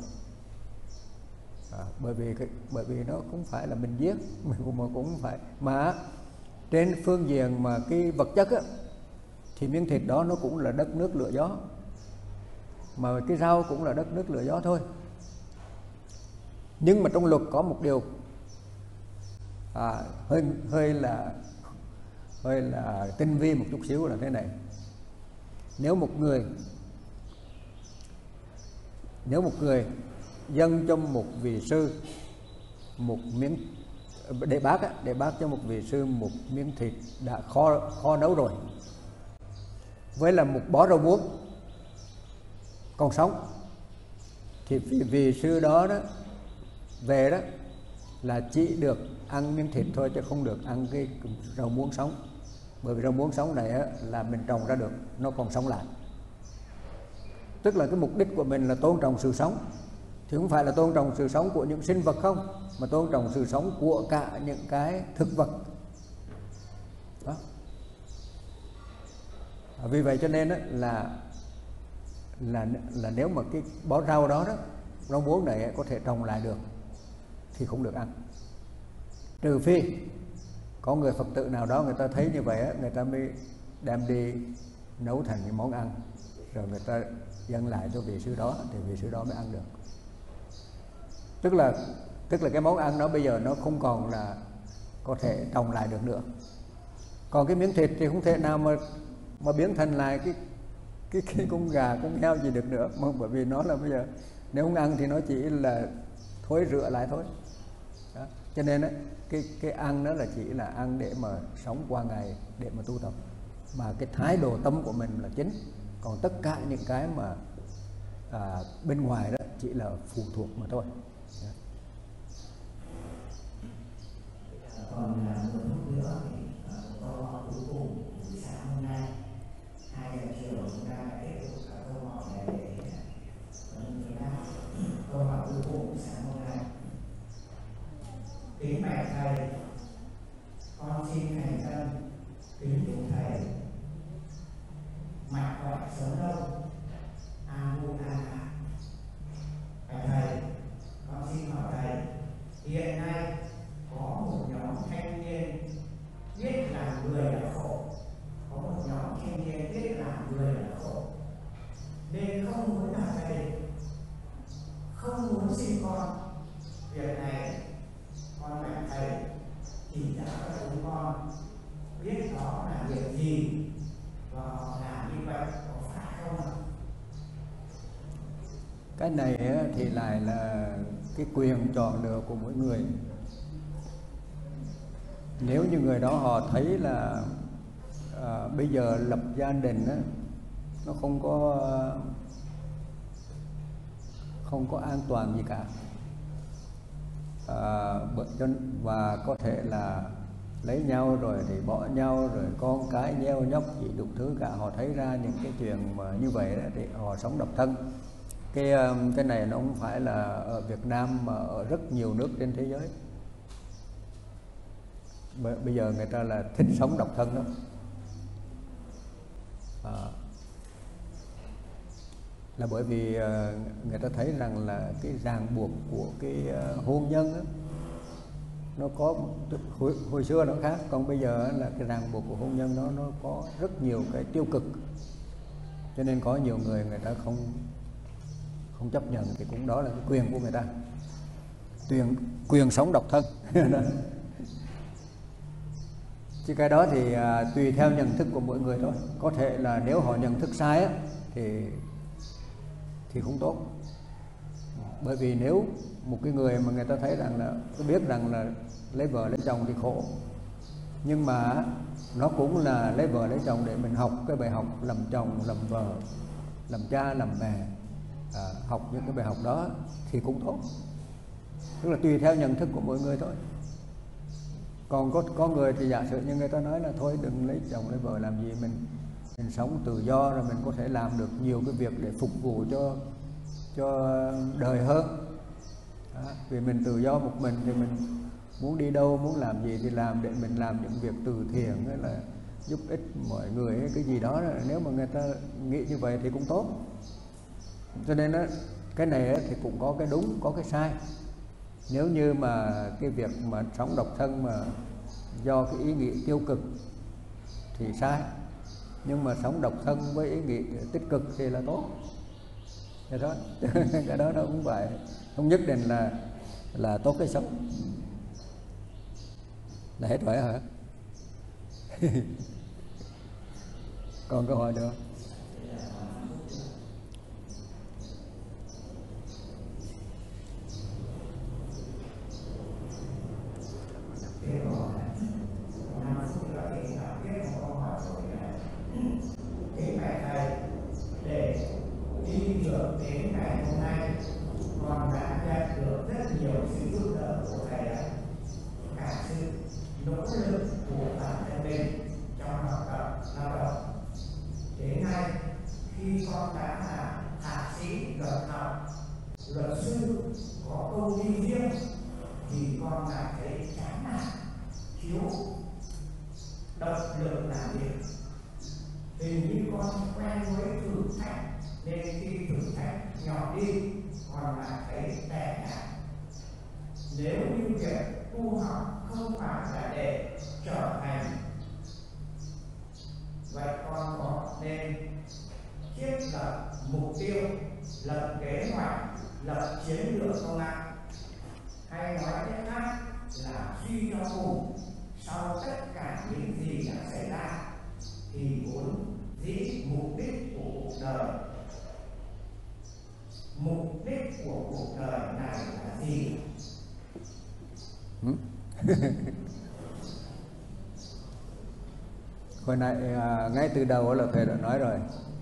Bởi vì nó cũng phải là mình giết, mà cũng không phải. Mà trên phương diện mà cái vật chất á, thì miếng thịt đó nó cũng là đất nước lửa gió, mà cái rau cũng là đất nước lửa gió thôi. Nhưng mà trong luật có một điều hơi là tinh vi một chút xíu, là thế này. Nếu một người dâng cho một vị sư một miếng để bác cho một vị sư một miếng thịt đã kho nấu rồi, với là một bó rau muống còn sống, thì vị sư đó về đó là chỉ được ăn miếng thịt thôi, chứ không được ăn cái rau muống sống, bởi vì rau muống sống này là mình trồng ra được, nó còn sống lại. Tức là cái mục đích của mình là tôn trọng sự sống, thì không phải là tôn trọng sự sống của những sinh vật không, mà tôn trọng sự sống của cả những cái thực vật đó. Vì vậy cho nên là nếu mà cái bó rau đó rau muống này có thể trồng lại được thì không được ăn, trừ phi có người Phật tử nào đó người ta thấy như vậy người ta mới đem đi nấu thành những món ăn, rồi người ta dâng lại cho vị sư đó, thì vị sư đó mới ăn được. Tức là cái món ăn đó bây giờ nó không còn là có thể trồng lại được nữa. Còn cái miếng thịt thì không thể nào mà biến thành lại cái con gà, con heo gì được nữa, bởi vì nó là bây giờ nếu không ăn thì nó chỉ là thối rữa lại thôi đó. Cho nên cái ăn đó là chỉ là ăn để mà sống qua ngày, để mà tu tập, mà cái thái độ tâm của mình là chính, còn tất cả những cái mà bên ngoài đó chỉ là phụ thuộc mà thôi. Còn một lúc nữa thì câu hỏi cuối cùng buổi sáng hôm nay 2 giờ chiều chúng ta lại tiếp tục các câu hỏi này để chúng ta câu hỏi cuối cùng buổi sáng hôm nay. Kính bạch thầy, con xin thành tâm kính chúc thầy mạnh khỏe sống lâu, an vui an lạc. Bạch thầy, con xin hỏi thầy, hiện nay có một nhóm thanh niên biết làm người là khổ, có một nhóm thanh niên biết làm người là khổ, nên không muốn làm gia đình, không muốn sinh con. Việc này con bạch thầy chỉ ra cho chúng con biết đó là việc gì, và họ làm như vậy có phải không ạ? Cái này thì lại là cái quyền chọn lựa của mỗi người. Nếu như người đó họ thấy là bây giờ lập gia đình nó không có an toàn gì cả, và có thể là lấy nhau rồi thì bỏ nhau, rồi con cái nheo nhóc gì đủ thứ cả, họ thấy ra những cái chuyện mà như vậy đó, thì họ sống độc thân. Cái này nó không phải là ở Việt Nam mà ở rất nhiều nước trên thế giới. Bây giờ người ta là thích sống độc thân đó. Là bởi vì người ta thấy rằng là cái ràng buộc của cái hôn nhân đó, nó có hồi xưa nó khác, còn bây giờ là cái ràng buộc của hôn nhân nó có rất nhiều cái tiêu cực, cho nên có nhiều người ta không chấp nhận, thì cũng đó là cái quyền của người ta, quyền sống độc thân. Chứ cái đó thì tùy theo nhận thức của mỗi người thôi. Có thể là nếu họ nhận thức sai thì không tốt. Bởi vì nếu một cái người mà người ta thấy rằng là biết rằng là lấy vợ lấy chồng thì khổ, nhưng mà nó cũng là lấy vợ lấy chồng để mình học cái bài học làm chồng, làm vợ, làm cha, làm mẹ, học những cái bài học đó thì cũng tốt. Tức là tùy theo nhận thức của mỗi người thôi. Còn có người thì giả sử như người ta nói là thôi đừng lấy chồng lấy vợ làm gì, mình sống tự do, rồi mình có thể làm được nhiều cái việc để phục vụ cho đời hơn. Đó, vì mình tự do một mình thì mình muốn đi đâu, muốn làm gì thì làm, để mình làm những việc từ thiện hay là giúp ích mọi người hay cái gì đó. Nếu mà người ta nghĩ như vậy thì cũng tốt. Cho nên cái này thì cũng có cái đúng, có cái sai. Nếu như mà cái việc mà sống độc thân mà do cái ý nghĩ tiêu cực thì sai, nhưng mà sống độc thân với ý nghĩ tích cực thì là tốt. Cái đó nó cũng vậy, không nhất định là tốt hay xấu. Là hết rồi hả? Còn câu hỏi nữa? khi con đã là thạc sĩ luật học, luật sư, có công ty riêng, thì con lại thấy chán nản, thiếu động lực làm việc. Hình như con quen với thử thách, nên khi thử thách nhỏ đi, con lại thấy tẻ nhạt. Nếu như việc tu học không phải là để trở thành, vậy con có nên thiết lập mục tiêu, lập kế hoạch, lập chiến lược không ạ? Hay nói cách khác là suy cho cùng, sau tất cả những gì đã xảy ra thì vốn dĩ mục đích của cuộc đời, mục đích của cuộc đời này là gì? Hồi nãy ngay từ đầu là thầy đã nói rồi,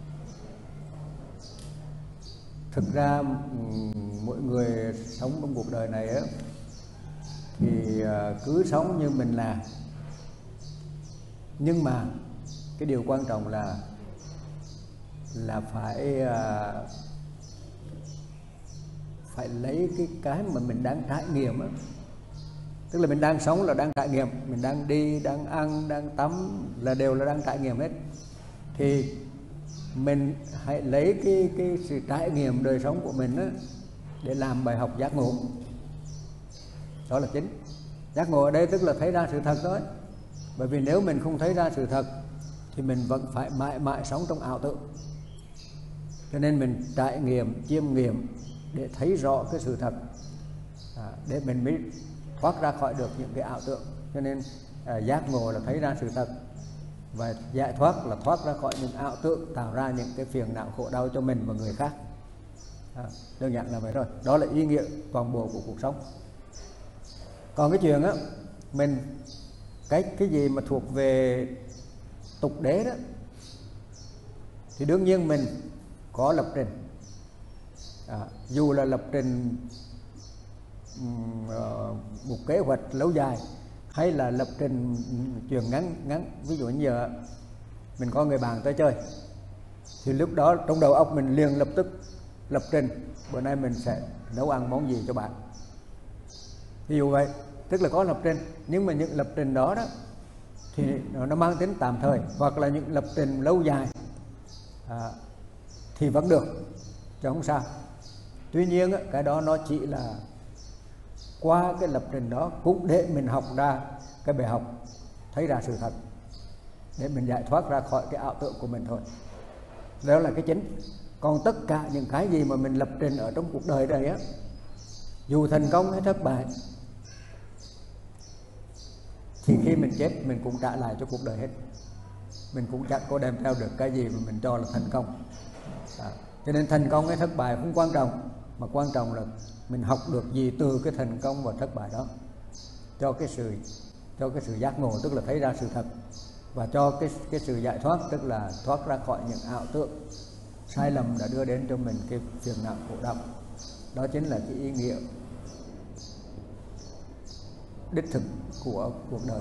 thực ra mỗi người sống trong cuộc đời này á, thì cứ sống như mình là, nhưng mà cái điều quan trọng là phải lấy cái mà mình đang trải nghiệm á. Tức là mình đang sống là đang trải nghiệm, mình đang đi, đang ăn, đang tắm là đều là đang trải nghiệm hết. Thì mình hãy lấy cái sự trải nghiệm đời sống của mình á, để làm bài học giác ngộ. Đó là chính. Giác ngộ ở đây tức là thấy ra sự thật thôi. Bởi vì nếu mình không thấy ra sự thật thì mình vẫn phải mãi mãi sống trong ảo tưởng. Cho nên mình trải nghiệm, chiêm nghiệm để thấy rõ cái sự thật, để mình mới thoát ra khỏi được những cái ảo tưởng. Cho nên giác ngộ là thấy ra sự thật, và giải thoát là thoát ra khỏi những ảo tưởng, tạo ra những cái phiền não khổ đau cho mình và người khác. Đơn giản là vậy thôi. Đó là ý nghĩa toàn bộ của cuộc sống. Còn cái chuyện á, mình cái gì mà thuộc về tục đế đó, thì đương nhiên mình có lập trình. Dù là lập trình một kế hoạch lâu dài, hay là lập trình chuyện ngắn. Ví dụ như giờ mình có người bạn tới chơi, thì lúc đó trong đầu óc mình liền lập tức lập trình bữa nay mình sẽ nấu ăn món gì cho bạn. Ví dụ vậy, tức là có lập trình. Nhưng mà những lập trình đó thì nó mang tính tạm thời, hoặc là những lập trình lâu dài thì vẫn được, chứ không sao. Tuy nhiên cái đó nó chỉ là qua cái lập trình đó cũng để mình học ra cái bài học, thấy ra sự thật, để mình giải thoát ra khỏi cái ảo tưởng của mình thôi. Đó là cái chính. Còn tất cả những cái gì mà mình lập trình ở trong cuộc đời này á, dù thành công hay thất bại, thì khi mình chết mình cũng trả lại cho cuộc đời hết. Mình cũng chẳng có đem theo được cái gì mà mình cho là thành công. Cho nên thành công hay thất bại không quan trọng, mà quan trọng là mình học được gì từ cái thành công và thất bại đó, cho cái sự giác ngộ, tức là thấy ra sự thật, và cho cái sự giải thoát, tức là thoát ra khỏi những ảo tưởng sai lầm đã đưa đến cho mình cái phiền não khổ đau. Đó chính là cái ý nghĩa đích thực của cuộc đời.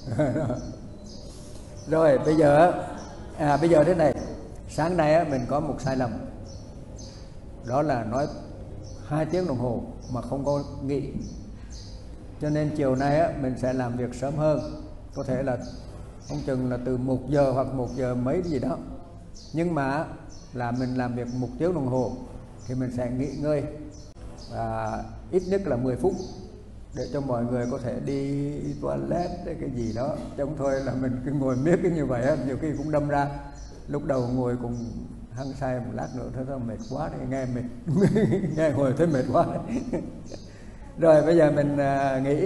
Rồi bây giờ thế này, sáng nay mình có một sai lầm, đó là nói 2 tiếng đồng hồ mà không có nghỉ. Cho nên chiều nay mình sẽ làm việc sớm hơn, có thể là không chừng là từ 1 giờ hoặc 1 giờ mấy gì đó. Nhưng mà là mình làm việc 1 tiếng đồng hồ thì mình sẽ nghỉ ngơi ít nhất là 10 phút, để cho mọi người có thể đi toilet cái gì đó. Chứ không thôi là mình cứ ngồi miết cái như vậy, nhiều khi cũng đâm ra. Lúc đầu ngồi cùng hăng say một lát nữa thôi, mệt quá đấy, nghe mệt nghe hồi thấy mệt quá đấy. Rồi bây giờ mình nghỉ.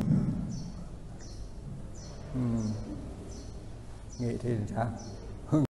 Nghỉ thì sao?